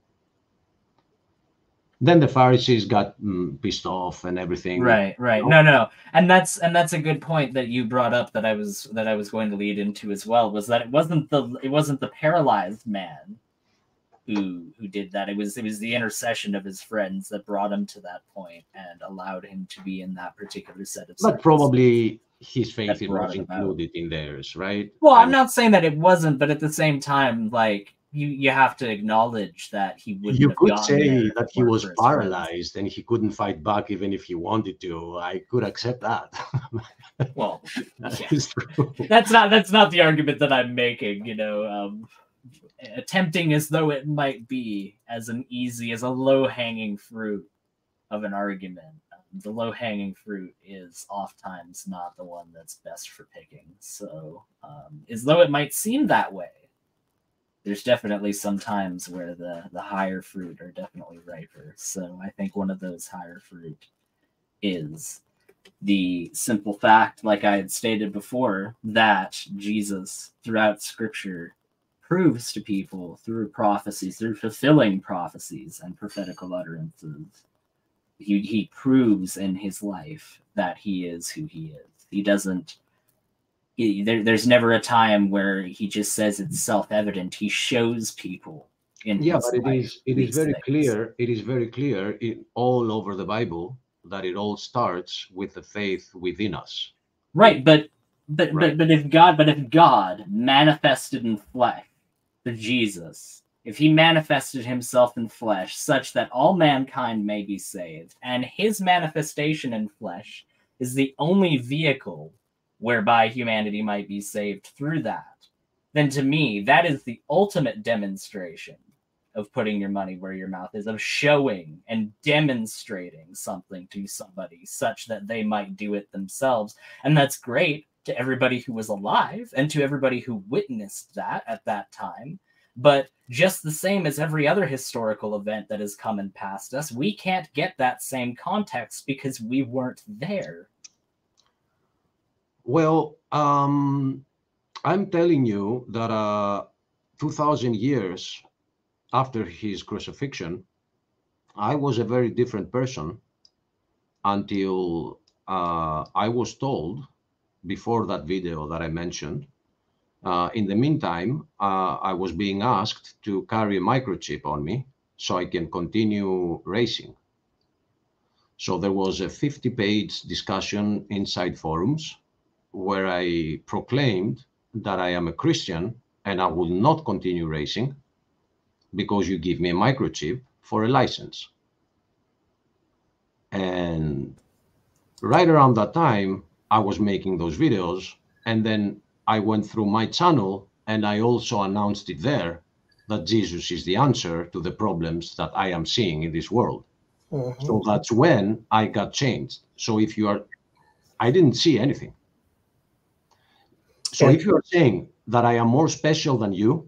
Then the Pharisees got pissed off and everything. Right. You know? No. And that's a good point that you brought up that I was going to lead into as well, was that it wasn't the paralyzed man who did that. It was the intercession of his friends that brought him to that point and allowed him to be in that particular set of circumstances. But probably his faith was included in theirs, right? Well, I'm not saying that it wasn't, but at the same time, like, you have to acknowledge that he wouldn't. You could say that he was paralyzed and he couldn't fight back even if he wanted to. I could accept that. Well, that is true. That's not the argument that I'm making. You know, attempting as though it might be as a low-hanging fruit of an argument. The low-hanging fruit is oftentimes not the one that's best for picking. So, as though it might seem that way, there's definitely some times where the higher fruit are definitely riper. So I think one of those higher fruit is the simple fact, like I had stated before, that Jesus throughout Scripture proves to people through prophecies, through fulfilling prophecies and prophetical utterances. He proves in his life that he is who he is. He there's never a time where he just says it's self-evident. He shows people in Yeah, his but life it is these very things. clear. It is very clear all over the Bible that it all starts with the faith within us. Right, but Right. if God manifested in flesh, the Jesus, if he manifested himself in flesh such that all mankind may be saved, and his manifestation in flesh is the only vehicle whereby humanity might be saved through that, then to me, that is the ultimate demonstration of putting your money where your mouth is, of showing and demonstrating something to somebody such that they might do it themselves. And that's great to everybody who was alive and to everybody who witnessed that at that time. But just the same as every other historical event that has come and passed us, we can't get that same context because we weren't there. Well, I'm telling you that 2,000 years after his crucifixion, I was a very different person until I was told before that video that I mentioned. In the meantime, I was being asked to carry a microchip on me so I can continue racing. So there was a 50-page discussion inside forums where I proclaimed that I am a Christian and I will not continue racing because you give me a microchip for a license. And right around that time, I was making those videos, and then I went through my channel and I also announced it there that Jesus is the answer to the problems that I am seeing in this world. Mhm. So that's when I got changed. So if you are, I didn't see anything. So if you are saying that I am more special than you,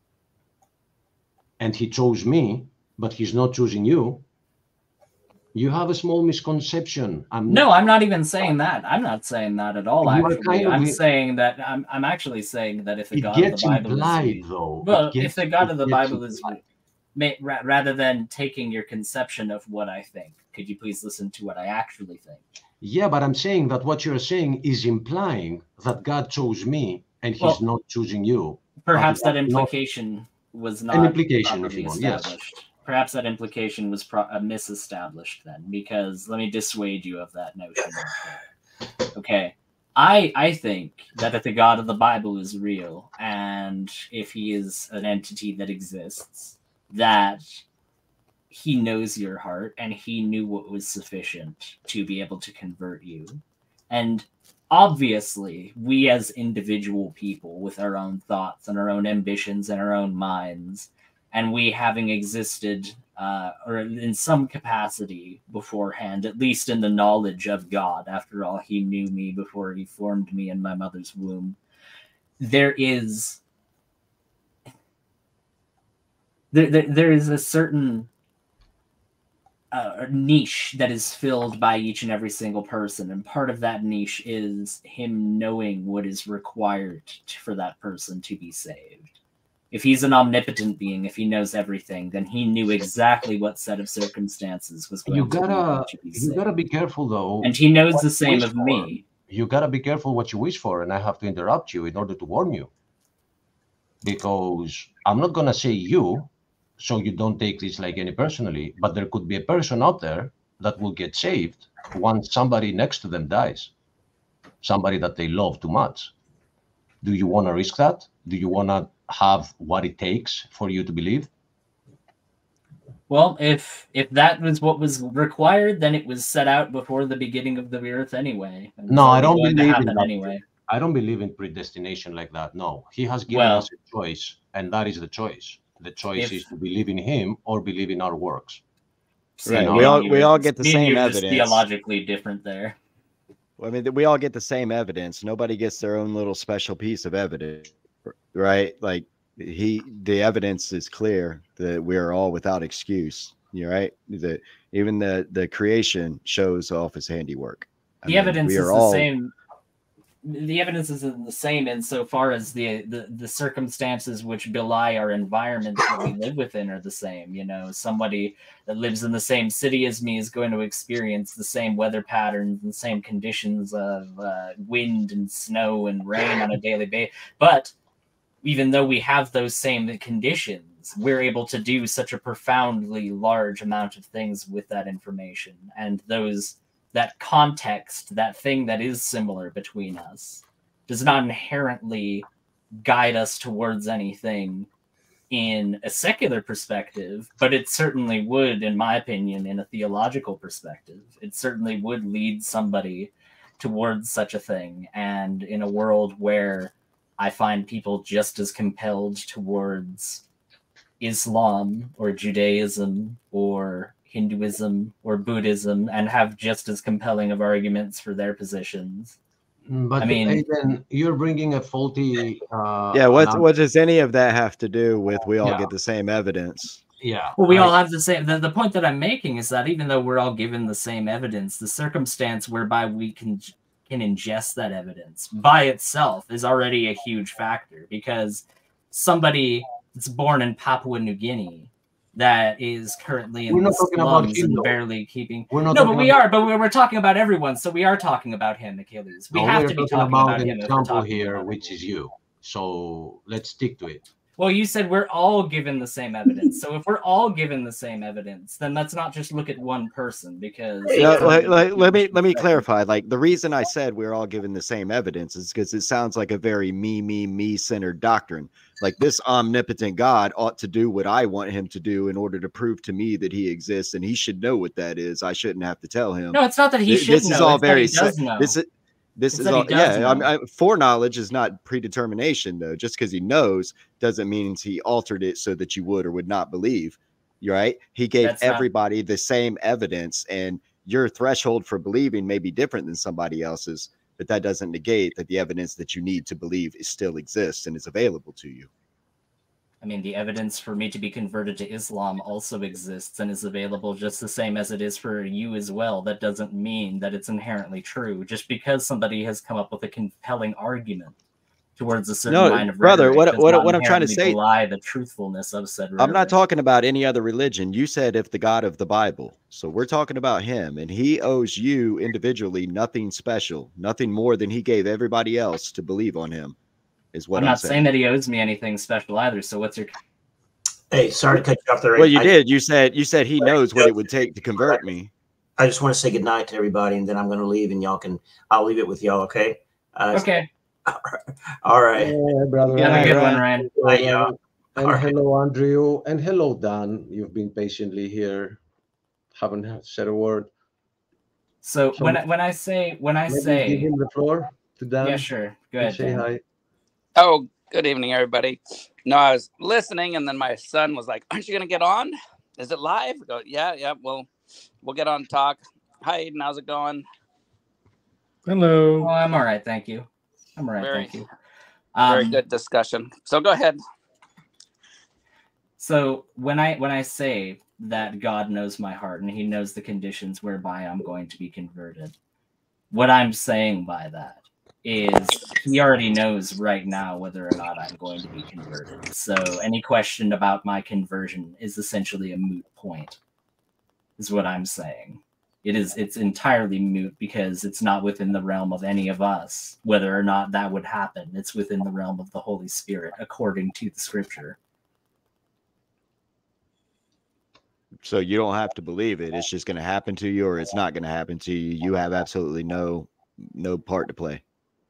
and he chose me, but he's not choosing you, you have a small misconception. I'm not even saying that. I'm not saying that at all, You are actually. kind of I'm saying that I'm actually saying that if the it God of the gets Bible implied, is though. well, It gets- if the God it of the gets Bible is implied. rather than taking your conception of what I think, could you please listen to what I actually think? Yeah, but I'm saying that what you're saying is implying that God chose me and he's not choosing you. Perhaps But that that's not implication was not an implication, if properly you want. Yes. established. Perhaps that implication was misestablished then, because let me dissuade you of that notion. Okay. I think that if the God of the Bible is real, and if he is an entity that exists, that he knows your heart and he knew what was sufficient to be able to convert you. And obviously, we as individual people with our own thoughts and our own ambitions and our own minds, and we having existed or in some capacity beforehand, at least in the knowledge of God, after all, he knew me before he formed me in my mother's womb, there is a certain niche that is filled by each and every single person, and part of that niche is him knowing what is required for that person to be saved. If he's an omnipotent being, if he knows everything, then he knew exactly what set of circumstances was going to be saved. You gotta be careful, though. And he knows the same of me. You gotta be careful what you wish for, and I have to interrupt you in order to warn you, because I'm not gonna say you, so you don't take this like any personally, but there could be a person out there that will get saved once somebody next to them dies, somebody that they love too much. Do you want to risk that? Do you want to have what it takes for you to believe? Well, if that was what was required, then it was set out before the beginning of the earth anyway. No, I don't believe in that. Anyway. I don't believe in predestination like that. No, he has given us a choice, and that is the choice. The choice is to believe in him or believe in our works. Right. We all get the same evidence. Theologically different there. I mean, we all get the same evidence. Nobody gets their own little special piece of evidence, right? Like the evidence is clear that we are all without excuse. You're right. Even the creation shows off his handiwork. The evidence is the same. the evidence isn't the same insofar as the circumstances which belie our environment that we live within are the same. You know, somebody that lives in the same city as me is going to experience the same weather patterns and same conditions of wind and snow and rain on a daily basis. But even though we have those same conditions, we're able to do such a profoundly large amount of things with that information, and that context, that thing that is similar between us, does not inherently guide us towards anything in a secular perspective, but it certainly would, in my opinion, in a theological perspective. It certainly would lead somebody towards such a thing. And in a world where I find people just as compelled towards Islam or Judaism or Hinduism or Buddhism and have just as compelling of arguments for their positions. But I mean, Aidan, you're bringing a faulty. What does any of that have to do with we all get the same evidence? Yeah. Well, we all have the same. The point that I'm making is that even though we're all given the same evidence, the circumstance whereby we can ingest that evidence by itself is already a huge factor, because somebody that's born in Papua New Guinea that is currently in the slums and barely keeping. No, but we are. But we're talking about everyone, so we are talking about him, Achilles. We have to be talking about him. An example here, which is you. So let's stick to it. Well, you said we're all given the same evidence. So if we're all given the same evidence, then let's not just look at one person, because let me clarify. Like, the reason I said we're all given the same evidence is because it sounds like a very me centered doctrine. Like, this omnipotent God ought to do what I want him to do in order to prove to me that he exists, and he should know what that is. I shouldn't have to tell him. No, it's not that he should know. This is all very know. This is all, yeah. Foreknowledge is not predetermination, though. Just because he knows doesn't mean he altered it so that you would or would not believe. You're right. He gave everybody the same evidence, and your threshold for believing may be different than somebody else's, but that doesn't negate that the evidence that you need to believe still exists and is available to you. I mean, the evidence for me to be converted to Islam also exists and is available just the same as it is for you as well. That doesn't mean that it's inherently true. Just because somebody has come up with a compelling argument towards a certain line of brother, rhetoric what I'm trying to say, belie the truthfulness of said rhetoric. I'm not talking about any other religion. You said if the God of the Bible. So we're talking about him, and he owes you individually nothing special, nothing more than he gave everybody else to believe on him. Is what I'm not saying that he owes me anything special either. So what's your? Hey, sorry to cut you off there. Well, you did. You said he knows what it would take to convert me. I just want to say goodnight to everybody, and then I'm going to leave, and I'll leave it with y'all. Okay. Okay. All right. Yeah, brother. You have a good one, Ryan. And hello, Andrew, and hello, Dan. You've been patiently here. Haven't said a word. So when I say give him the floor to Dan. Yeah, sure. Go ahead. Say hi. Oh, good evening, everybody. No, I was listening, and then my son was like, "Aren't you going to get on? Is it live?" I go, yeah. We'll get on talk. Hi, Aiden. How's it going? Hello. Oh, I'm all right, thank you. I'm all right, thank you. Very good discussion. So go ahead. So when I say that God knows my heart and he knows the conditions whereby I'm going to be converted, what I'm saying by that is he already knows right now whether or not I'm going to be converted. So any question about my conversion is essentially a moot point, is what I'm saying. It's entirely moot because it's not within the realm of any of us whether or not that would happen. It's within the realm of the Holy Spirit, according to the scripture. So you don't have to believe it. It's just going to happen to you, or it's not going to happen to you. You have absolutely no part to play.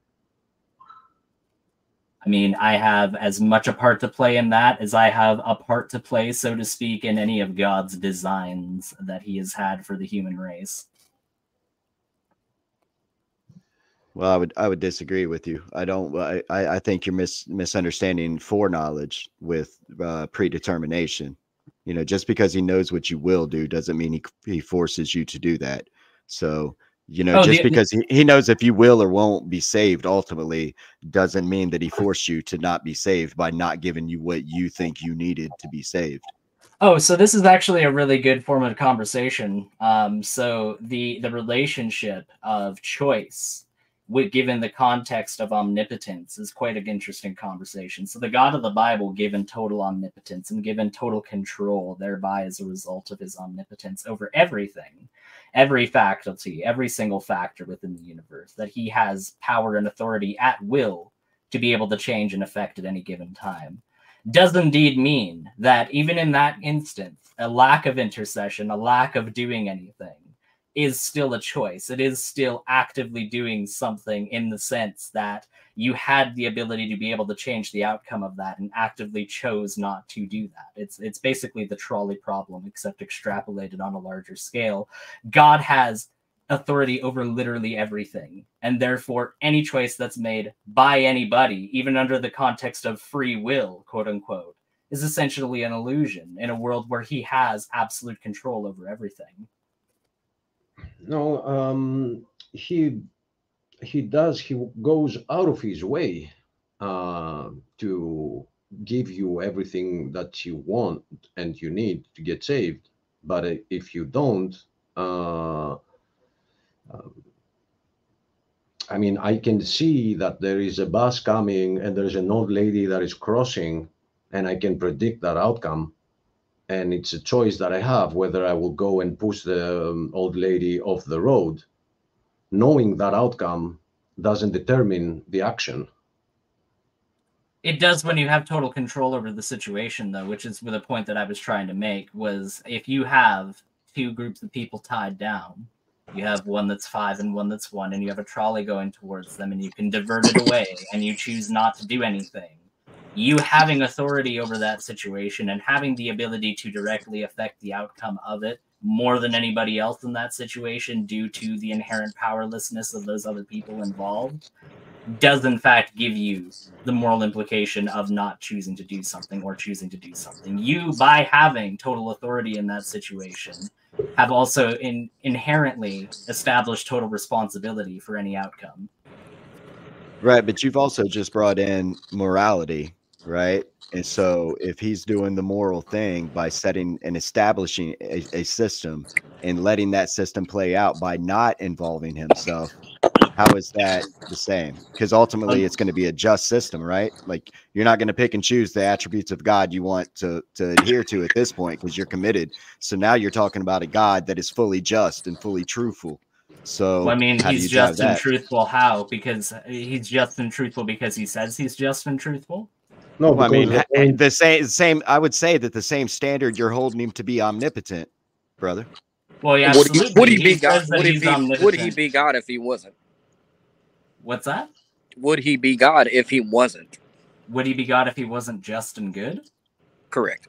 I mean, I have as much a part to play in that as I have a part to play, so to speak, in any of God's designs that he has had for the human race. Well, I would disagree with you. I think you're misunderstanding foreknowledge with predetermination. You know, just because he knows what you will do doesn't mean he forces you to do that. So, you know, because he knows if you will or won't be saved ultimately doesn't mean that he forced you to not be saved by not giving you what you think you needed to be saved. Oh, so this is actually a really good form of conversation. So the relationship of choice given the context of omnipotence is quite an interesting conversation. So the God of the Bible, given total omnipotence and given total control, thereby as a result of his omnipotence over everything, every faculty, every single factor within the universe, that he has power and authority at will to be able to change and affect at any given time, does indeed mean that even in that instance, a lack of intercession, a lack of doing anything, is still a choice. It is still actively doing something in the sense that you had the ability to be able to change the outcome of that and actively chose not to do that. It's basically the trolley problem, except extrapolated on a larger scale. God has authority over literally everything, and therefore any choice that's made by anybody, even under the context of free will, quote unquote, is essentially an illusion in a world where he has absolute control over everything. No, he goes out of his way to give you everything that you want and you need to get saved. But if you don't, I mean, I can see that there is a bus coming and there's an old lady that is crossing, and I can predict that outcome. And it's a choice that I have whether I will go and push the old lady off the road. Knowing that outcome doesn't determine the action. It does when you have total control over the situation, though, which is the point that I was trying to make, was if you have two groups of people tied down, you have one that's 5 and one that's 1, and you have a trolley going towards them, and you can divert it away, and you choose not to do anything. You having authority over that situation and having the ability to directly affect the outcome of it more than anybody else in that situation due to the inherent powerlessness of those other people involved does in fact give you the moral implication of not choosing to do something or choosing to do something. You, by having total authority in that situation, have also inherently established total responsibility for any outcome. Right, but you've also just brought in morality, right? And so if he's doing the moral thing by setting and establishing a system and letting that system play out by not involving himself, how is that the same? Because ultimately it's going to be a just system, right? Like, you're not going to pick and choose the attributes of God you want to adhere to at this point because you're committed. So now you're talking about a God that is fully just and fully truthful. So well, I mean, he's just and truthful. How? Because he's just and truthful because he says he's just and truthful. No, well, I mean, the same. I would say that the same standard you're holding him to be omnipotent, brother. Well, yeah, would he be God? Would he be God if he wasn't? What's that? Would he be God if he wasn't? Would he be God if he wasn't just and good? Correct.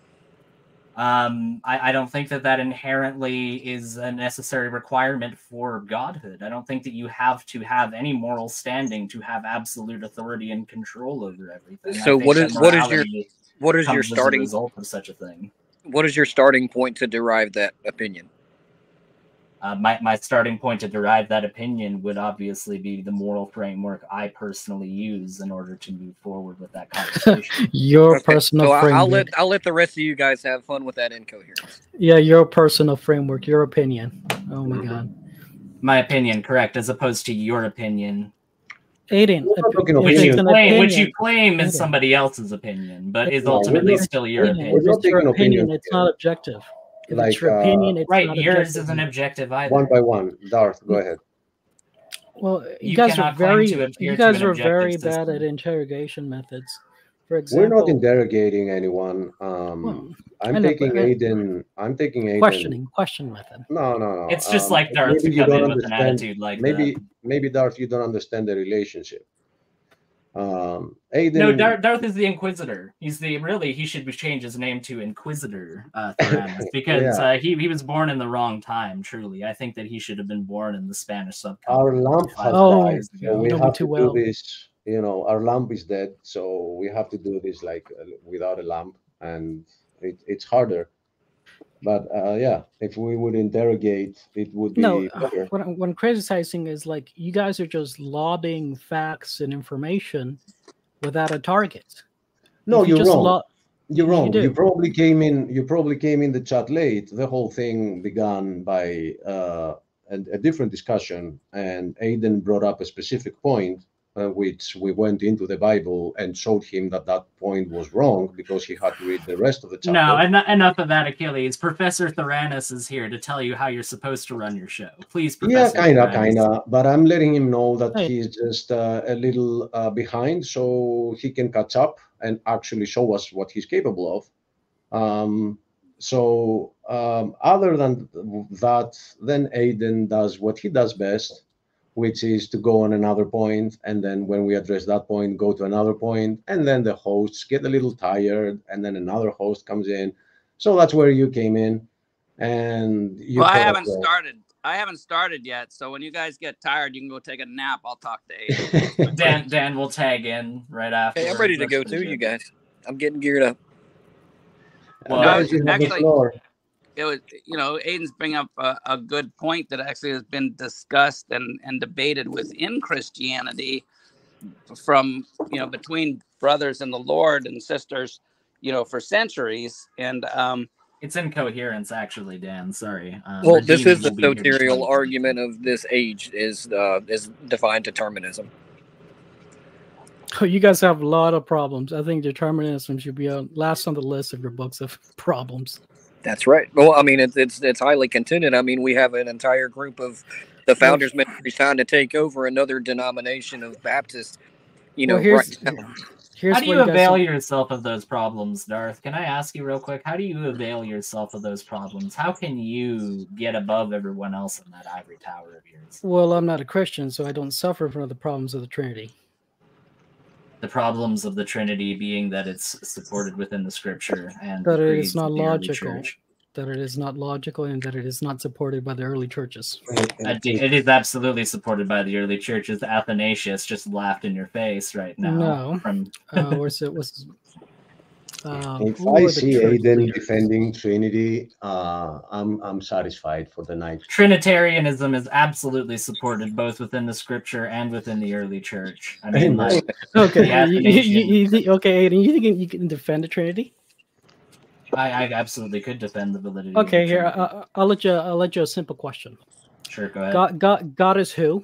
I don't think that inherently is a necessary requirement for godhood. I don't think that you have to have any moral standing to have absolute authority and control over everything. So what is your starting result of such a thing? What is your starting point to derive that opinion? My starting point to derive that opinion would obviously be the moral framework I personally use in order to move forward with that conversation. Your personal framework. I'll let the rest of you guys have fun with that incoherence. Yeah, your personal framework, your opinion. Oh my God. My opinion, correct, as opposed to your opinion. Aiden, which you claim is somebody else's opinion, but is ultimately still your opinion. It's your opinion. It's not objective. If like, it's your opinion, it's right. Not Yours objective. isn't objective either. One by one, Darth, go ahead. Well, you cannot guys are very bad at interrogation methods. For example, we're not interrogating anyone. I'm taking Aiden. Question method. No. It's just like Darth to come in with an attitude like that. Maybe Darth, you don't understand the relationship. Aiden. No, Darth is the Inquisitor. He should change his name to Inquisitor Theranos, because he was born in the wrong time. Truly, I think that he should have been born in the Spanish subcontinent. Our lamp has died, so we have to do this. You know, our lamp is dead, so we have to do this like without a lamp, and it's harder. But if we would interrogate, it would be better. What I'm criticizing is like you guys are just lobbing facts and information without a target. No, you're wrong. You're wrong. You probably came in. You probably came in the chat late. The whole thing began by a different discussion, and Aiden brought up a specific point, which we went into the Bible and showed him that that point was wrong because he had to read the rest of the chapter. No, enough of that, Achilles. Professor Theranos is here to tell you how you're supposed to run your show. Please, Professor. Yeah, kind of. But I'm letting him know that he's just a little behind, so he can catch up and actually show us what he's capable of. Other than that, then Aiden does what he does best, which is to go on another point, and then when we address that point, go to another point, and then the hosts get a little tired, and then another host comes in. So that's where you came in, and you. Well, I haven't started. I haven't started yet, so when you guys get tired, you can go take a nap. I'll talk to Aiden. Dan will tag in right after. Hey, I'm ready to go too, you guys. I'm getting geared up. Well, actually, it was, Aiden's bringing up a good point that actually has been discussed and debated within Christianity from, between brothers in the Lord and sisters, for centuries. And it's incoherence, actually, Dan. Sorry. Well, this is the soterial argument of this age is divine determinism. Oh, you guys have a lot of problems. I think determinism should be last on the list of your books of problems. That's right. Well, I mean, it's highly contended. I mean, we have an entire group of the Founders Ministry trying to take over another denomination of Baptists. Right now. How do you avail yourself of those problems, Darth? Can I ask you real quick? How do you avail yourself of those problems? How can you get above everyone else in that ivory tower of yours? Well, I'm not a Christian, so I don't suffer from the problems of the Trinity. The problems of the Trinity being that it's supported within the Scripture and that it is not logical, that it is not logical, and that it is not supported by the early churches. It is absolutely supported by the early churches. Athanasius just laughed in your face right now. No, if I see Aiden defending Trinity, I'm satisfied for the night. Trinitarianism is absolutely supported both within the Scripture and within the early church. I mean, okay, okay, Aiden, you think you can defend the Trinity? I absolutely could defend the validity. Okay, here I'll let you a simple question. Sure, go ahead. God is who?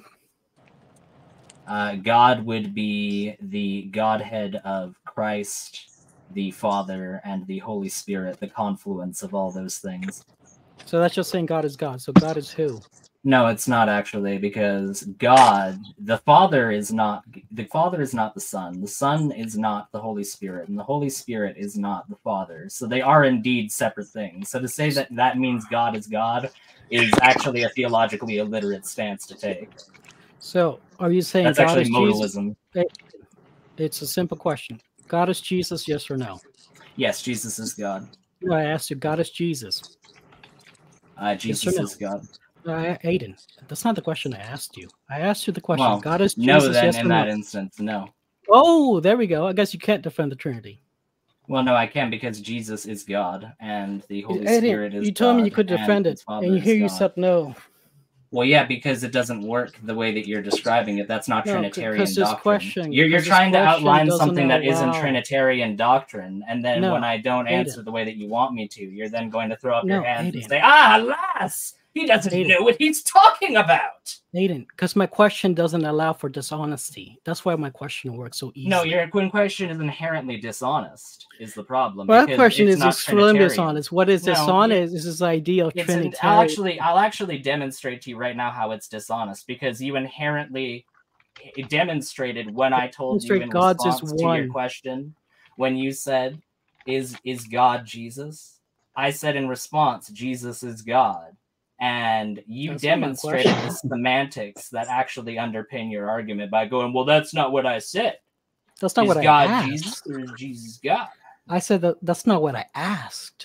God would be the Godhead of Christ, the Father, and the Holy Spirit, the confluence of all those things. So that's just saying God is God. So God is who? No, it's not actually, because God, the Father is not the Son. The Son is not the Holy Spirit, and the Holy Spirit is not the Father. So they are indeed separate things. So to say that that means God is God is actually a theologically illiterate stance to take. So are you saying that's God actually is modalism? Jesus? It's a simple question. God is Jesus, yes or no? Yes, Jesus is God. I asked you, God is Jesus. Jesus is God. Aiden, that's not the question I asked you. I asked you the question. Well, God is Jesus, no, then yes in or that no? instance, no. Oh, there we go. I guess you can't defend the Trinity. Well, no, I can because Jesus is God and the Holy Aiden, Spirit is God. You told me you could defend it, and here you said no. Well, yeah, because it doesn't work the way that you're describing it. That's not Trinitarian doctrine. You're trying to outline something that isn't Trinitarian doctrine, and then when I don't answer the way that you want me to, you're then going to throw up your hands and say, alas, he doesn't know what he's talking about. Aiden, because my question doesn't allow for dishonesty. That's why my question works so easily. No, your question is inherently dishonest, is the problem. Well, that question is extremely dishonest. What is dishonest is this idea of Trinitarian. I'll actually demonstrate to you right now how it's dishonest, because you inherently demonstrated when I told you in response to your question, when you said, is God Jesus? I said in response, Jesus is God. And you demonstrated the semantics that actually underpin your argument by going, well, that's not what I said. That's not what I asked. Is God Jesus or is Jesus God? I said that's not what I asked.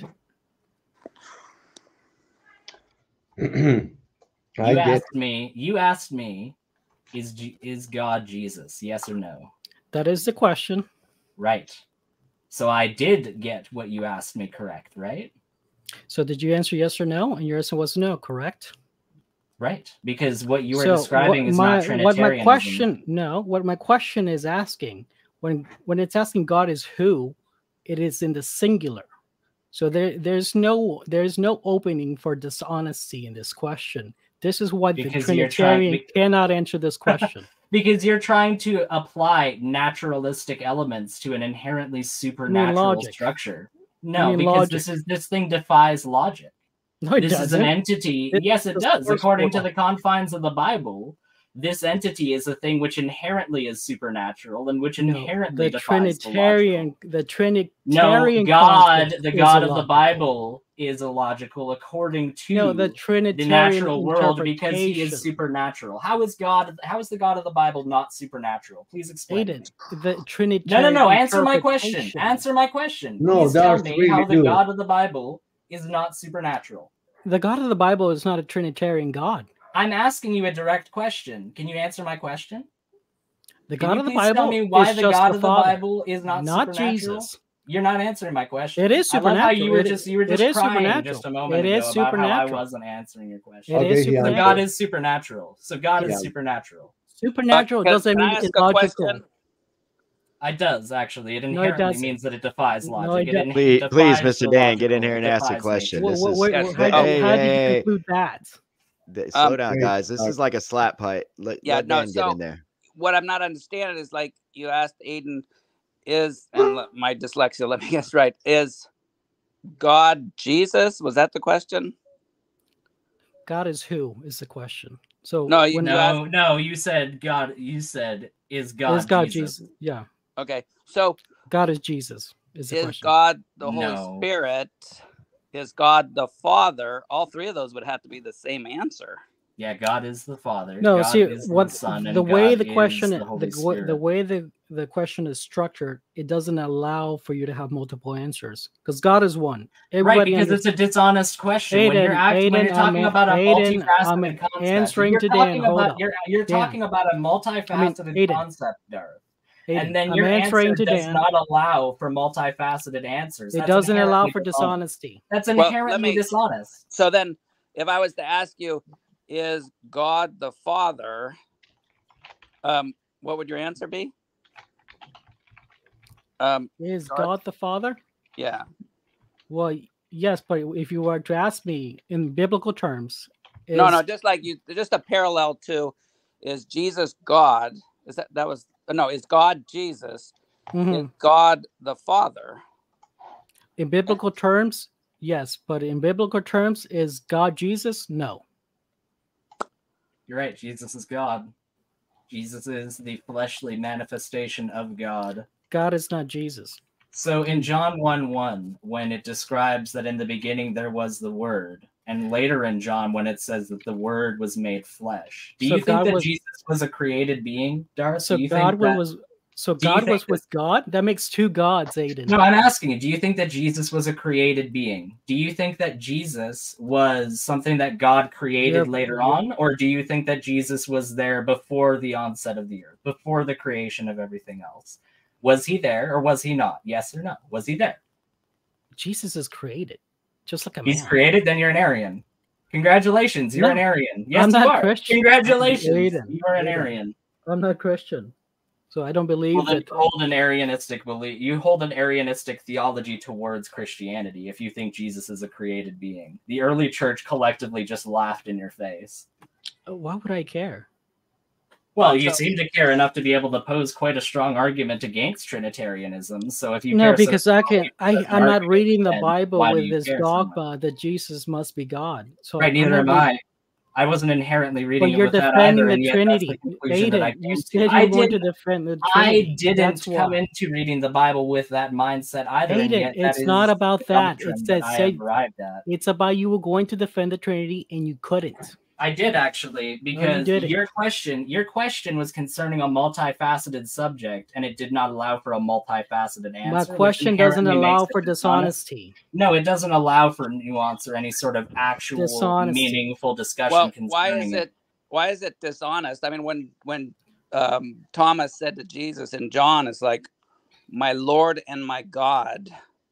You asked me, is God Jesus? Yes or no? That is the question. Right. So I did get what you asked me correct, right? So did you answer yes or no? And your answer was no, correct? Right, because what you were describing is not Trinitarianism. What my question is asking, when it's asking God is who, it is in the singular. So there's no opening for dishonesty in this question. This is what the Because Trinitarian cannot answer this question. Because you're trying to apply naturalistic elements to an inherently supernatural structure. No, because this thing defies logic. No, it this doesn't. is an entity. Yes, it does. According to the confines of the Bible, this entity is a thing which inherently is supernatural and which inherently defies the Trinitarian. No, God, the God of the Bible, is illogical according to the natural world because he is supernatural. How is the God of the Bible not supernatural? Please explain. The Trinitarian. No. Answer my question. Answer my question. No, please tell me how the God of the Bible is not supernatural. The God of the Bible is not a Trinitarian God. I'm asking you a direct question. Can you answer my question? The God of the Bible tell me why is the just God the of the Father, Bible is not supernatural? Jesus. You're not answering my question. It is supernatural. I love how you were just crying just a moment ago about how I supernatural. wasn't answering your question. It is supernatural. So God is supernatural. So God is supernatural. Supernatural doesn't mean it's logical. It does, actually. It inherently means that it defies logic. Please, Mr. Dan, get in here and ask a question. How did you conclude that? Slow down, guys. This is like a slap fight. Let Dan get in there. What I'm not understanding is, like you asked Aiden, and my dyslexia, let me guess right, is God Jesus? Was that the question? God is who is the question. So no, you said God. You said is God Jesus? Yeah. Okay, so God is Jesus. Is the question. God the Holy Spirit? Is God the Father? All three of those would have to be the same answer. Yeah, God is the Father. No, God see is what the Son, and the way God the question is the way the question is structured, it doesn't allow for you to have multiple answers because God is one. Right, because it's a dishonest question. Aiden, when you're talking about a multifaceted concept, answering to Dan. You're talking about a multifaceted concept, Darth. And then your answer does not allow for multifaceted answers. It doesn't allow for dishonesty. That's inherently dishonest. So then, if I was to ask you, is God the Father? What would your answer be? Is God the Father? Yeah. Well, yes, but if you were to ask me in biblical terms, no, just a parallel to, is Jesus God? Is God Jesus? Is God the Father? In biblical terms, yes, but in biblical terms, is God Jesus? No. You're right. Jesus is God. Jesus is the fleshly manifestation of God. God is not Jesus. So in John 1:1, when it describes that in the beginning there was the Word, and later in John when it says that the Word was made flesh, do you think that Jesus was a created being, Darth? So God was with God? That makes two gods, Aiden. No, I'm asking you, do you think that Jesus was a created being? Do you think that Jesus was something that God created later on? Or do you think that Jesus was there before the onset of the earth, before the creation of everything else? Was he there or was he not? Yes or no? Was he there? Jesus is created, just like a man. He's created, then you're an Aryan. Congratulations, you're an Aryan. Yes, you are. Christian. Congratulations, you are an Aryan. I'm not Christian. So I don't believe that you hold an Arianistic belief. You hold an Arianistic theology towards Christianity if you think Jesus is a created being. The early church collectively just laughed in your face. Why would I care? Well, you seem to care enough to be able to pose quite a strong argument against Trinitarianism. So if you because I'm not reading the Bible with this dogma that Jesus must be God. So right, neither am I. I wasn't inherently reading it with that either. And Trinity. Aiden, you said you want to defend the Trinity. I didn't come into reading the Bible with that mindset either. Aiden, it's not about that. It's about you were going to defend the Trinity and you couldn't. I did actually, because your question was concerning a multifaceted subject, and it did not allow for a multifaceted answer. My question doesn't allow for dishonesty. No, it doesn't allow for nuance or any sort of actual meaningful discussion concerning it. Why is it dishonest? I mean, when Thomas said to Jesus in John, it's like, "My Lord and my God."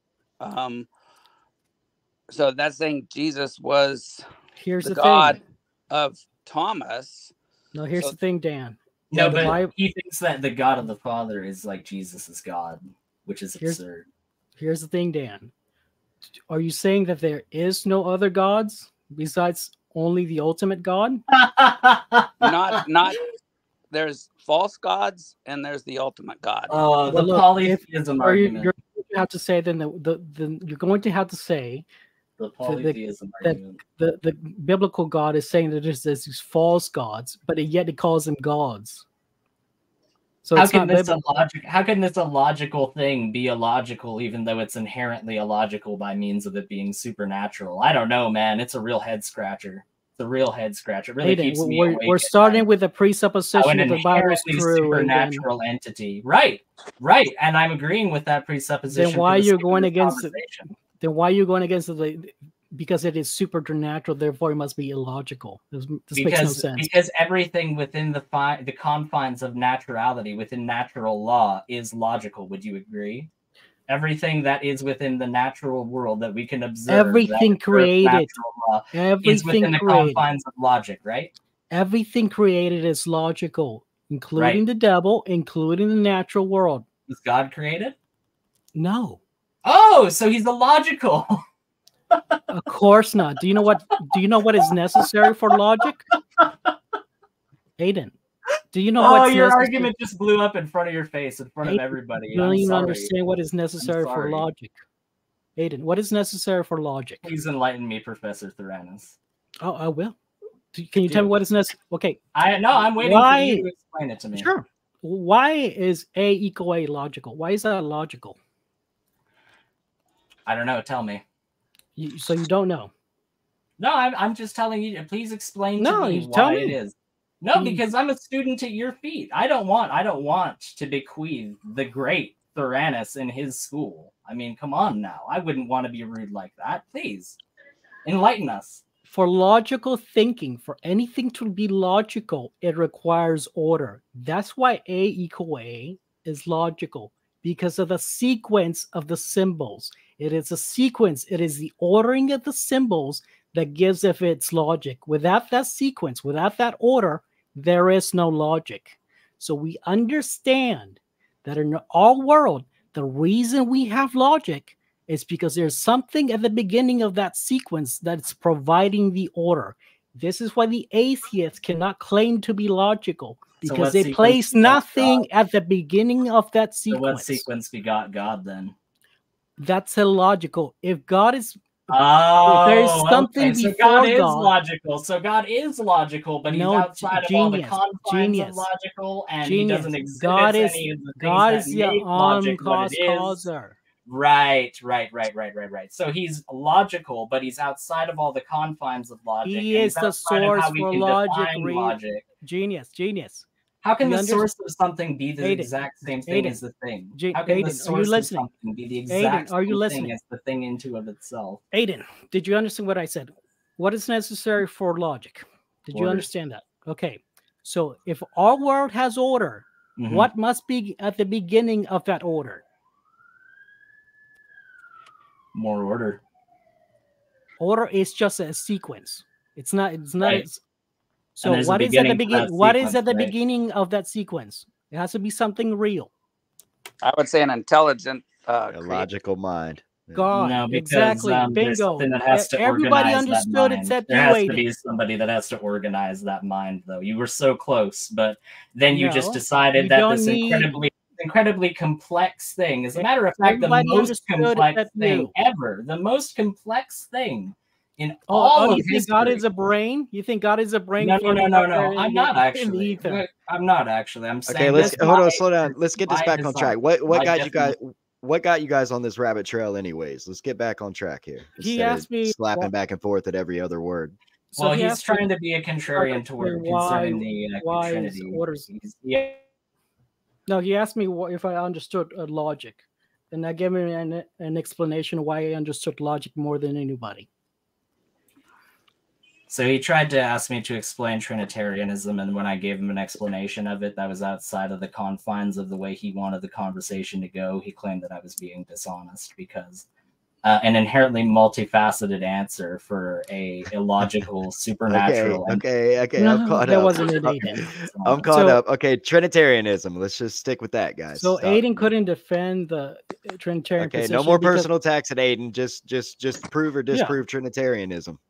So that's saying Jesus was the God of Thomas. No, here's the thing, Dan. No, but he thinks that the God of the Father is like Jesus is God, which is absurd. Here's the thing, Dan. Are you saying that there is no other gods besides only the ultimate God? Not. There's false gods and there's the ultimate God. The Well, look, polytheism argument. You're going to have to say then you're going to have to say the polytheism that argument. the biblical God is saying that there's these false gods, but yet it calls them gods. So how it's can not this biblical. how can this illogical thing be illogical even though it's inherently illogical by means of it being supernatural? I don't know, man. It's a real head scratcher. It's a real head scratcher. It really Aiden, keeps me awake. we're starting with a presupposition an that the Bible is inherently true. supernatural entity. Right. And I'm agreeing with that presupposition. Then why are for the you sake of going this against it? conversation. Then why are you going against it? Because it is supernatural, therefore it must be illogical. This makes no sense. Because everything within the confines of naturality, within natural law, is logical. Would you agree? Everything that is within the natural world that we can observe, everything created, law, is within the confines of logic, right? Everything created is logical, including the devil, including the natural world. Was God created? No. Oh, so he's illogical. Of course not. Do you know what is necessary for logic? Aiden, do you know what's your necessary? argument just blew up in front of your face, in front of everybody. You don't even understand what is necessary for logic. Aiden, what is necessary for logic? Please enlighten me, Professor Theranos. Oh, I will. Can you tell me what is necessary? Okay. I'm waiting for you to explain it to me. Sure. Why is A equal A logical? Why is that logical? I don't know. Tell me. So you don't know? No, I'm just telling you. Please explain to me why it is. No, because I'm a student at your feet. I don't want to bequeath the great Theranos in his school. I mean, come on now. I wouldn't want to be rude like that. Please enlighten us. For logical thinking, for anything to be logical, it requires order. That's why A equal A is logical, because of the sequence of the symbols. It is a sequence. It is the ordering of the symbols that gives it its logic. Without that sequence, without that order, there is no logic. So we understand that in our world, the reason we have logic is because there's something at the beginning of that sequence that's providing the order. This is why the atheists cannot claim to be logical, because they place nothing at the beginning of that sequence. So what sequence begot God then? That's illogical. If God is, if there's something so before God is logical. So God is logical, but he's outside of all the confines of logical, and he doesn't exist. God is any of the God things is that the make logic what it is. causer. Right. So he's logical, but he's outside of all the confines of logic. He is the source for logic. Genius. How can the source of something be the exact same thing as the thing? How can the source of something be the exact same thing as the thing into of itself? Aiden, did you understand what I said? What is necessary for logic? Did you understand that? Okay. So if our world has order, what must be at the beginning of that order? More order. Order is just a sequence. It's not. Right. So what is at the beginning? What is at the beginning of that sequence? It has to be something real. I would say an intelligent, logical mind. God, no, because, exactly. Bingo. That has to Everybody understood except you. There has to be somebody that has to organize that mind, though. You were so close, but then you just decided that this incredibly complex thing. As a matter of fact, the most complex thing ever. The most complex thing in all of you think God is a brain? You think God is a brain? No. I'm not actually. I'm not actually. I'm saying. Okay, let's hold on. Slow down. Let's get this back on track. What got you guys? What got you guys on this rabbit trail, anyways? Let's get back on track here. He asked me slapping back and forth at every other word. Well, he's trying to be a contrarian toward concerning the Trinity. No, he asked me if I understood logic, and I gave him an explanation why I understood logic more than anybody. So he tried to ask me to explain Trinitarianism, and when I gave him an explanation of it that was outside of the confines of the way he wanted the conversation to go, he claimed that I was being dishonest because an inherently multifaceted answer for a illogical, supernatural... Okay, I'm caught up. Wasn't it, Aiden. I'm caught up. Okay, Trinitarianism. Let's just stick with that, guys. So Aiden couldn't defend the Trinitarian position. No more personal attacks at Aiden. Just prove or disprove Trinitarianism.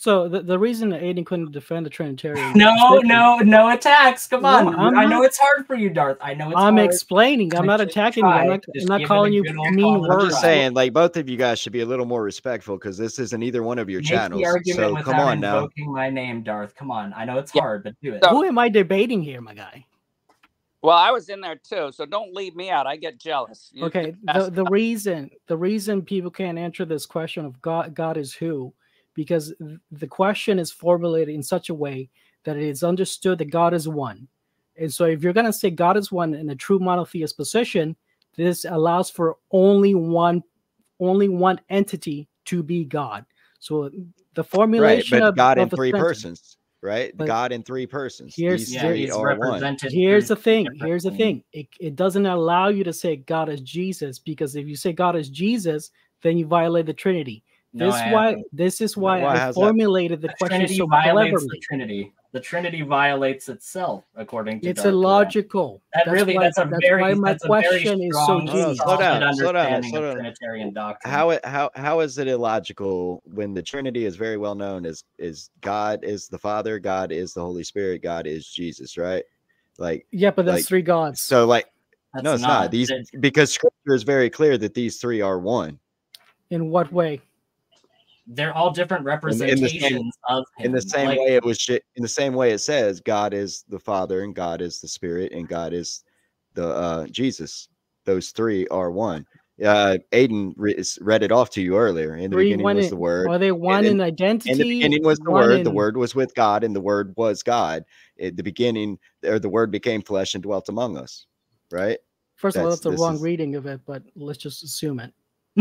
So the reason that Aiden couldn't defend the Trinitarian. No attacks. Come on. No, I know it's hard for you, Darth. I know it's hard. I'm explaining. I'm not attacking you. I'm not calling you mean words. I'm just saying, like, both of you guys should be a little more respectful because this isn't either one of your channels. The argument so without come on now. invoking my name, Darth. Come on. I know it's hard, but do it. Who am I debating here, my guy? Well, I was in there too, so don't leave me out. I get jealous. Okay. The reason people can't answer this question of God is who, because the question is formulated in such a way that it is understood that God is one. And so if you're going to say God is one in a true monotheist position, this allows for only one entity to be God. So the formulation but of God of in the three sentence- persons, right? but God in three persons. Here's These three are one. Here's the thing. Here's the thing. It doesn't allow you to say God is Jesus, because if you say God is Jesus, then you violate the Trinity. No, This is why Why I has formulated the The question Trinity so violates cleverly. the Trinity. The Trinity violates itself, according to It's Darth. illogical. That's why my that's why question is so genius. Slow down. understanding of Trinitarian doctrine. How is it illogical when the Trinity is very well known as God is the Father, God is the Holy Spirit, God is Jesus, right? Like Yeah, but that's three gods. So like That's no, it's not- not. These because Scripture is very clear that these three are one. In what way? They're all different In the representations of him. in the same Like, way in the same way it says God is the Father and God is the Spirit and God is the Jesus. Those three are one. Aiden read it off to you earlier. In the beginning was the Word. Are they one in identity? In the beginning was the one Word. in- The Word was with God, and the Word was God. At the beginning, or the Word became flesh and dwelt among us. Right. First of all, that's the this wrong is- reading of it, but let's just assume it.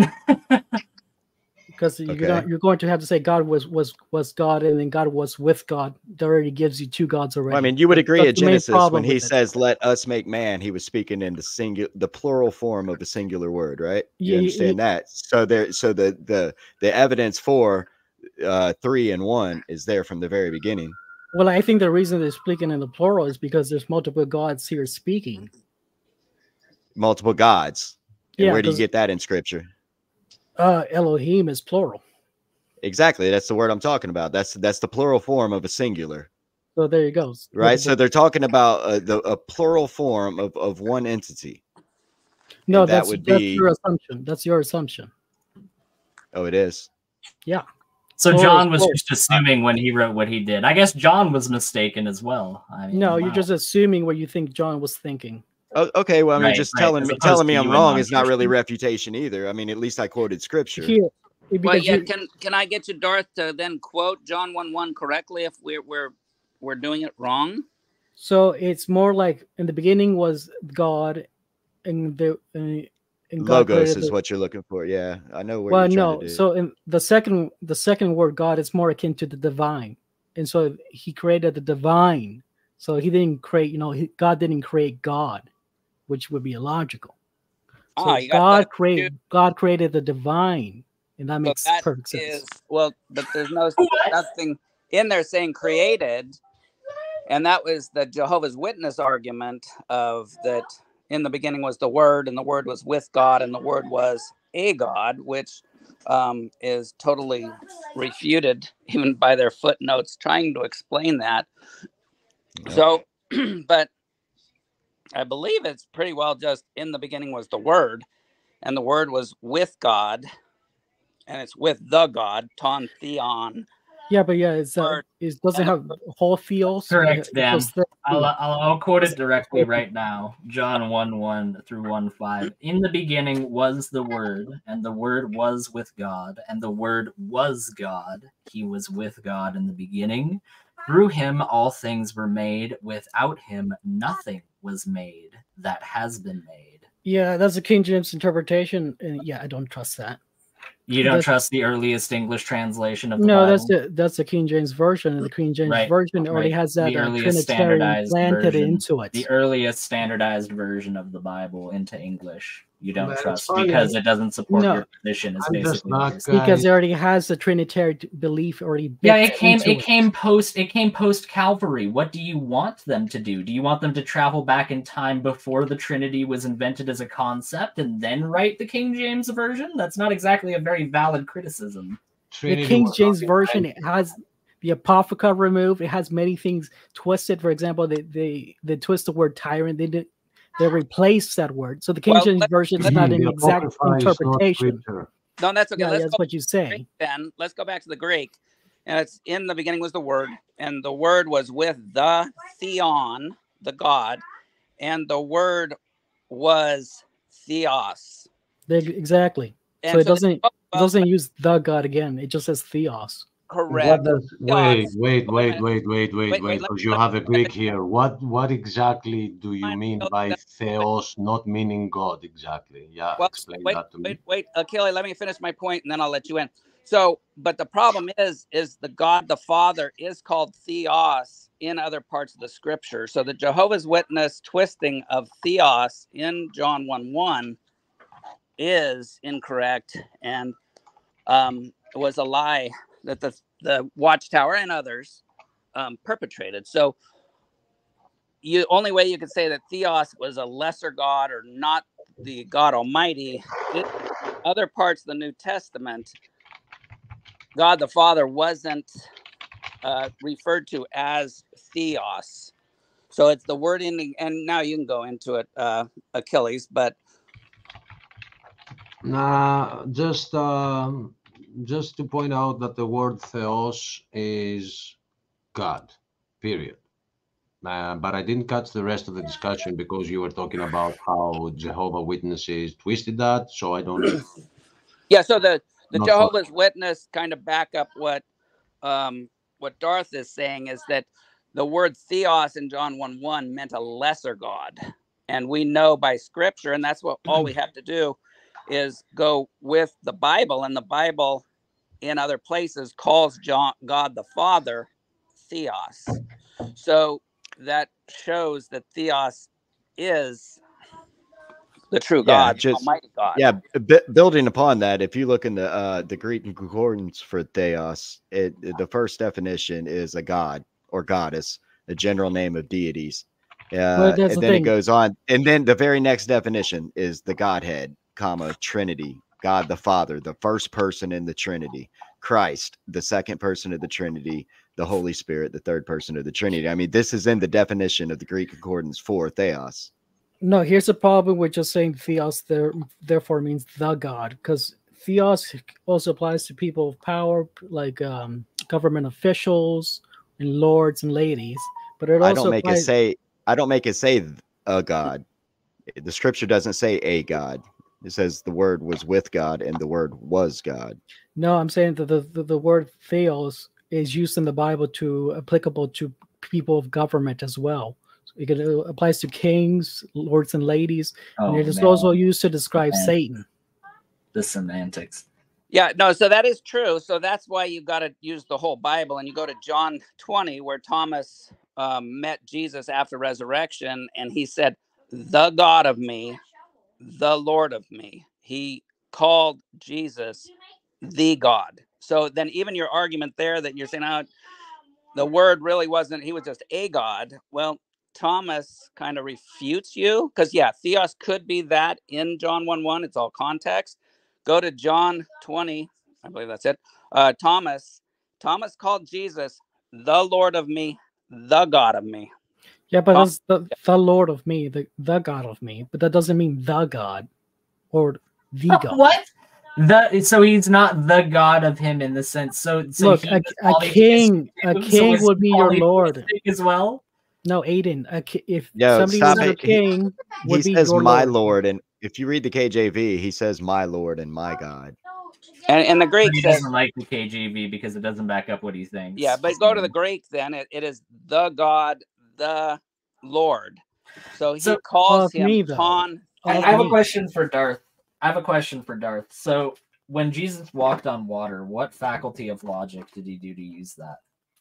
Because Okay. you're going to have to say God was God, and then God was with God. That already gives you two gods already. Well, I mean, you would agree That's at the main Genesis problem when he with it. says, "Let us make man." He was speaking in the plural form of a singular word, right? You Yeah, understand that? So the evidence for 3 and 1 is there from the very beginning. Well, I think the reason they're speaking in the plural is because there's multiple gods here speaking. Multiple gods. And Yeah, where do you 'cause- get that in Scripture? Elohim is plural. Exactly. That's the word I'm talking about. That's the plural form of a singular. So there you go. Right. So they're talking about a plural form of one entity. No, And that that's would that's be. your assumption. That's your assumption. Oh, it is. Yeah. so Plural John is was plural. just assuming when he wrote what he did. I guess John was mistaken as well. I mean, No, you're wow. just assuming what you think John was thinking. Oh, okay. Well, I mean, Right, just right, telling as me opposed to I'm you and wrong is not really non-Christians. refutation either. I mean, at least I quoted Scripture. Here, Well, because yeah. you, Can I get you, Darth, to then quote John 1:1 correctly if we're doing it wrong? so it's more like in the beginning was God, and and God Logos created is the- what you're looking for. Yeah, I know what well, you're trying no. to do. So in the second word, God, is more akin to the divine, and so He created the divine. So He didn't create, God didn't create God, which would be illogical. So You got God created the divine, and that But makes that perfect sense. is but there's nothing in there saying created, and that was the Jehovah's Witness argument of that. In the beginning was the Word, and the Word was with God, and the Word was a God, which is totally refuted even by their footnotes trying to explain that. Yep. So, but I believe it's pretty well just in the beginning was the Word, and the Word was with God, and it's with the God, ton theon. Yeah, but yeah, it doesn't have whole theos. Correct, It Dan. just- I'll quote it directly right now. John 1:1 through 1:5. In the beginning was the Word, and the Word was with God, and the Word was God. He was with God in the beginning. Through him all things were made. Without him nothing was made that has been made. Yeah, that's a King James interpretation, and yeah, I don't trust that. You don't That's- trust the earliest English translation of the No, Bible? that's the King James version, and the King James Right, version already right. has that The earliest Trinitarian standardized planted version, into it. The earliest standardized version of the Bible into English. You don't That's trust funny. because it doesn't support No. your position. Is I'm just basically what not you're saying. Because it already has the Trinitarian belief already. Yeah, baked it into came post Calvary. What do you want them to do? Do you want them to travel back in time before the Trinity was invented as a concept and then write the King James version? That's not exactly a very valid criticism. The King James version the apophyca removed. It has many things twisted. For example, they twist the word tyrant. They replace that word. So the King James Version is not an exact interpretation. No, that's okay. Yeah, Let's that's go what you say. Then let's go back to the Greek. And it's in the beginning was the Word, and the Word was with the Theon, the God, and the Word was Theos. Exactly. And so it doesn't use the God again. It just says Theos. Correct. Wait, because you have a Greek here. What exactly do you mean by theos not meaning God exactly? Yeah, well, explain that to me. Wait, Achille, let me finish my point and then I'll let you in. So, but the problem is the God the Father is called Theos in other parts of the scripture. So the Jehovah's Witness twisting of Theos in John 1:1 is incorrect and was a lie that the Watchtower and others perpetrated. So only way you could say that Theos was a lesser God or not the God Almighty is other parts of the New Testament. God the Father wasn't referred to as Theos. So it's the word ending, and now you can go into it, Achilles, but Just to point out that the word theos is God, period. But I didn't catch the rest of the discussion because you were talking about how Jehovah's Witnesses twisted that. So I don't. Yeah. So the Jehovah's Witness kind of back up what Darth is saying is that the word Theos in John 1:1 meant a lesser God, and we know by Scripture, and that's what all we have to do is go with the Bible, and the Bible in other places calls God the Father Theos. So that shows that Theos is the true God, Almighty God. Yeah, building upon that, if you look in the Greek concordance for Theos, the first definition is a god or goddess, a general name of deities. And then it goes on, and then the very next definition is the Godhead, comma, Trinity, God the Father, the first person in the Trinity, Christ, the second person of the Trinity, the Holy Spirit, the third person of the Trinity. I mean, this is in the definition of the Greek concordance for Theos. No, here's the problem with just saying Theos therefore means the God, because Theos also applies to people of power, like government officials and lords and ladies. But it also I don't make it say a God. The scripture doesn't say a God. It says the word was with God and the word was God. No, I'm saying that the word theos is used in the Bible applicable to people of government as well. So it applies to kings, lords, and ladies. And it is also used to describe Satan. The semantics. Yeah, no, so that is true. So that's why you got to use the whole Bible. And you go to John 20, where Thomas met Jesus after resurrection, and he said, the God of me, the Lord of me. He called Jesus the God. So then even your argument there that you're saying, oh, the word really wasn't, he was just a God. Well, Thomas kind of refutes you because, yeah, Theos could be that in John 1:1. It's all context. Go to John 20. I believe that's it. Thomas called Jesus the Lord of me, the God of me. Yeah, but that's the Lord of me, the God of me. But that doesn't mean the God or the God. What? So he's not the God of him in the sense. So look, a king would be your Lord as well. No, Aiden. If somebody was a king, he says my Lord, and if you read the KJV, he says my Lord and my God. And the Greek says, doesn't like the KJV because it doesn't back up what he thinks. Yeah, but go to the Greek then. It is the God, the Lord. So he calls him Ton. I have a question for Darth. So when Jesus walked on water, what faculty of logic did he do to use that?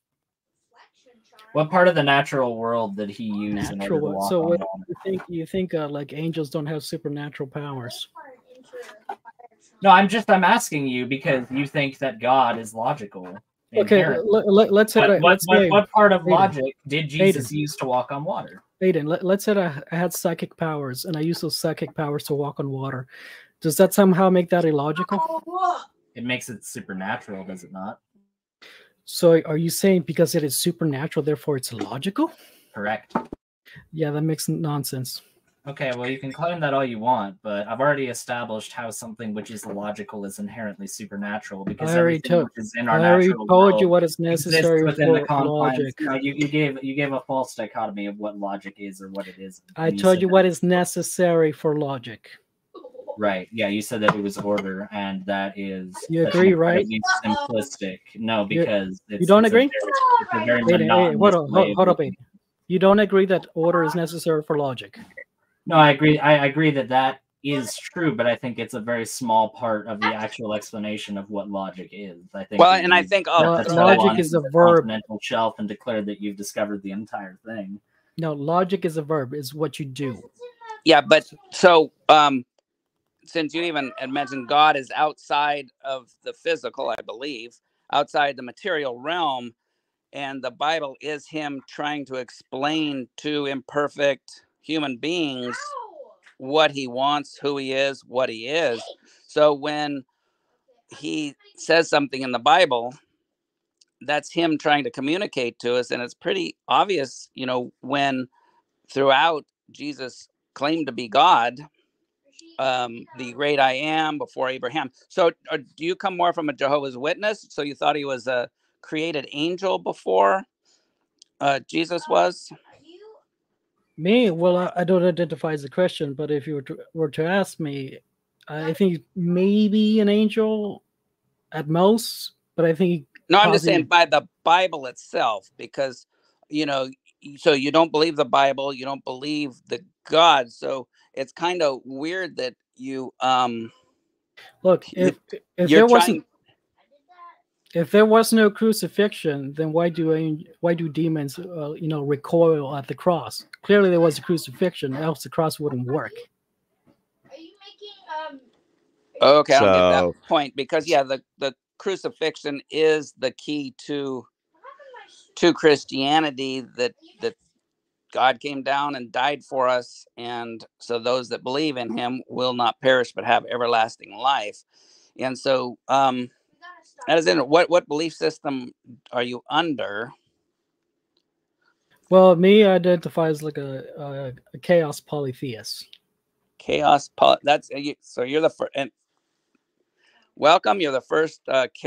What part of the natural world did he use in order to walk on water? You think like angels don't have supernatural powers? No, I'm asking you because you think that God is logical. Okay, let's say what part of logic did Jesus use to walk on water? Aiden, let's say I had psychic powers and I use those psychic powers to walk on water. Does that somehow make that illogical? It makes it supernatural, does it not? So are you saying because it is supernatural, therefore it's illogical? Correct. Yeah, that makes nonsense. Okay, well, you can claim that all you want, but I've already established how something which is illogical is inherently supernatural, because everything which is in our natural told world you what is necessary within the for confines. logic. No, you gave a false dichotomy of what logic is or what it isn't. I told you what is necessary for logic. Right. Yeah, you said that it was order, and that is. You agree, right? Simplistic. No, because you don't agree. It's a very monotonous hold up, Aiden. You don't agree that order is necessary for logic? No, I agree. I agree that that is true, but I think it's a very small part of the actual explanation of what logic is. I think. Well, and I think logic is a verb. Continental shelf and declared that you've discovered the entire thing. No, logic is a verb. Is what you do. Yeah, but so since you even had mentioned God is outside of the physical, I believe, outside the material realm, and the Bible is him trying to explain to imperfect human beings what he wants, who he is, what he is. So when he says something in the Bible, that's him trying to communicate to us. And it's pretty obvious, you know, when throughout Jesus claimed to be God, the great I am before Abraham. So do you come more from a Jehovah's Witness? So you thought he was a created angel before Jesus was? Me? Well, I don't identify as a Christian, but if you were to ask me, I think maybe an angel at most, but I think... No, I'm just saying by the Bible itself, because, you know, so you don't believe the Bible, you don't believe the God, so it's kind of weird that you... Look, if there wasn't... If there was no crucifixion, then why do demons, you know, recoil at the cross? Clearly, there was a crucifixion, else the cross wouldn't work. Are you making Okay, I don't get that point, because yeah, the crucifixion is the key to Christianity, that God came down and died for us, and so those that believe in him will not perish but have everlasting life. And so as in, what belief system are you under? Well, me, I identify as like a chaos polytheist. That's so you're the first. And welcome, you're the first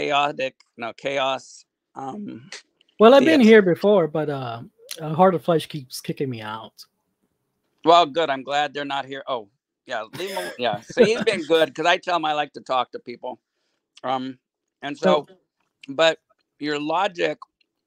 chaos. Well, I've been here before, but Heart of Flesh keeps kicking me out. Well, good. I'm glad they're not here. Oh, yeah, leave him. Yeah, so he's been good, because I tell him I like to talk to people. And so, but your logic,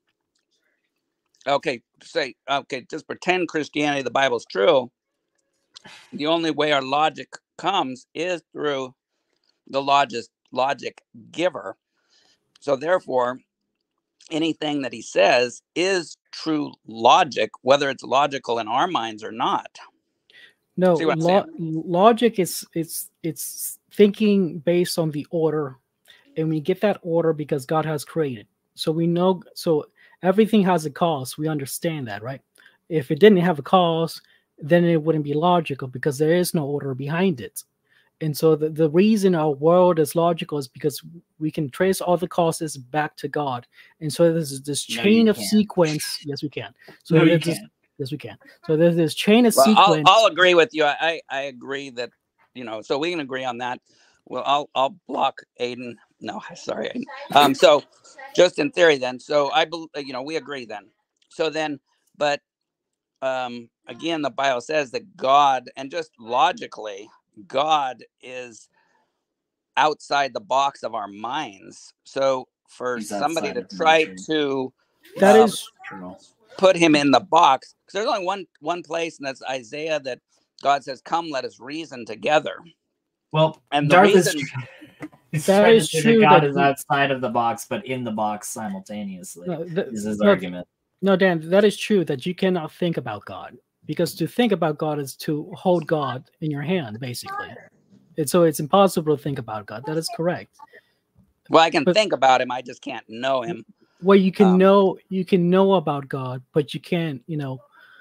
just pretend Christianity, the Bible's true. The only way our logic comes is through the logic giver. So therefore, anything that he says is true logic, whether it's logical in our minds or not. No, logic is it's thinking based on the order. And we get that order because God has created. So we know, so everything has a cause. We understand that, right? If it didn't have a cause, then it wouldn't be logical because there is no order behind it. And so the reason our world is logical is because we can trace all the causes back to God. And so there's this chain of sequence. Yes, we can. So yes, we can. So there's this chain of sequence. I'll agree with you. I agree that, you know, so we can agree on that. Well, I'll block Aiden. No, sorry. So just in theory then. So I believe, you know, we agree then. So then, but again, the Bible says that God, and just logically, God is outside the box of our minds. So for somebody to try to put him in the box, because there's only one place, and that's Isaiah, that God says, "Come, let us reason together." Well, and the reason that is true. God is outside of the box, but in the box simultaneously. Is his argument? No, Dan, that is true. That you cannot think about God, because to think about God is to hold God in your hand, basically. And so it's impossible to think about God. That is correct. Well, I can think about him. I just can't know him. Well, you can know about God, but you can't, you know.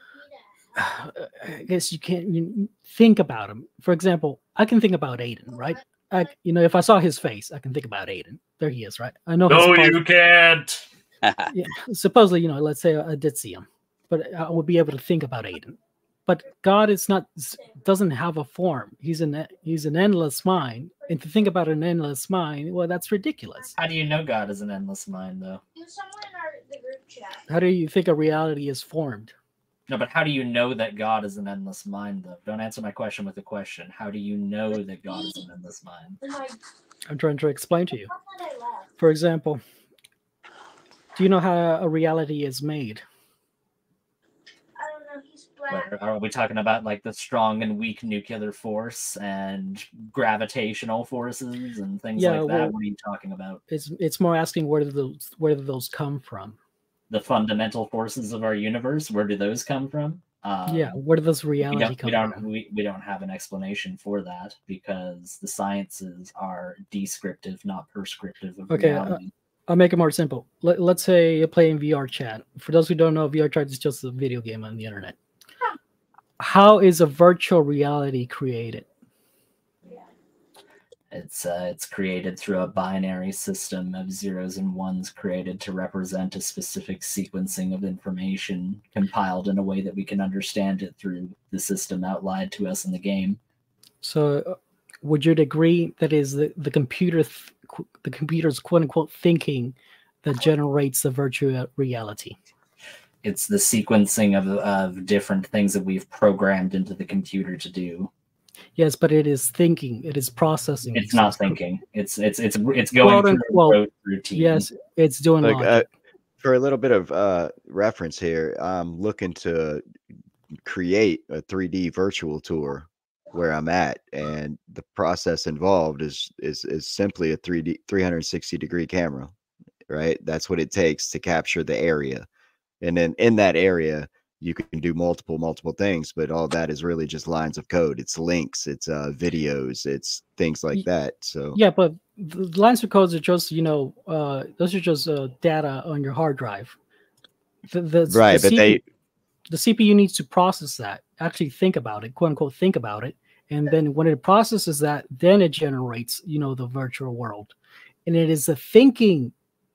I guess you can't think about him. For example, I can think about Aiden, right? You know, if I saw his face, I can think about Aiden. There he is, right? I know. No, you can't. Yeah, supposedly, you know, let's say I did see him, but I would be able to think about Aiden. But God is not, doesn't have a form. He's an endless mind, and to think about an endless mind, well, that's ridiculous. How do you know God is an endless mind, though? How do you think a reality is formed? No, but how do you know that God is an endless mind, though? Don't answer my question with a question. How do you know that God is an endless mind? I'm trying to explain to you. For example, do you know how a reality is made? Are we talking about like the strong and weak nuclear force and gravitational forces and things like that? Well, what are you talking about? It's more asking where do those come from? The fundamental forces of our universe. Where do those come from? Yeah, where does reality come from? We don't have an explanation for that because the sciences are descriptive, not prescriptive of reality. I'll make it more simple. Let's say you're playing VR chat. For those who don't know, VR chat is just a video game on the internet. How is a virtual reality created? It's created through a binary system of zeros and ones created to represent a specific sequencing of information compiled in a way that we can understand it through the system outlined to us in the game. So would you agree that is the computer's quote unquote thinking that generates the virtual reality? It's the sequencing of different things that we've programmed into the computer to do. Yes, but it is thinking. It is processing. It's not thinking. It's going through a routine. Yes, it's doing logic. For a little bit of reference here, I'm looking to create a 3D virtual tour where I'm at, and the process involved is simply a 360-degree camera, right? That's what it takes to capture the area, and then in that area you can do multiple things, but all that is really just lines of code. It's links, it's videos, it's things like that. So yeah, but the lines of codes are just, you know, those are just data on your hard drive. The CPU needs to process that, actually think about it, quote unquote think about it, and then when it processes that, then it generates, you know, the virtual world. And it is the thinking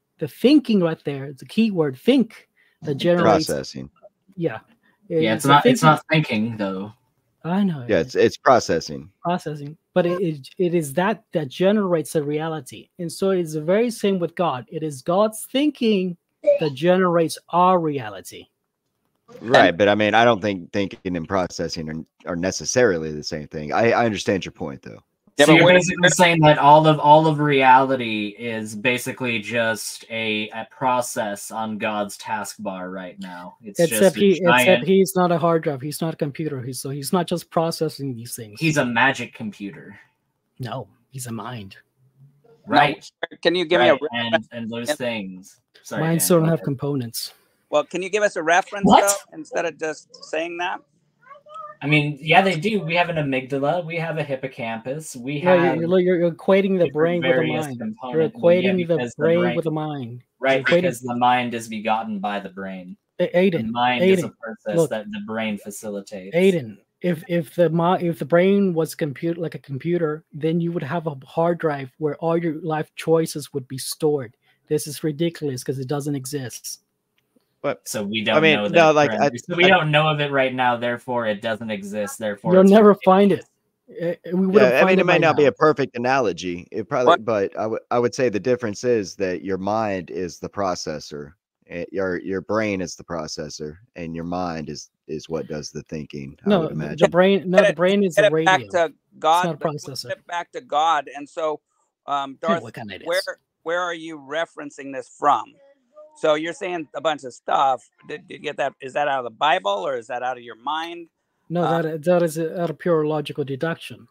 right there, the keyword think, that generates processing. Yeah. It's not thinking though. I know. Yeah, it's processing. But it is that generates a reality. And so it is the very same with God. It is God's thinking that generates our reality. Right, but I mean, I don't think thinking and processing are necessarily the same thing. I understand your point though. Yeah, so you're basically saying that all of reality is basically just a process on God's taskbar right now. Except he's not a hard drive. He's not a computer. He's not just processing these things. He's a magic computer. No, he's a mind. Right. No, can you give me a and those things? Sorry, minds don't have components. Well, can you give us a reference though, instead of just saying that? I mean, yeah, they do. We have an amygdala. We have a hippocampus. We have. You're equating the brain with the mind. You're equating the brain with the mind. Right, because the mind is begotten by the brain. Aiden, the mind is a process that the brain facilitates. Aiden, if the brain was like a computer, then you would have a hard drive where all your life choices would be stored. This is ridiculous because it doesn't exist. But so we don't know that. We don't know of it right now. Therefore, it doesn't exist. Therefore, you'll never find it. I mean, it might not be a perfect analogy. It probably, but I would say the difference is that your mind is the processor. Your brain is the processor, and your mind is what does the thinking. No, the brain. No, the brain is the radio. Back to God. It's not a processor. Back to God, and so, Darth, where are you referencing this from? So you're saying a bunch of stuff. Did you get that? Is that out of the Bible or is that out of your mind? No, that is out of pure logical deduction.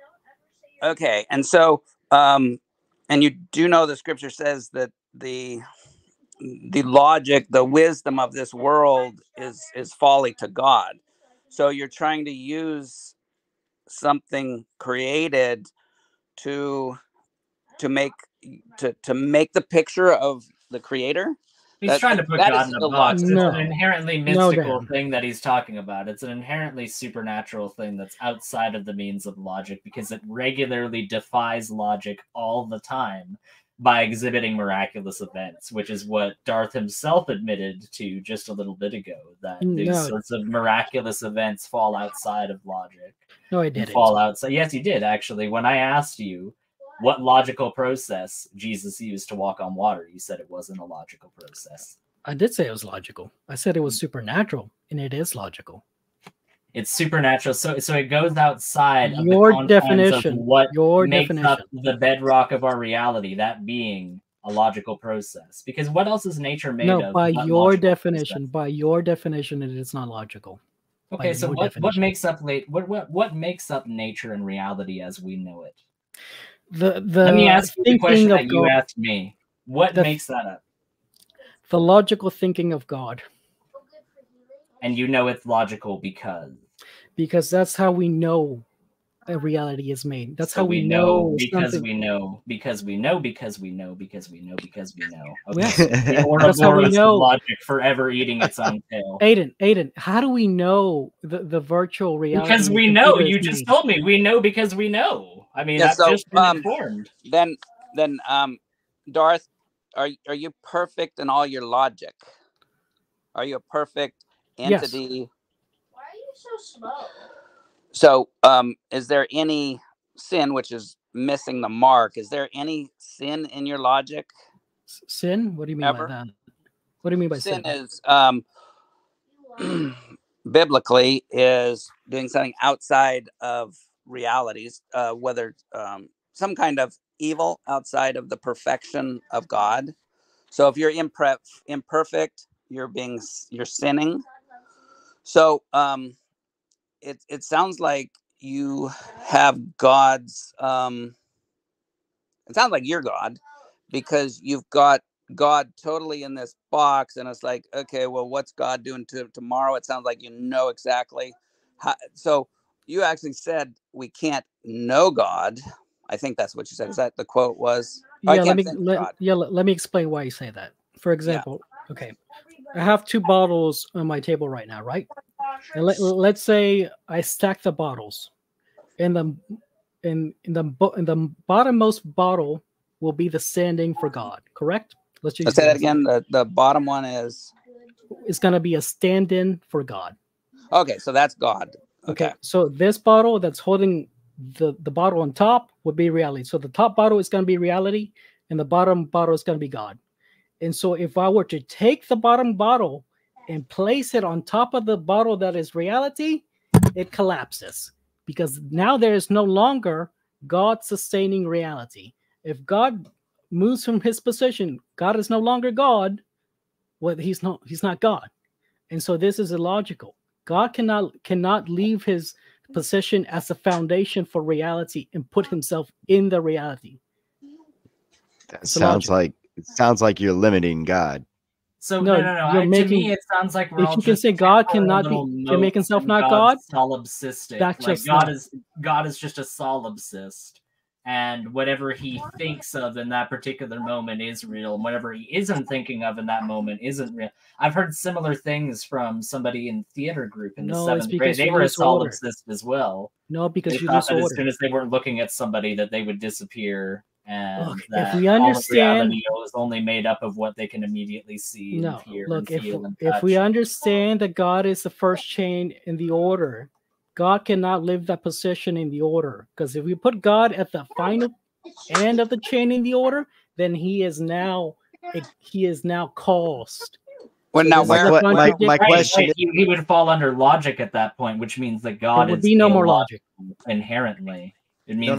Okay, and so, and you do know the scripture says that the logic, the wisdom of this world is folly to God. So you're trying to use something created to make the picture of the creator. He's trying to put God in a box. It's an inherently mystical thing that he's talking about. It's an inherently supernatural thing that's outside of the means of logic because it regularly defies logic all the time. by exhibiting miraculous events, which is what Darth himself admitted to just a little bit ago, that these sorts of miraculous events fall outside of logic. No, I didn't. Fall outside. Yes, you did, actually. When I asked you what logical process Jesus used to walk on water, you said it wasn't a logical process. I did say it was logical. I said it was supernatural, and it is logical. It's supernatural, so it goes outside of your the definition. Of what your makes definition. up the bedrock of our reality, that being a logical process. Because what else is nature made of? No, by your definition. By your definition, it is not logical. Okay, so what makes up what makes up nature and reality as we know it? Let me ask you the question that you asked me. What makes that up? The logical thinking of God. And you know it's logical because that's how we know a reality is made. That's so how we know because we know. Yes. That's how we know. Logic forever eating its own tail. Aiden, how do we know the virtual reality? Because we know. You just told me we know because we know. I mean, I've just been informed. Then, Darth, are you perfect in all your logic? Are you a perfect entity? Yes. Why are you so slow? So, is there any sin, which is missing the mark? Is there any sin in your logic? Sin? What do you mean by that? What do you mean by sin? Sin is biblically is doing something outside of realities, whether some kind of evil outside of the perfection of God. So if you're imperfect, you're sinning. So it sounds like you have God's it sounds like you're God, because you've got God totally in this box, and it's like, okay, well, what's God doing tomorrow? It sounds like you know exactly how. So you actually said we can't know God. I think that's what you said. Is that the quote was? Yeah, let me explain why you say that. For example, okay, I have 2 bottles on my table right now, right? And let's say I stack the bottles, and the bottommost bottle will be the standing for God, correct? Let's say that again. The bottom one is going to be a stand-in for God. Okay, so that's God. Okay, so this bottle that's holding the bottle on top would be reality. So the top bottle is going to be reality, and the bottom bottle is going to be God. And so if I were to take the bottom bottle and place it on top of the bottle that is reality, it collapses, because now there is no longer God sustaining reality. If God moves from his position, God is no longer God. Well, he's not God. And so this is illogical. God cannot leave his position as a foundation for reality and put himself in the reality. That sounds like you're limiting God. So no. To me, it sounds like we're if you can say God can make himself not God, solipsistic. That's like just God is just a solipsist, and whatever he thinks of in that particular moment is real, and whatever he isn't thinking of in that moment isn't real. I've heard similar things from somebody in theater group in the 7th grade. They were a solipsist as well. No, because they thought that as soon as they weren't looking at somebody, that they would disappear. And look, that if we understand, all of reality is only made up of what they can immediately see and hear and feel and touch. If we understand that God is the first chain in the order, God cannot live that position in the order. Because if we put God at the final end of the chain in the order, then he is now caused. Well, now my question, he would fall under logic at that point, which means that God would be no more logic inherently. It means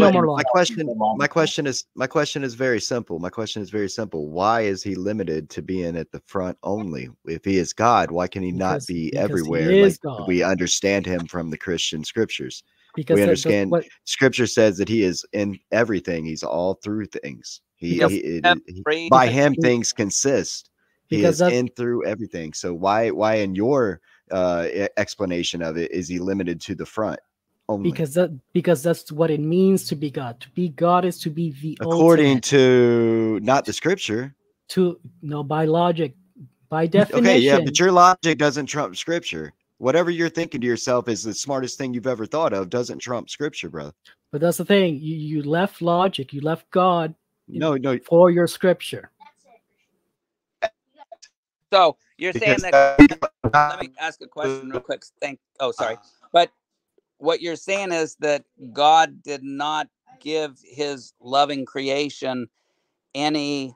my question is very simple. My question is very simple. Why is he limited to being at the front only? If he is God, why can he not be everywhere? Like we understand him from the Christian scriptures. Because we understand scripture says that he is in everything. He's all through things. By him things consist. He is in through everything. So why in your explanation of it is he limited to the front? Only. Because that's what it means to be God. To be God is to be the according ultimate. To not the scripture. By logic, by definition. Okay, yeah, but your logic doesn't trump scripture. Whatever you're thinking to yourself is the smartest thing you've ever thought of doesn't trump scripture, brother. But that's the thing. You left logic. You left God No, for your scripture. So you're saying that? Let me ask a question real quick. Oh, sorry. But what you're saying is that God did not give His loving creation any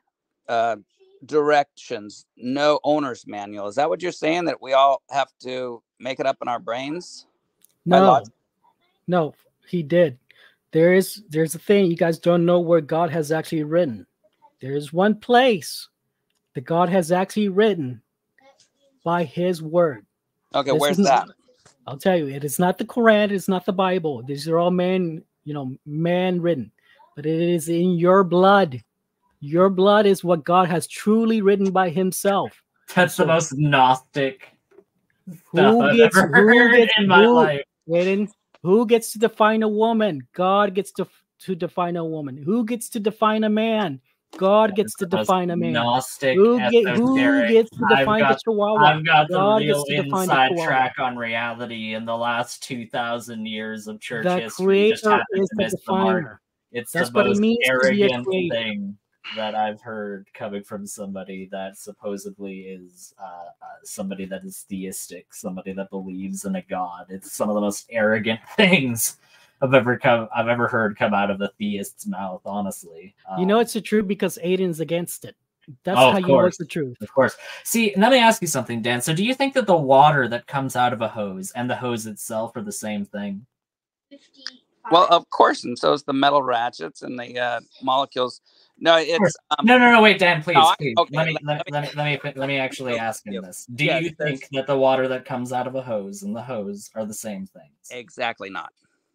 directions, no owner's manual. Is that what you're saying? That we all have to make it up in our brains? No, no, He did. There's a thing you guys don't know where God has actually written. There's one place that God has actually written by His word. Okay, where's that? I'll tell you, it is not the Quran, it's not the Bible. These are all man written, but it is in your blood. Your blood is what God has truly written by Himself. That's the most Gnostic stuff I've ever heard in my life. Who gets to define a woman? God gets to define a woman. Who gets to define a man? God gets to define a man. Gnostic, who gets to define the Chihuahua? I've got the God real gets to define the inside Chihuahua. track on reality in the last 2,000 years of church The history. Just Creator happened is to the miss the mark. definer. It's That's the what it most means to be a arrogant creator. thing that I've heard coming from somebody that supposedly is somebody that is theistic, somebody that believes in a god. It's some of the most arrogant things I've ever heard come out of a theist's mouth, honestly. You know it's the truth because Aiden's against it. That's Oh, how of you know course. it's the truth. Of course. See, let me ask you something, Dan. So do you think that the water that comes out of a hose and the hose itself are the same thing? Well, of course, and so is the metal ratchets and the molecules. No, it's no. Wait, Dan, please, no, please. okay, Let me actually ask him this. Do Yes, you think that the water that comes out of a hose and the hose are the same things? Exactly not.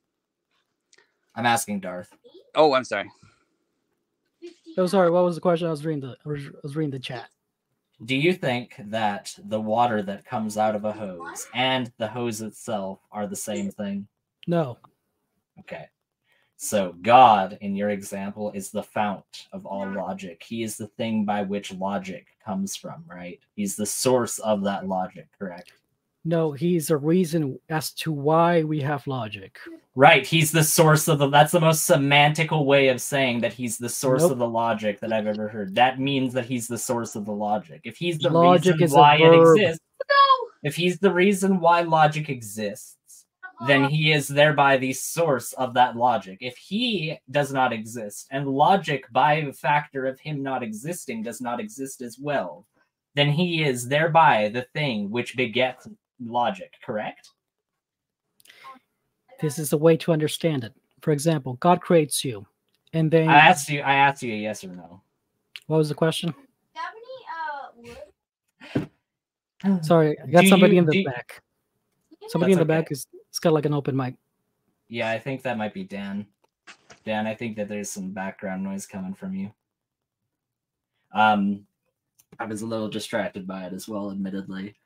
I'm asking Darth. Oh, I'm sorry. Oh, sorry. What was the question? I was reading the chat. Do you think that the water that comes out of a hose and the hose itself are the same thing? No. Okay. So God, in your example, is the fount of all logic. He is the thing by which logic comes from, right? He's the source of that logic, correct? No, he's a reason as to why we have logic. Right. He's the source of that's the most semantical way of saying that he's the source of the logic that I've ever heard. That means that he's the source of the logic. If he's the Logic reason is a why it verb. exists, if he's the reason why logic exists, then he is thereby the source of that logic. If he does not exist, and logic by the factor of him not existing does not exist as well, then he is thereby the thing which begets logic, correct? This is a way to understand it. For example, God creates you, and then I asked you a yes or no. What was the question? Sorry, I got somebody in the back. Somebody in the back is got like an open mic. Yeah, I think that might be Dan. Dan, I think that there's some background noise coming from you. I was a little distracted by it as well, admittedly.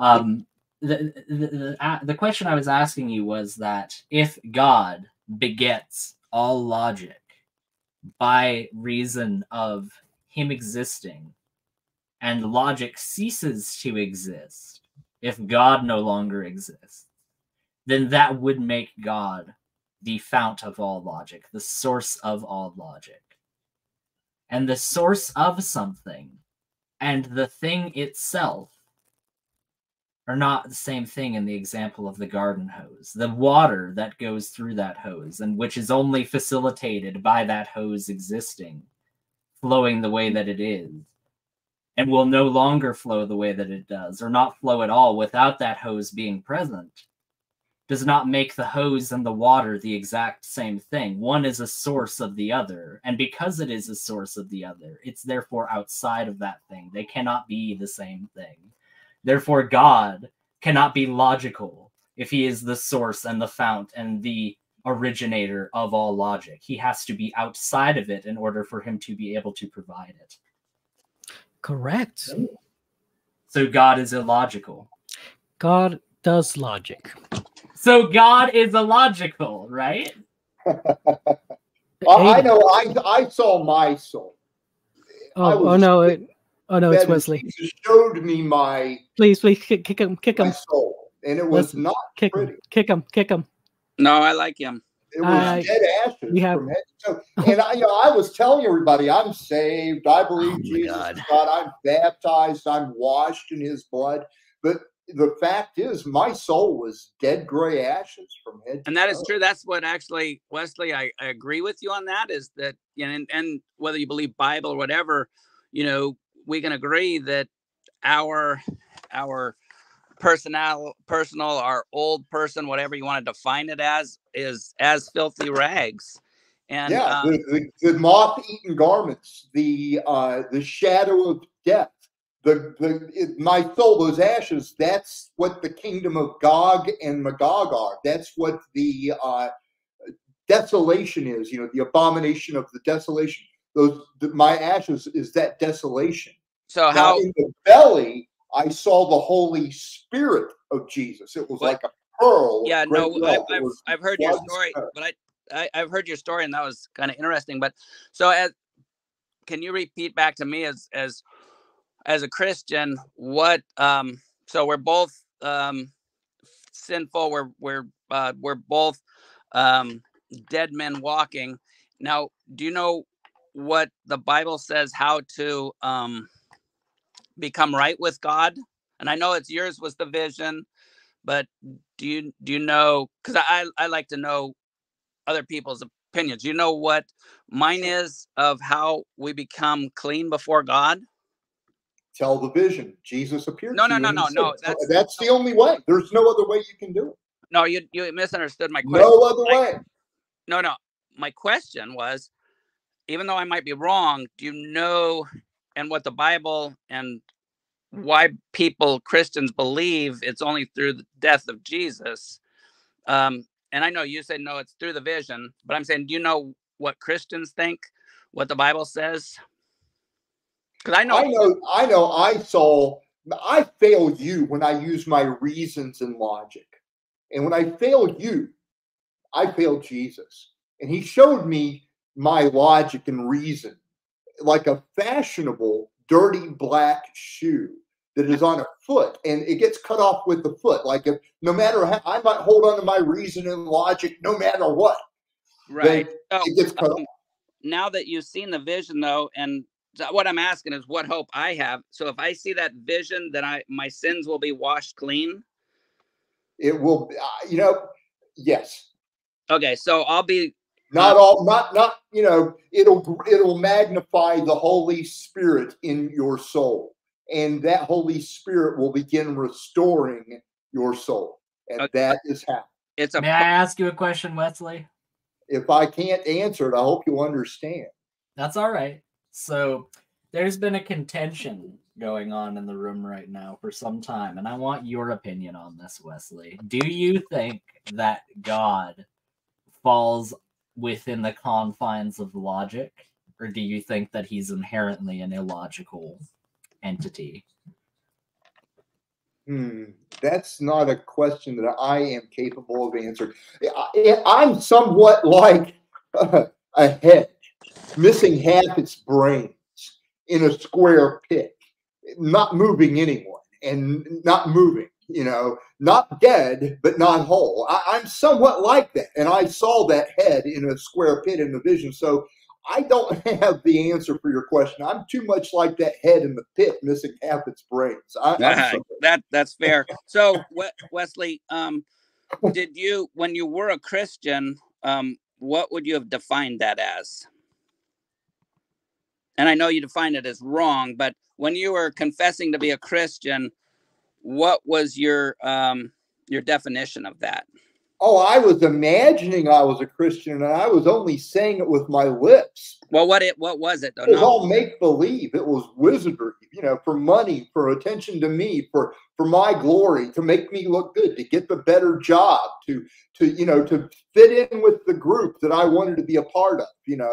The question I was asking you was that if God begets all logic by reason of him existing, and logic ceases to exist if God no longer exists, then that would make God the fount of all logic, the source of all logic. And the source of something and the thing itself are not the same thing in the example of the garden hose. The water that goes through that hose, and which is only facilitated by that hose existing, flowing the way that it is, and will no longer flow the way that it does, or not flow at all without that hose being present, does not make the hose and the water the exact same thing. One is a source of the other, and because it is a source of the other, it's therefore outside of that thing. They cannot be the same thing. Therefore, God cannot be logical if he is the source and the fount and the originator of all logic. He has to be outside of it in order for him to be able to provide it. Correct. So God is illogical. God does logic. So God is illogical, right? I know. I saw my soul. Oh no! It's Wesley. Jesus showed me my. Please, kick him. My soul, and it was not kick pretty. Him. Kick him. No, I like him. It was dead ashes from head to toe. And I was telling everybody, I'm saved. I believe Jesus is God. I'm baptized. I'm washed in His blood. But the fact is, my soul was dead gray ashes from head to toe. And that is true. That's what actually, Wesley, I agree with you on that. Is that, and whether you believe Bible or whatever, we can agree that our personal, our old person, whatever you want to define it as, is as filthy rags. And the moth-eaten garments, the shadow of death, my soul, those ashes. That's what the kingdom of Gog and Magog are. That's what the desolation is. The abomination of the desolation. My ashes is that desolation. So now, in the belly, I saw the Holy Spirit of Jesus. It was like a pearl. Yeah, I've heard your story, but I've heard your story, and that was kind of interesting. But can you repeat back to me as a Christian what? So we're both sinful. We're both dead men walking. Now, do you know what the Bible says how to become right with God? And I know yours was the vision, but do you know, because I like to know other people's opinions. Do you know what mine is of how we become clean before God? Tell the vision. Jesus appeared No. to you. That's the only way. There's no other way you can do it. No, you misunderstood my question. No other way. No. My question was, even though I might be wrong, do you know, and what the Bible and why Christians believe it's only through the death of Jesus? And I know you said no, it's through the vision, but I'm saying, do you know what Christians think, what the Bible says? Because I know I fail you when I use my reasons and logic. And when I fail you, I failed Jesus. And He showed me my logic and reason like a fashionable, dirty black shoe that is on a foot, and it gets cut off with the foot. Like, no matter how, I might hold on to my reason and logic no matter what. Right. It gets cut off. Now that you've seen the vision, though, and what I'm asking is what hope I have. So if I see that vision, then my sins will be washed clean. It will, yes. Okay, so I'll be it'll magnify the Holy Spirit in your soul, and that Holy Spirit will begin restoring your soul, and that is how. May I ask you a question, Wesley? If I can't answer it, I hope you understand. That's all right. So there's been a contention going on in the room right now for some time, and I want your opinion on this, Wesley. Do you think that God falls within the confines of logic, or do you think that He's inherently an illogical entity? That's not a question that I am capable of answering. I'm somewhat like a head missing half its brains in a square pit, not moving anyone and not moving, not dead, but not whole. I'm somewhat like that. And I saw that head in a square pit in the vision. So I don't have the answer for your question. I'm too much like that head in the pit missing half its brains. That's fair. So Wesley, did you, when you were a Christian, what would you have defined that as? And I know you defined it as wrong, but when you were confessing to be a Christian, what was your definition of that? Oh, I was imagining I was a Christian, and I was only saying it with my lips. Well, what was it? It was all make believe. It was wizardry, for money, for attention to me, for my glory, to make me look good, to get the better job, to fit in with the group that I wanted to be a part of.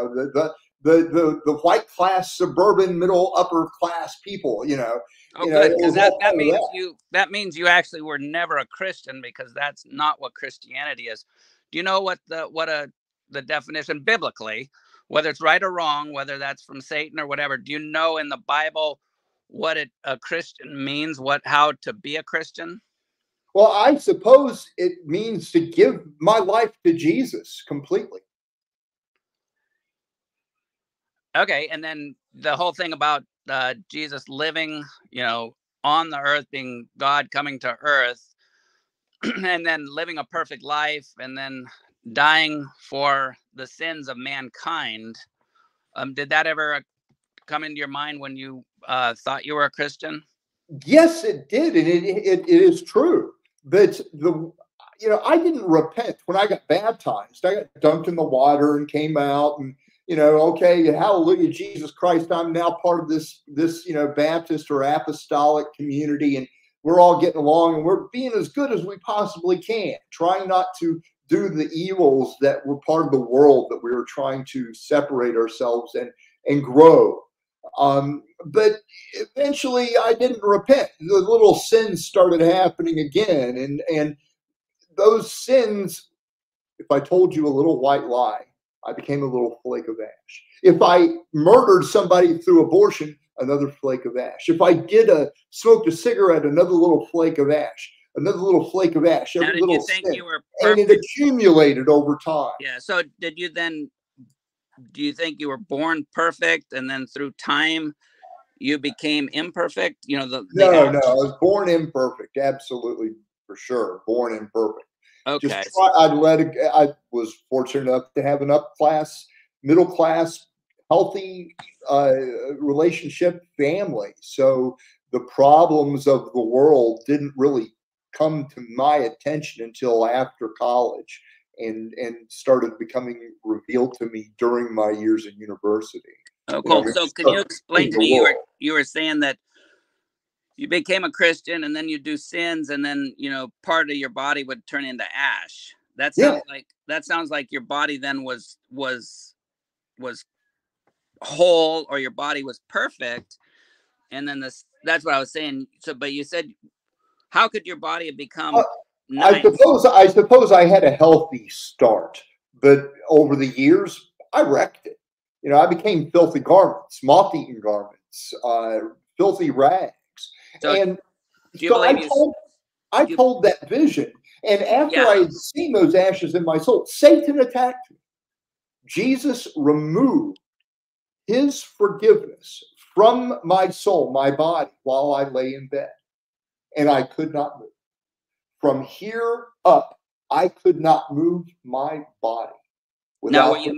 The white class, suburban, middle, upper class people. Good, because that means you actually were never a Christian, because that's not what Christianity is. Do you know what the definition biblically, whether it's right or wrong, whether that's from Satan or whatever? Do you know in the Bible what a Christian means? How to be a Christian? Well, I suppose it means to give my life to Jesus completely. Okay, and then the whole thing about Jesus living, on the earth, being God coming to earth, and then living a perfect life, and then dying for the sins of mankind. Did that ever come into your mind when you thought you were a Christian? Yes, it did, and it is true. But I didn't repent when I got baptized. I got dunked in the water and came out, and okay, hallelujah, Jesus Christ, I'm now part of this Baptist or apostolic community, and we're all getting along, and we're being as good as we possibly can, trying not to do the evils that were part of the world that we were trying to separate ourselves and grow. But eventually I didn't repent. The little sins started happening again. And those sins, if I told you a little white lie, I became a little flake of ash. If I murdered somebody through abortion, another flake of ash. If I smoked a cigarette, another little flake of ash. Another little flake of ash. Now, Every did little you think sin. you were And perfect? it accumulated over time. Yeah. So do you think you were born perfect, and then through time you became imperfect? No, I was born imperfect. Absolutely, for sure. Born imperfect. Okay. I was fortunate enough to have an middle class, healthy relationship family. So the problems of the world didn't really come to my attention until after college, and started becoming revealed to me during my years in university. Oh, cool. So can you explain to me, you were saying that you became a Christian, and then you do sins, and then part of your body would turn into ash. That sounds like your body then was whole, or your body was perfect, and then that's what I was saying. So, but you said, how could your body have become nice? I suppose I had a healthy start, but over the years I wrecked it. I became filthy garments, moth-eaten garments, filthy rags. So, and so I told that vision, and after I had seen those ashes in my soul, Satan attacked me. Jesus removed his forgiveness from my soul, my body, while I lay in bed, and I could not move. From here up, I could not move my body. Now, were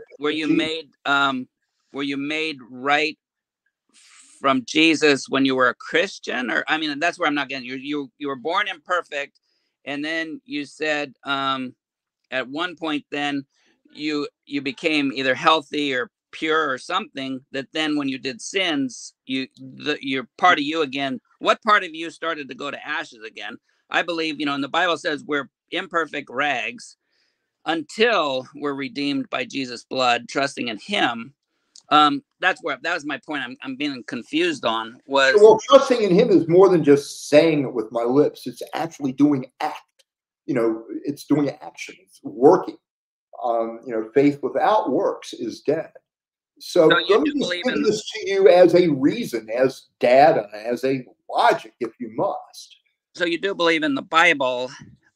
you made right from Jesus when you were a Christian? Or, I mean, that's where I'm not getting you were born imperfect, and then you said at one point then you became either healthy or pure or something, that then when you did sins, you're part of you again. What part of you started to go to ashes again? I believe, and the Bible says we're imperfect rags until we're redeemed by Jesus' blood, trusting in him. That was my point. I'm being confused on was, well, trusting in him is more than just saying it with my lips. It's actually doing act. It's doing action. It's working. Faith without works is dead. So let me just give this to you as a reason, as data, as a logic, if you must. So you do believe in the Bible?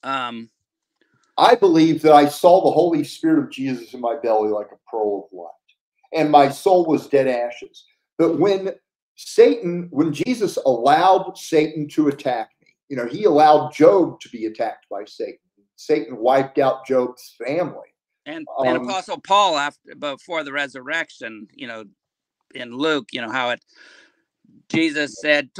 I believe that I saw the Holy Spirit of Jesus in my belly like a pearl of light, and my soul was dead ashes. But when Jesus allowed Satan to attack me, he allowed Job to be attacked by Satan. Satan wiped out Job's family. And Apostle Paul, before the resurrection, in Luke, how Jesus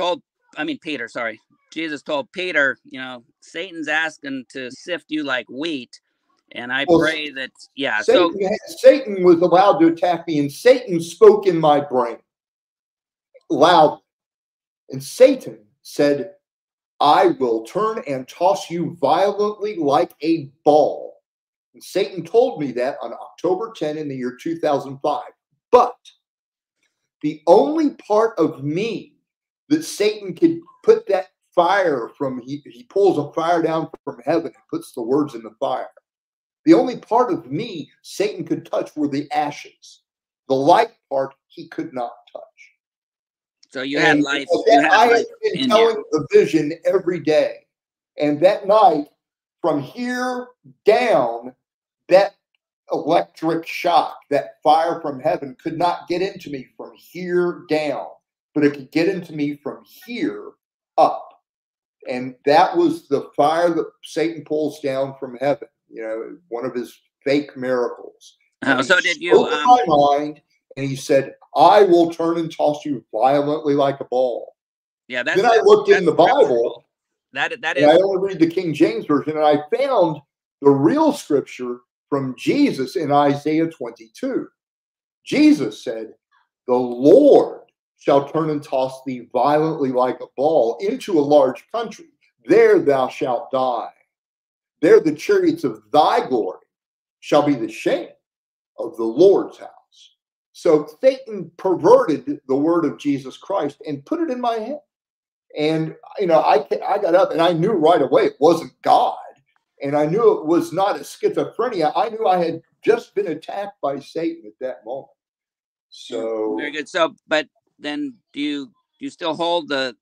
told Peter, Satan's asking to sift you like wheat. And I pray that, Satan was allowed to attack me, and Satan spoke in my brain loudly. And Satan said, I will turn and toss you violently like a ball. And Satan told me that on October 10 in the year 2005. But the only part of me that Satan could put that fire from, he pulls a fire down from heaven and puts the words in the fire. The only part of me Satan could touch were the ashes. The light part he could not touch. So you had life. I have been telling the vision every day. And that night, from here down, that electric shock, that fire from heaven could not get into me from here down, but it could get into me from here up. And that was the fire that Satan pulls down from heaven, you know, one of his fake miracles. So did you my mind, and he said, I will turn and toss you violently like a ball. Yeah, then I looked in the Bible. That and is. I only read the King James Version, and I found the real scripture from Jesus in Isaiah 22. Jesus said, the Lord shall turn and toss thee violently like a ball into a large country. There thou shalt die. There the chariots of thy glory shall be the shame of the Lord's house. So Satan perverted the word of Jesus Christ and put it in my head. And, you know, I got up and I knew right away it wasn't God. And I knew it was not a schizophrenia. I knew I had just been attacked by Satan at that moment. So very good. So, but then do you still hold the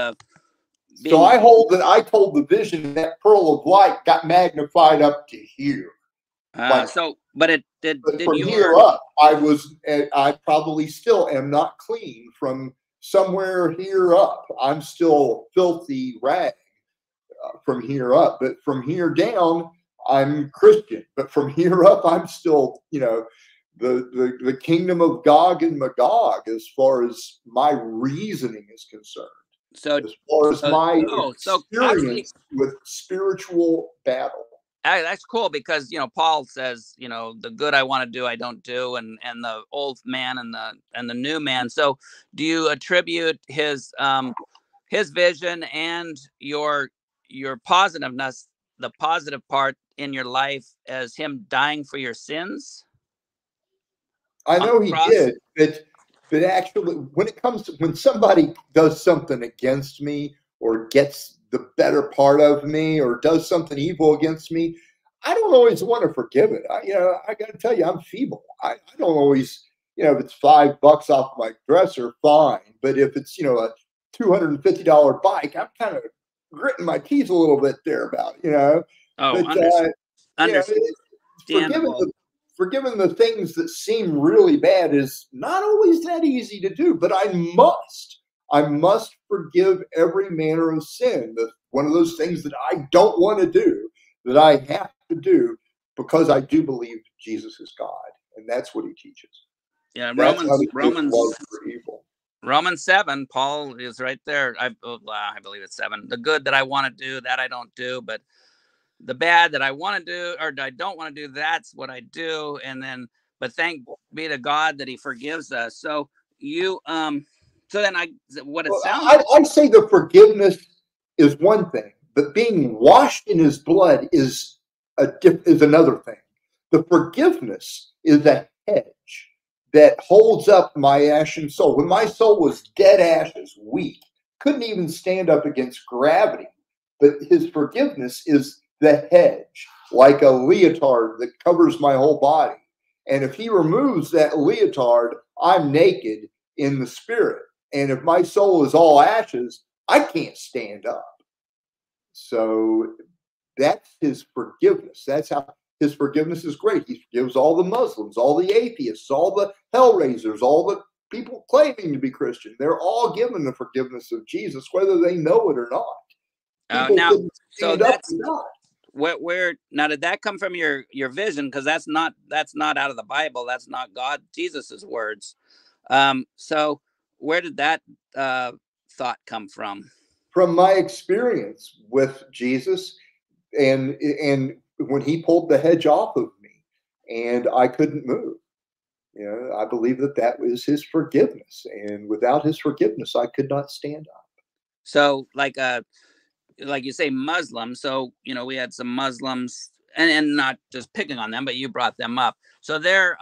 so I hold that I told the vision that pearl of light got magnified up to here. But it did from here up, I probably still am not clean from somewhere here up. I'm still filthy rag from here up, but from here down, I'm Christian. But from here up, I'm still, you know, the kingdom of Gog and Magog as far as my reasoning is concerned. So as far as my experience with spiritual battle. That's cool because, you know, Paul says, you know, the good I want to do, I don't do, and the old man and the new man. So do you attribute his vision and your positiveness, the positive part in your life, as him dying for your sins? I know he did, but actually when somebody does something against me or gets the better part of me or does something evil against me, I don't always want to forgive it. I got to tell you, I'm feeble. I don't always, you know, if it's $5 off my dresser, fine. But if it's, you know, a $250 bike, I'm kind of gritting my teeth a little bit there about it, you know. Oh, forgiving the things that seem really bad is not always that easy to do, but I must forgive every manner of sin. One of those things that I don't want to do, that I have to do, because I do believe Jesus is God, and that's what he teaches. Yeah, Romans 7, Paul is right there. I believe it's 7. The good that I want to do, that I don't do, but the bad that I want to do or I don't want to do, that's what I do. And then, but thank be to God that he forgives us. So you, so then what it sounds I say the forgiveness is one thing, but being washed in his blood is another thing. The forgiveness is a hedge that holds up my ashen soul. When my soul was dead ashes, weak, couldn't even stand up against gravity, but his forgiveness is the hedge, like a leotard that covers my whole body. And if he removes that leotard, I'm naked in the spirit. And if my soul is all ashes, I can't stand up. So that's his forgiveness. That's how his forgiveness is great. He forgives all the Muslims, all the atheists, all the hellraisers, all the people claiming to be Christian. They're all given the forgiveness of Jesus, whether they know it or not. Now, so that's where now did that come from your vision? Because that's not out of the Bible. That's not God, Jesus's words. So where did that thought come from? From my experience with Jesus, and when he pulled the hedge off of me, and I couldn't move. You know, I believe that was his forgiveness, and without his forgiveness, I could not stand up. So, like you say, Muslims. So, you know, we had some Muslims, and not just picking on them, but you brought them up. So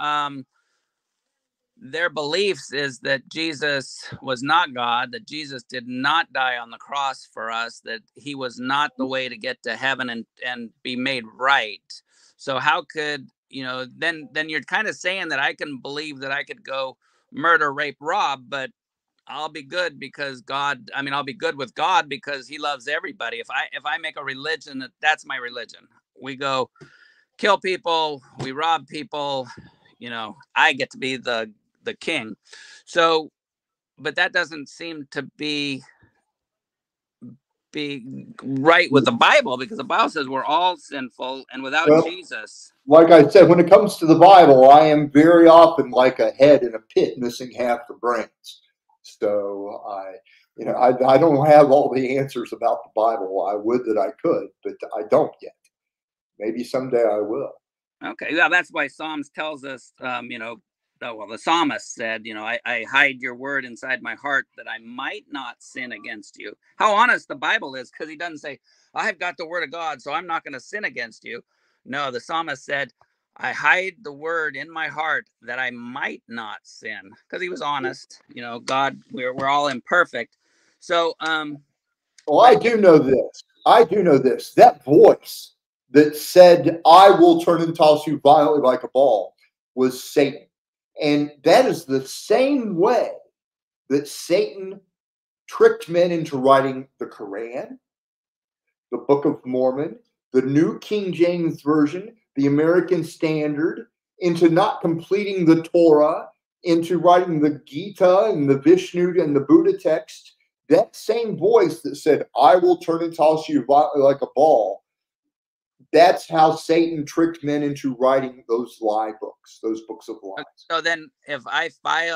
their beliefs is that Jesus was not God, that Jesus did not die on the cross for us, that he was not the way to get to heaven and be made right. So how could, you know, then you're kind of saying that I can believe that I could go murder, rape, rob, but I'll be good because God, I mean, I'll be good with God because he loves everybody. If I make a religion, that's my religion. We go kill people, we rob people, you know, I get to be the king. So, but that doesn't seem to be right with the Bible, because the Bible says we're all sinful and without Jesus. Like I said, when it comes to the Bible, I am very often like a head in a pit missing half the brains. So I don't have all the answers about the Bible. I would that I could, but I don't yet. Maybe someday I will. Okay, yeah, that's why Psalms tells us, the psalmist said, I hide your word inside my heart that I might not sin against you. How honest the Bible is, because he doesn't say, I've got the word of God, so I'm not going to sin against you. No, the psalmist said, I hide the word in my heart that I might not sin, because he was honest. God, we're all imperfect. So, I do know this. That voice that said, I will turn and toss you violently like a ball, was Satan. And that is the same way that Satan tricked men into writing the Quran, the Book of Mormon, the New King James Version, the American Standard, into not completing the Torah, into writing the Gita and the Vishnu and the Buddha text. That same voice that said, I will turn and toss you violently like a ball, that's how Satan tricked men into writing those lie books, those books of lies. So then if I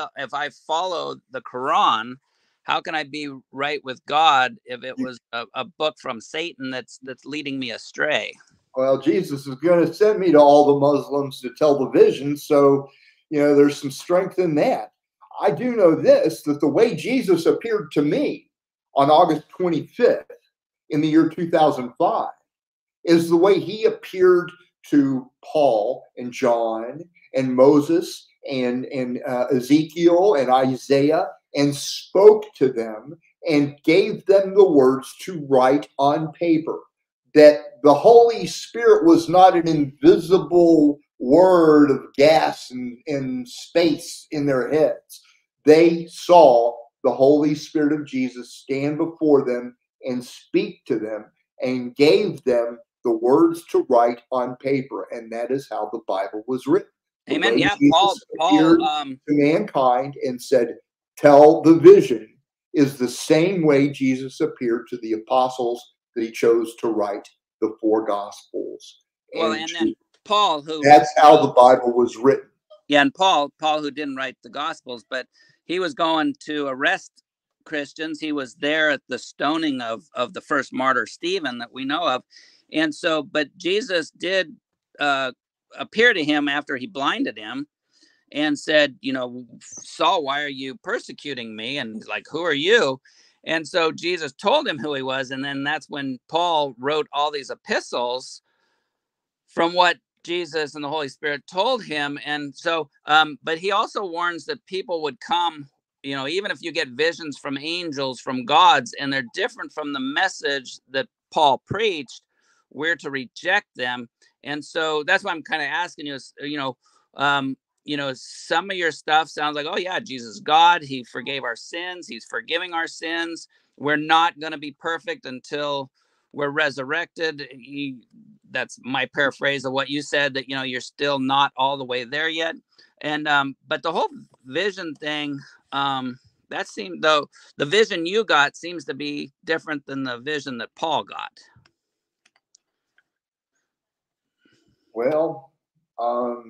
follow the Quran, how can I be right with God if it was a book from Satan that's leading me astray? Well, Jesus is going to send me to all the Muslims to tell the vision. So, there's some strength in that. I do know this, that the way Jesus appeared to me on August 25th in the year 2005 is the way he appeared to Paul and John and Moses and Ezekiel and Isaiah, and spoke to them and gave them the words to write on paper. That the Holy Spirit was not an invisible word of gas and space in their heads. They saw the Holy Spirit of Jesus stand before them and speak to them and gave them the words to write on paper. And that is how the Bible was written. Amen. Yeah, Paul appeared to mankind and said, tell the vision, is the same way Jesus appeared to the apostles that he chose to write the 4 Gospels. Well, and then Paul, that's how the Bible was written. Yeah, and Paul who didn't write the Gospels, but he was going to arrest Christians. He was there at the stoning of the first martyr, Stephen, that we know of. And so, but Jesus did appear to him after he blinded him and said, Saul, why are you persecuting me? And he's like, who are you? And so Jesus told him who he was. And then that's when Paul wrote all these epistles from what Jesus and the Holy Spirit told him. And so, but he also warns that people would come, even if you get visions from angels, from gods, and they're different from the message that Paul preached, we're to reject them. And so that's why I'm kind of asking you, some of your stuff sounds like, oh yeah, Jesus is God. He forgave our sins. He's forgiving our sins. We're not going to be perfect until we're resurrected. That's my paraphrase of what you said, that, you're still not all the way there yet. And, but the whole vision thing, that seemed, though, the vision you got seems to be different than the vision that Paul got. Well, all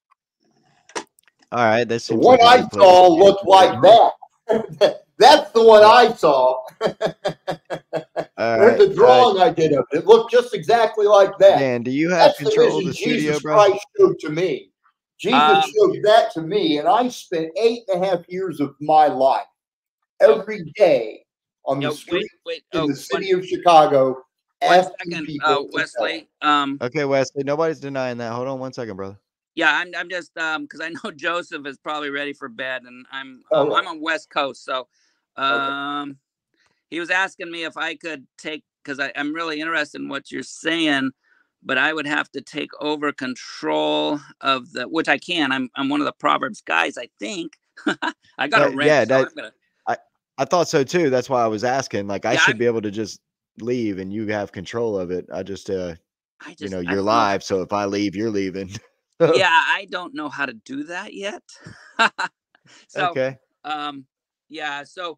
right. This the one I saw looked like that. That's the one I saw. There's a drawing I did of it. It looked just exactly like that. Dan, do you have control of the studio, Jesus bro? Christ showed to me. Jesus showed that to me, and I spent 8.5 years of my life every day on the street in the city of Chicago. Asking people, Wesley. Okay, Wesley. Nobody's denying that. Hold on 1 second, brother. Yeah, I'm just because I know Joseph is probably ready for bed, and I'm on West Coast, so he was asking me if I could take, because I'm really interested in what you're saying, but I would have to take over control of which I can. I'm one of the Proverbs guys, I think. I got a wrench. Yeah, so I thought so too. That's why I was asking. Like, I should be able to just leave and you have control of it. I just you know, you're live. So if I leave, you're leaving. Yeah, I don't know how to do that yet. So, okay. Yeah. So,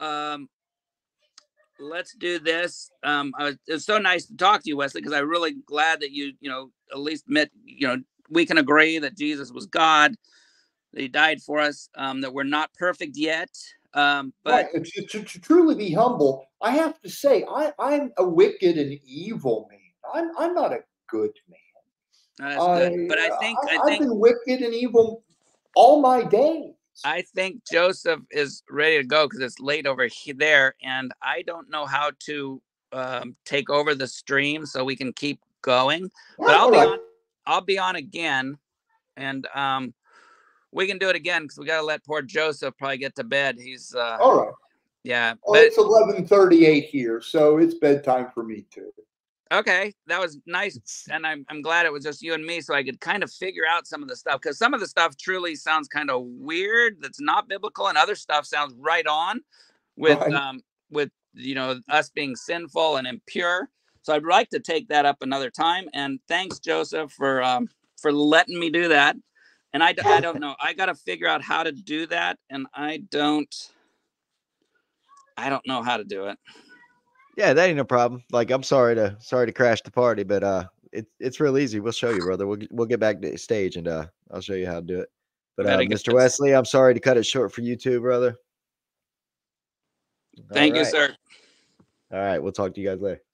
let's do this. It's so nice to talk to you, Wesley, because I'm really glad that you know, at least we can agree that Jesus was God, that he died for us, that we're not perfect yet. But right. To truly be humble, I have to say, I'm a wicked and evil man. I'm not a good man. That's good. But I think I've been wicked and evil all my days. I think Joseph is ready to go because it's late over there, and I don't know how to take over the stream so we can keep going. But I'll be on again, and we can do it again because we got to let poor Joseph probably get to bed. He's all right. Yeah. Oh, it's 11:38 here, so it's bedtime for me too. Okay, that was nice, and I'm glad it was just you and me, so I could kind of figure out some of the stuff, because some of the stuff truly sounds kind of weird, that's not biblical, and other stuff sounds right on with you know, us being sinful and impure. So I'd like to take that up another time. And thanks, Joseph, for letting me do that. And I don't know, I got to figure out how to do that, and I don't know how to do it. Yeah, that ain't no problem. Like, I'm sorry to crash the party, but it's real easy. We'll show you, brother. We'll get back to stage and I'll show you how to do it. But Mr. Wesley, I'm sorry to cut it short for you too, brother. Thank you, sir. All right, we'll talk to you guys later.